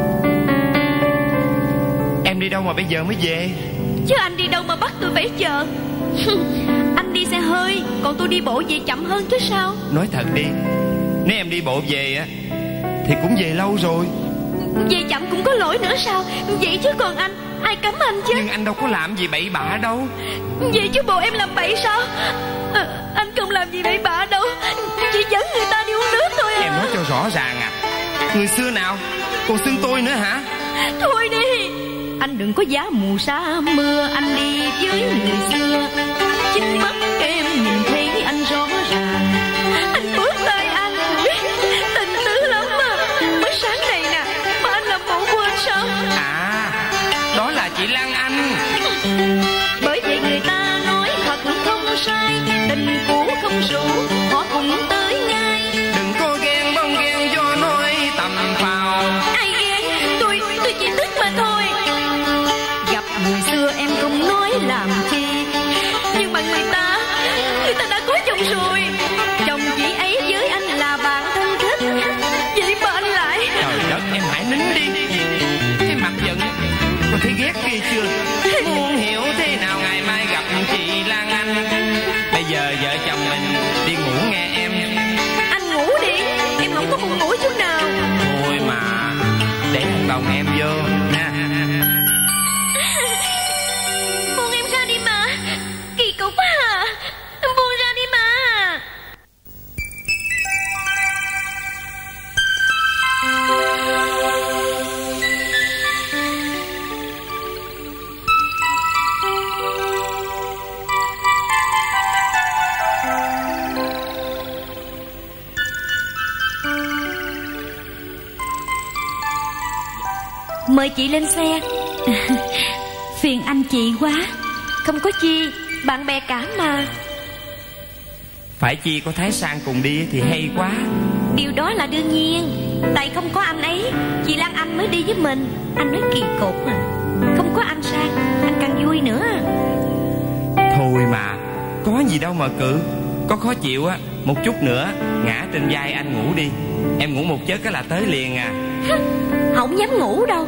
Em đi đâu mà bây giờ mới về? Chứ anh đi đâu mà bắt tôi phải chờ. Anh đi xe hơi, còn tôi đi bộ về chậm hơn chứ sao. Nói thật đi, nếu em đi bộ về á thì cũng về lâu rồi. Vậy chậm cũng có lỗi nữa sao? Vậy chứ còn anh, ai cấm anh chứ? Nhưng anh đâu có làm gì bậy bạ đâu. Vậy chứ bộ em làm bậy sao? Anh không làm gì bậy bạ đâu, chỉ dẫn người ta đi uống nước thôi à. Em nói cho rõ ràng à. Người xưa nào còn xưng tôi nữa hả? Thôi đi, anh đừng có giá mù sa mưa. Anh đi với người xưa, chính mắt em nhìn thấy anh rõ ràng. Anh bước tay anh, tình tứ lắm à. Mới sáng này nè mà anh làm bộ quên sao? À, đó là chị Lan Anh. Bởi vậy người ta nói thật không sai, tình cũ không rủ họ cùng tới ngay. Đừng có ghen bông ghen do nói tầm phào. Ai ghen, tôi chỉ tức mà thôi. Gặp người xưa em không nói làm chi, nhưng mà người ta đã có chồng rồi. Chồng chị ấy với anh là bạn thân thích, vậy mà anh lại... Trời đất, em hãy nín đi. Cái mặt giận có thấy ghét kia chưa? Muốn hiểu thế nào ngày mai gặp chị Lan Anh. Bây giờ vợ chồng mình đi ngủ nghe em. Anh ngủ đi, em không có buồn ngủ chút nào. Thôi mà, để anh bồng em vô nha. Buông em ra đi mà, kỳ cục quá à. Buông ra đi mà. Mời chị lên xe. Phiền anh chị quá. Không có chi, bạn bè cả mà. Phải chi có Thái Sang cùng đi thì hay quá. Điều đó là đương nhiên. Tại không có anh ấy, chị Lan Anh mới đi với mình. Anh nói kỳ cục à. Không có anh Sang, anh càng vui nữa. Thôi mà, có gì đâu mà cự. Có khó chịu á, một chút nữa ngã trên vai anh ngủ đi. Em ngủ một giấc cái là tới liền à. Không dám ngủ đâu.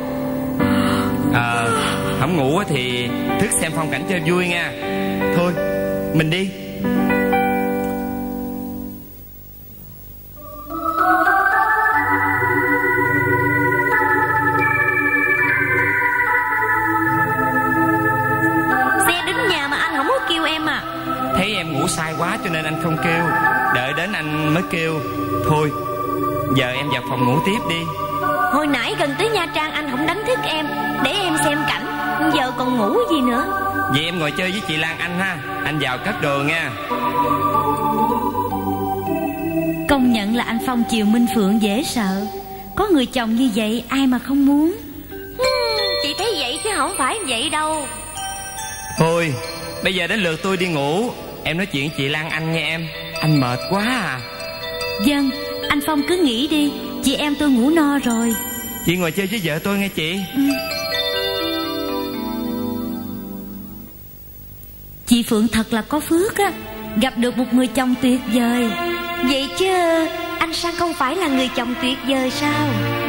Không ngủ á thì thức xem phong cảnh cho vui nha. Thôi, mình đi. Xe đến nhà mà anh không có kêu em à? Thấy em ngủ sai quá cho nên anh không kêu. Đợi đến anh mới kêu. Thôi, giờ em vào phòng ngủ tiếp đi. Hồi nãy gần tới Nha Trang anh không đánh thức em để em xem cảnh, giờ còn ngủ gì nữa. Vậy em ngồi chơi với chị Lan Anh ha. Anh vào cất đồ nha. Công nhận là anh Phong chiều Minh Phượng dễ sợ. Có người chồng như vậy ai mà không muốn. Chị thấy vậy chứ không phải vậy đâu. Thôi, bây giờ đến lượt tôi đi ngủ. Em nói chuyện với chị Lan Anh nha em. Anh mệt quá à. Vâng, anh Phong cứ nghỉ đi. Chị em tôi ngủ no rồi. Chị ngồi chơi với vợ tôi nghe chị. Chị Phượng thật là có phước á, gặp được một người chồng tuyệt vời. Vậy chứ anh Sang không phải là người chồng tuyệt vời sao?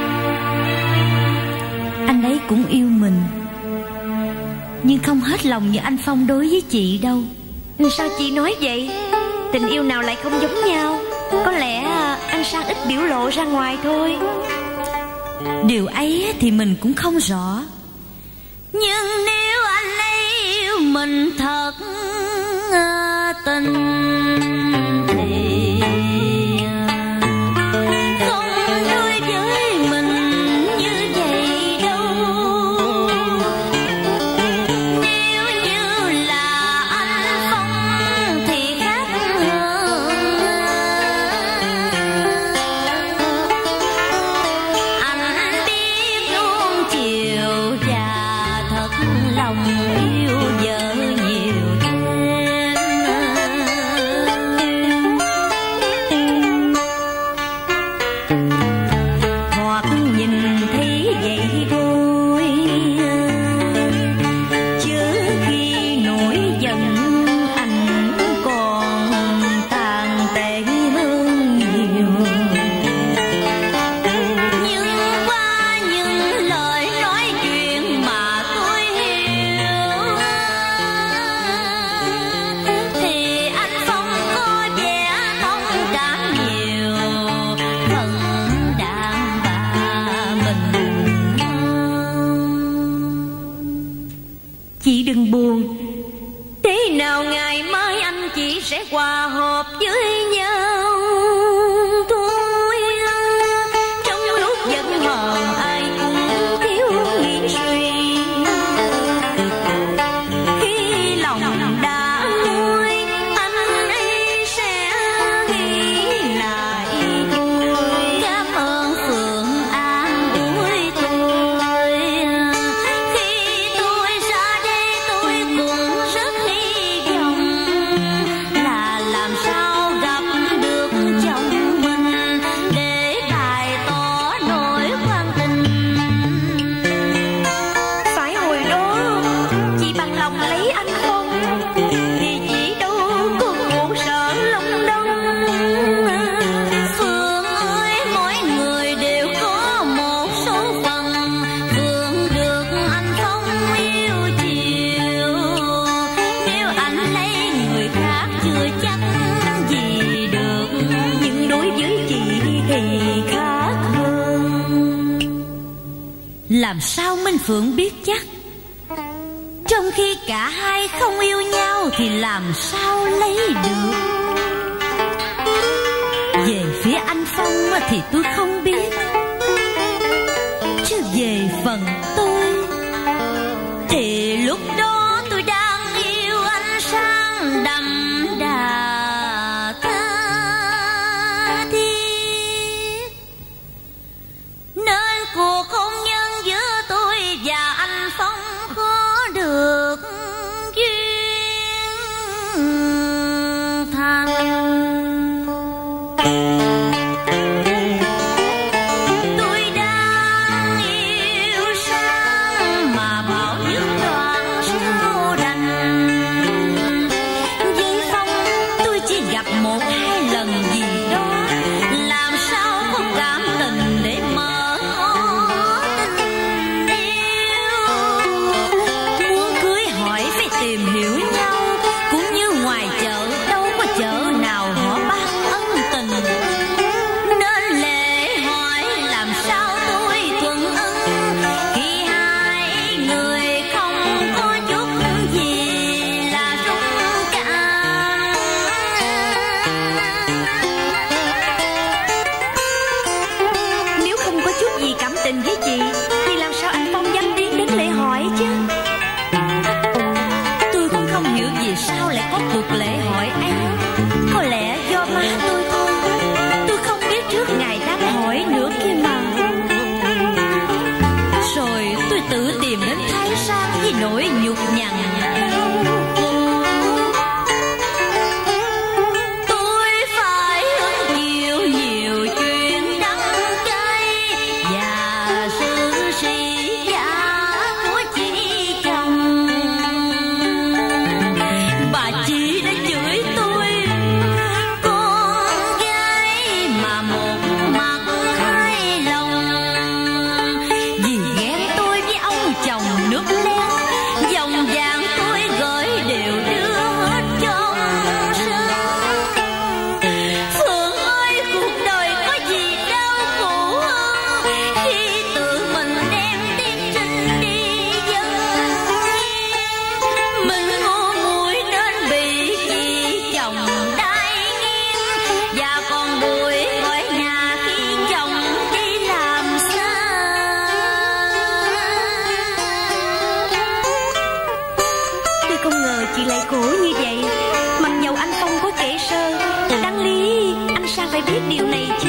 Anh ấy cũng yêu mình, nhưng không hết lòng như anh Phong đối với chị đâu. Sao chị nói vậy? Tình yêu nào lại không giống nhau? Có lẽ anh Sang ít biểu lộ ra ngoài thôi. Điều ấy thì mình cũng không rõ. Nhưng nếu anh ấy yêu mình thật tình thì không đối với mình như vậy đâu. Nếu như là anh Phong thì khác hơn. Anh biết luôn chiều và thật lòng yêu vợ nhiều thêm. Chị đừng buồn, thế nào ngày mai anh chị sẽ hòa hợp với nhau thôi. Trong lúc giận hờn ai cũng thiếu nghĩ suy, khi lòng đã nguôi anh ấy sẽ nghĩ lại vui. Cảm ơn Phượng an ủi tôi, khi tôi ra đây tôi cũng rất hy vọng là làm sao gặp được chồng mình để bày tỏ nỗi quan tình. Phải hồi đó chị bằng lòng lấy anh không, thì chị đâu có buồn sợ lòng đông. Phương ơi, mỗi người đều có một số phận, Phương được anh không yêu chiều. Nếu anh lấy người khác chưa chắc gì được, nhưng đối với chị thì khác hơn. Làm sao Minh Phượng biết chắc? Trong khi cả hai không yêu nhau thì làm sao lấy được? Về phía anh Phong thì tôi không biết, chứ về phần tôi thì lúc đó tôi đang yêu anh Sang đậm đà tha thiết, nên cuộc hôn nhân giữa tôi và anh Phong khó được duyên thành. Tôi đang yêu Sang mà bảo dứt đoạn sao đành. Với Phong tôi chỉ gặp một hai lần gì đó, làm sao có cảm tình để mở ngỏ tình yêu. Muốn cưới hỏi phải tìm hiểu nhau, cũng như ngoài chợ đâu có chợ nào họ bán ân tình. Nên lễ hỏi làm sao tôi thuận ưng, khi hai người không có chút gì là rung cảm. Nếu không có chút gì cảm tình với chị thì làm sao anh Phong dám tiến đến lễ hỏi chứ? Tôi cũng không hiểu vì sao lại có cuộc lễ hỏi ấy. Có lẽ do má tôi thôi. Tôi không biết trước ngày đám hỏi nữa kia mà. Rồi tôi tự tìm đến Thái Sang với nỗi nhục nhằn. Tôi phải hứng chịu nhiều chuyện đắng cay và sự sĩ giả của chị chồng. Bà chị đã chửi tôi con gái mà một mặt hai lòng, vì ghen tôi với ông chồng nước lén. Dòng vàng tôi gửi đều đưa hết trong sân. Phượng ơi, cuộc đời có gì đau khổ hơn khi tự mình đem tiếng trinh đi dân. Mình ngu muội nên bị chị chồng đai nghiêng, và còn đuổi khỏi nhà khi chồng đi làm xa. Tôi không ngờ chị lại khổ như vậy. Mặc dầu anh Phong có kể sơ, đáng lý anh Sang phải biết điều này chứ.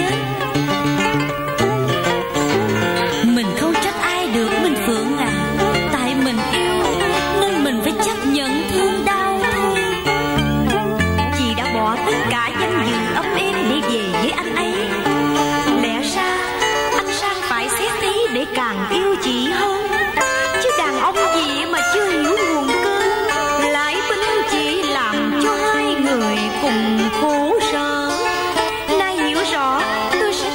Mình không trách ai được Minh Phượng à. Tại mình yêu nên mình phải chấp nhận thương đau thôi. Chị đã bỏ tất cả danh dự ấm êm để về với anh ấy. Lẽ ra anh Sang phải xét tí để càng yêu chị hơn. Chứ đàn ông gì mà chưa hiểu nguồn cơn, lại binh chỉ làm cho hai người cùng khổ sở. Nay hiểu rõ tôi sẽ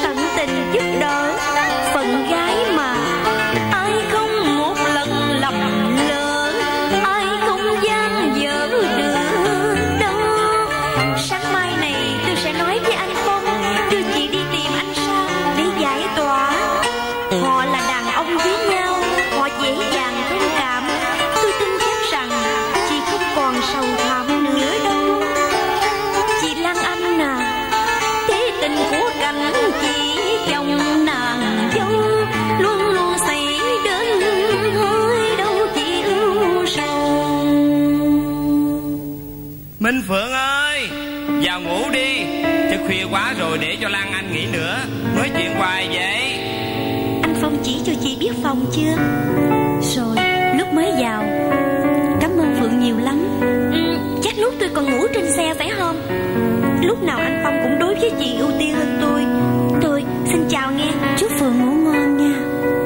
Minh Phượng ơi, vào ngủ đi, chứ khuya quá rồi, để cho Lan Anh nghỉ nữa. Nói chuyện hoài vậy. Anh Phong chỉ cho chị biết phòng chưa? Rồi lúc mới vào. Cảm ơn Phượng nhiều lắm. Chắc lúc tôi còn ngủ trên xe phải không? Lúc nào anh Phong cũng đối với chị ưu tiên hơn tôi. Tôi xin chào nghe. Chúc Phượng ngủ ngon nha.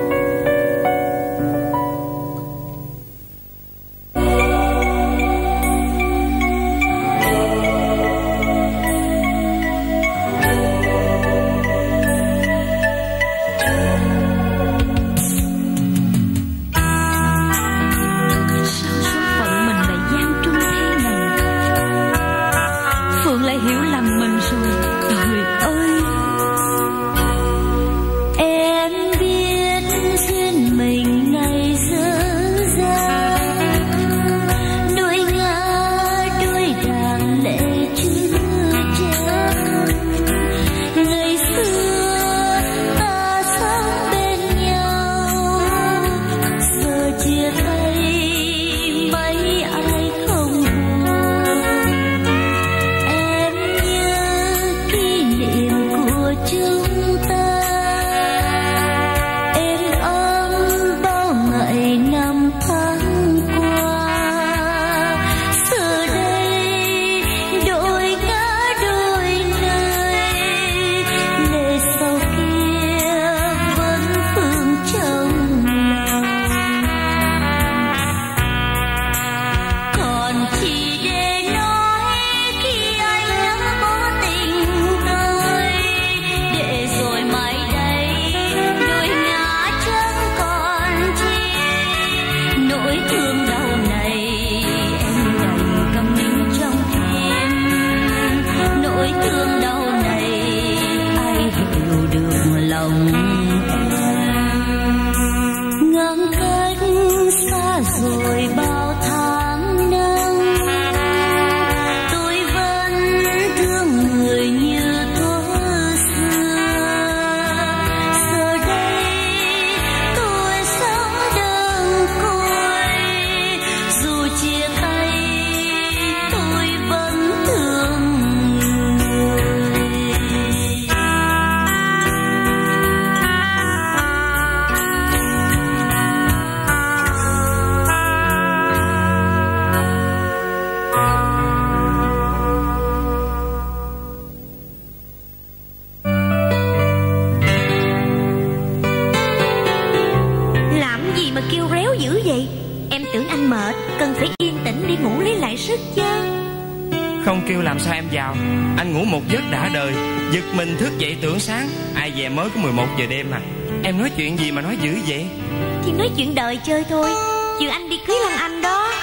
Không kêu làm sao em vào. Anh ngủ một giấc đã đời, giật mình thức dậy tưởng sáng. Ai về mới có 11 giờ đêm à. Em nói chuyện gì mà nói dữ vậy? Thì nói chuyện đời chơi thôi. Chiều anh đi cưới Lan Anh đó.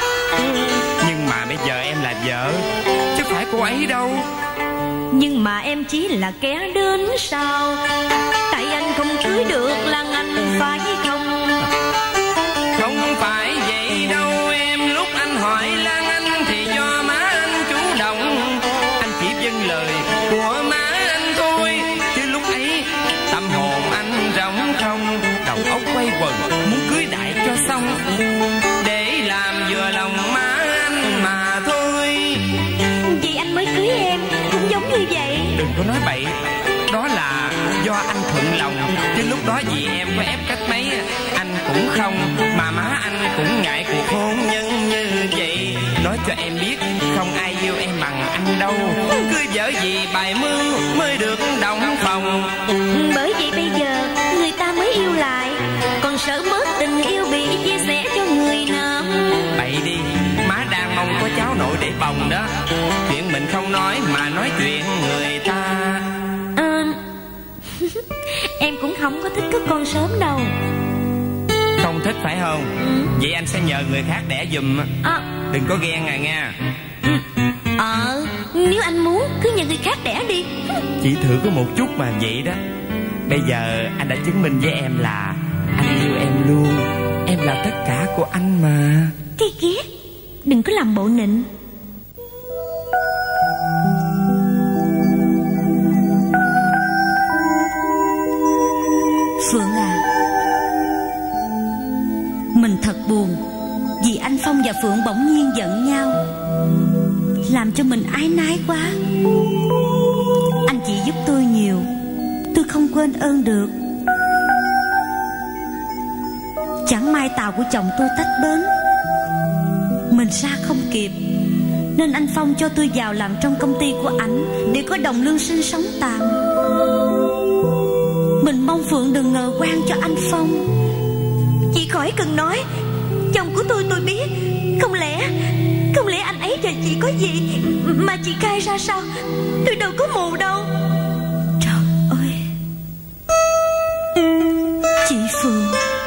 Nhưng mà bây giờ em là vợ, chứ phải cô ấy đâu. Nhưng mà em chỉ là kẻ đến sau. Tại anh không cưới được Lan Anh phải không? Không phải vậy đâu em. Lúc anh hỏi Lan Anh thì do má anh chủ động. Anh chỉ vâng lời của má anh thôi. Chứ lúc ấy tâm hồn anh rỗng không, đầu óc quay quần muốn cưới đại cho xong, để làm vừa lòng má anh mà thôi. Vì anh mới cưới em cũng giống như vậy. Đừng có nói bậy. Đó là do anh thuận lòng. Chứ lúc đó vì em có ép cách mấy anh cũng không. Mà má anh cũng ngại cuộc hôn nhân như vậy. Nói cho em biết không ai yêu em bằng anh đâu. Cưới vợ vì bài mưu mới được động phòng. Bởi vậy bây giờ người ta mới yêu lại, còn sợ mất tình yêu bị chia sẻ cho người nào. Bậy đi. Má đang mong có cháu nội để bồng đó. Chuyện mình không nói mà nói chuyện người ta. Em cũng không có thích có con sớm đâu. Không thích phải không? Vậy anh sẽ nhờ người khác đẻ giùm. Đừng có ghen à nha. Nếu anh muốn cứ nhờ người khác đẻ đi. Chỉ thử có một chút mà vậy đó. Bây giờ anh đã chứng minh với em là anh yêu em luôn. Em là tất cả của anh mà. Cái ghét. Đừng có làm bộ nịnh. Phượng à, mình thật buồn vì anh Phong và Phượng bỗng nhiên giận nhau. làm cho mình áy náy quá. Anh chị giúp tôi nhiều, tôi không quên ơn được. Chẳng may tàu của chồng tôi tách bến, mình ra không kịp, nên anh Phong cho tôi vào làm trong công ty của ảnh để có đồng lương sinh sống tạm. Mình mong Phượng đừng ngờ quan cho anh Phong. Chị khỏi cần nói, chồng của tôi biết. Không lẽ anh ấy và chị có gì mà chị khai ra sao? Tôi đâu có mù đâu. Trời ơi, chị Phượng,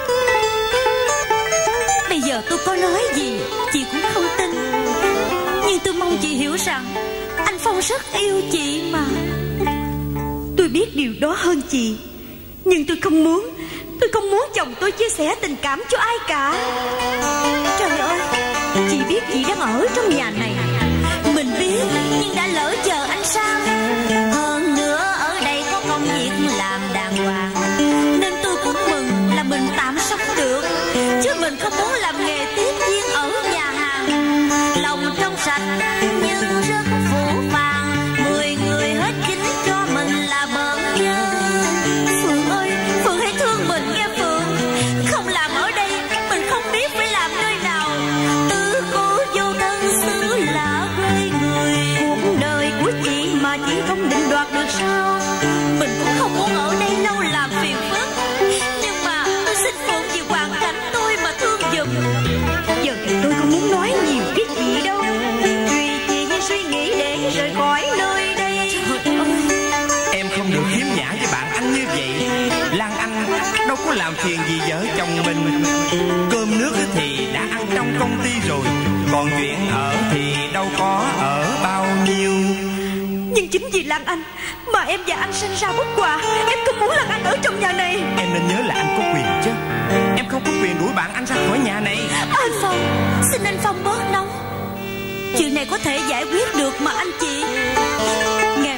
bây giờ tôi có nói gì chị cũng không tin. Nhưng tôi mong chị hiểu rằng anh Phong rất yêu chị mà. Tôi biết điều đó hơn chị, nhưng tôi không muốn chồng tôi chia sẻ tình cảm cho ai cả. Trời ơi, chị biết chị đang ở trong nhà này. Mình biết, nhưng đã lỡ chờ anh sao? Hơn nữa ở đây có công việc làm đàng hoàng, nên tôi cũng mừng là mình tạm sống được. Chứ mình không muốn làm nghề tiếp viên ở nhà hàng. Lòng trong sạch nhưng rất phủ phàng, 10 người hết chính cho mình là bận nhân. Phượng ơi, Phượng hãy thương mình nghe Phượng. Không làm ở đây mình không biết phải làm nơi nào. Tứ cô vô thân xứ lạ rơi người. Cuộc đời của chị mà chị không định đoạt được sao? Mình cũng không muốn ở đây lâu làm phiền phức, nhưng mà tôi xin Phượng vì hoàn cảnh tôi mà thương giùm. Giờ thì tôi không muốn nói nhiều với chị đâu. Tùy chị suy nghĩ để rời khỏi nơi đây. Em không được khiếm nhã với bạn anh như vậy. Lan Anh đâu có làm phiền gì vợ chồng mình. Cơm nước thì đã ăn trong công ty rồi, còn chuyện ở thì đâu có ở bao nhiêu. Nhưng chính vì Lan Anh mà em và anh sinh ra bất hòa. Em không muốn Lan Anh ở trong nhà này. Em nên nhớ là anh có quyền chứ. Em không có quyền đuổi bạn anh ra khỏi nhà này. Anh Phong, xin anh Phong bớt nóng. Chuyện này có thể giải quyết được mà anh chị. Ngày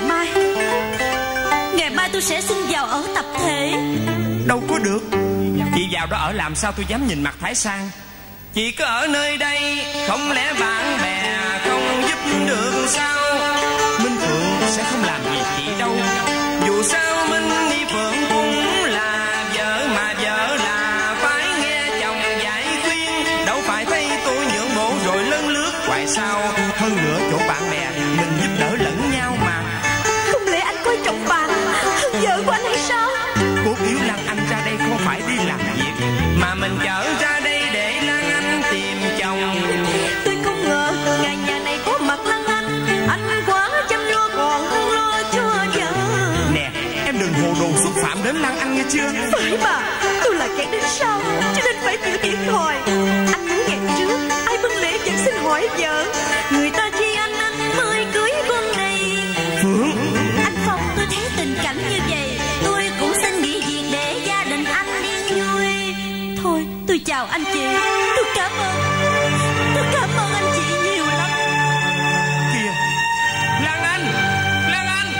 mai tôi sẽ xin vào ở tập thể. Đâu có được. Chị vào đó ở làm sao tôi dám nhìn mặt Thái Sang. Chị cứ ở nơi đây, không lẽ bạn bè không giúp được sao? Minh Phượng sẽ không làm gì chị đâu. Dù sao Minh Phượng cũng là vợ, mà vợ là phải nghe chồng giải khuyên. Đâu phải thấy tôi nhượng bộ rồi lấn lướt hoài sao? Hơn nữa chỗ bạn bè mình giúp đỡ lẫn nhau mà. Không lẽ anh coi trọng bạn hơn vợ của anh hay sao? Cốt yếu Lan Anh ra đây không phải đi làm việc, mà mình chở ra đây để Lan Anh tìm chồng. Tôi không ngờ ngày nhà này có mặt Lan Anh. Anh quá chăm lo còn hơn lo cho vợ. Nè, em đừng hồ đồ xúc phạm đến Lan Anh nghe chưa? Phải mà, tôi là kẻ đến sau, cho nên phải chịu thiệt thòi. Anh nhớ ngày trước ai bưng lễ vẫn xin hỏi vợ. Người ta chi anh mới cưới con này. Phượng, anh Phong, tôi thấy tình cảnh như vậy, tôi cũng xin nghỉ việc để gia đình anh yên vui. Thôi, tôi chào anh chị. Tôi cảm ơn anh chị nhiều lắm. kìa, Lan Anh, Lan Anh.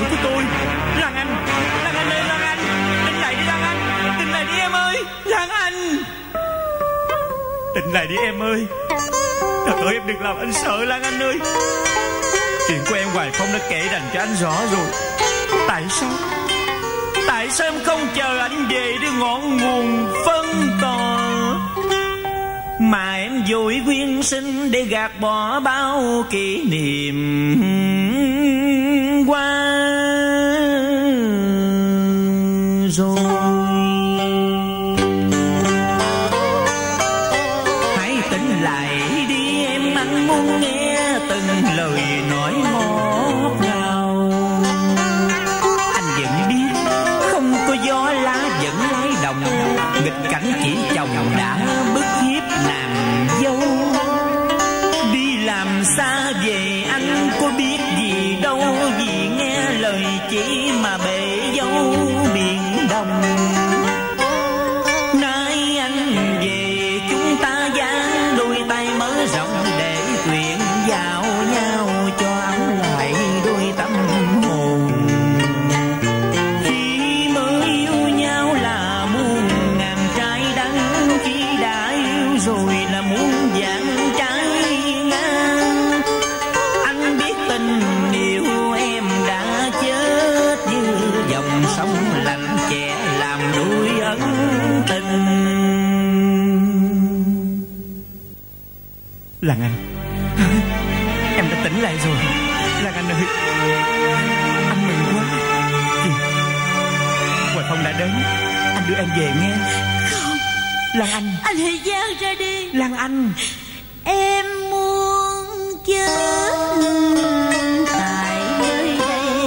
của tôi. Lan Anh ơi, Lan Anh, tỉnh lại đi Lan Anh, tỉnh lại đi em ơi, Lan Anh, tỉnh lại đi em ơi. Thật ơi, em đừng làm anh sợ Lan Anh ơi. Chuyện của em Hoài Phong đã kể rành cho anh rõ rồi. Tại sao em không chờ anh về đưa ngọn nguồn phân tỏ, mà em vội quyên sinh để gạt bỏ bao kỷ niệm qua rồi. Hãy tỉnh lại đi em, anh muốn nghe từng lời nói ngọt ngào. Anh vẫn biết không có gió lá vẫn lay động, nghịch cảnh chỉ chồng đã bức hiếp nàng dâu. Đi làm xa về anh có biết gì đâu, vì nghe lời chỉ mà bể dâu biển đông. Nay anh về chúng ta dang đôi tay mở rộng để quyện vào nhau cho ấm lại đôi tâm hồn. Khi mới yêu nhau là muôn ngàn trái đắng, khi đã yêu rồi là muôn vạn trái ngang. Anh biết tình yêu em đã chết như dòng sông lạnh chẻ làm đuổi ân tình. Lan Anh, em đã tỉnh lại rồi. Lan Anh ơi, anh mừng quá. Hoài Phong đã đến, anh đưa em về nghe. Không, Lan Anh, anh hãy giang ra đi. Lan Anh, Em muốn chết tại nơi đây,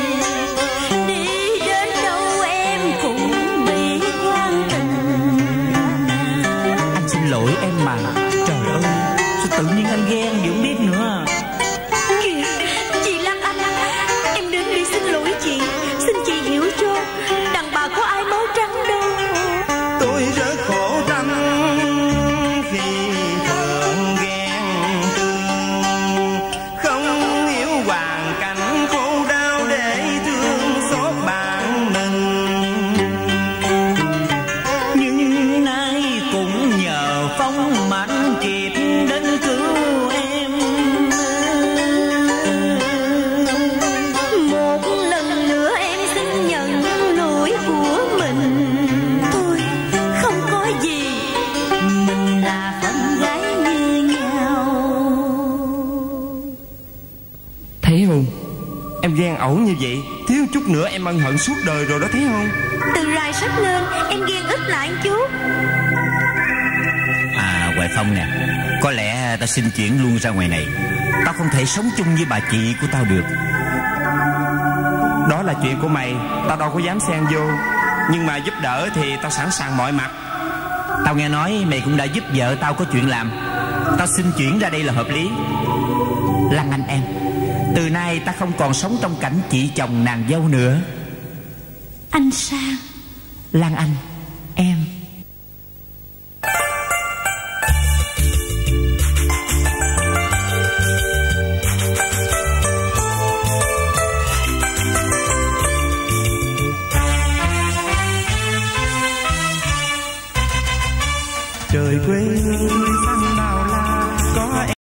đi đến đâu em cũng bị quan tình. anh xin lỗi em mà. Trời ơi, sao tự nhiên anh ghen gì không biết nữa. Kìa, chị Lan Anh, em đến đi xin lỗi chị. Xin chị hiểu cho, đàn bà có ai máu trắng đâu. Tôi rất khổ tâm khi thường ghen tương, không hiểu hoàn cảnh khổ đau để thương xót bạn mình. Nhưng nay cũng nhờ Phong mà anh kịp đến cứu em. Một lần nữa em xin nhận lỗi của mình. Tôi không có gì, mình là con gái như nhau. Thấy không, em ghen ẩu như vậy, thiếu chút nữa em ân hận suốt đời rồi đó, thấy không? Từ rày sắp lên, em ghen ít lại một chút. À, Hoài Phong nè, có lẽ tao xin chuyển luôn ra ngoài này. Tao không thể sống chung với bà chị của tao được. Đó là chuyện của mày, tao đâu có dám xen vô. Nhưng mà giúp đỡ thì tao sẵn sàng mọi mặt. Tao nghe nói mày cũng đã giúp vợ tao có chuyện làm. Tao xin chuyển ra đây là hợp lý. Lan Anh em, từ nay ta không còn sống trong cảnh chị chồng nàng dâu nữa. Anh Sang, Lan Anh,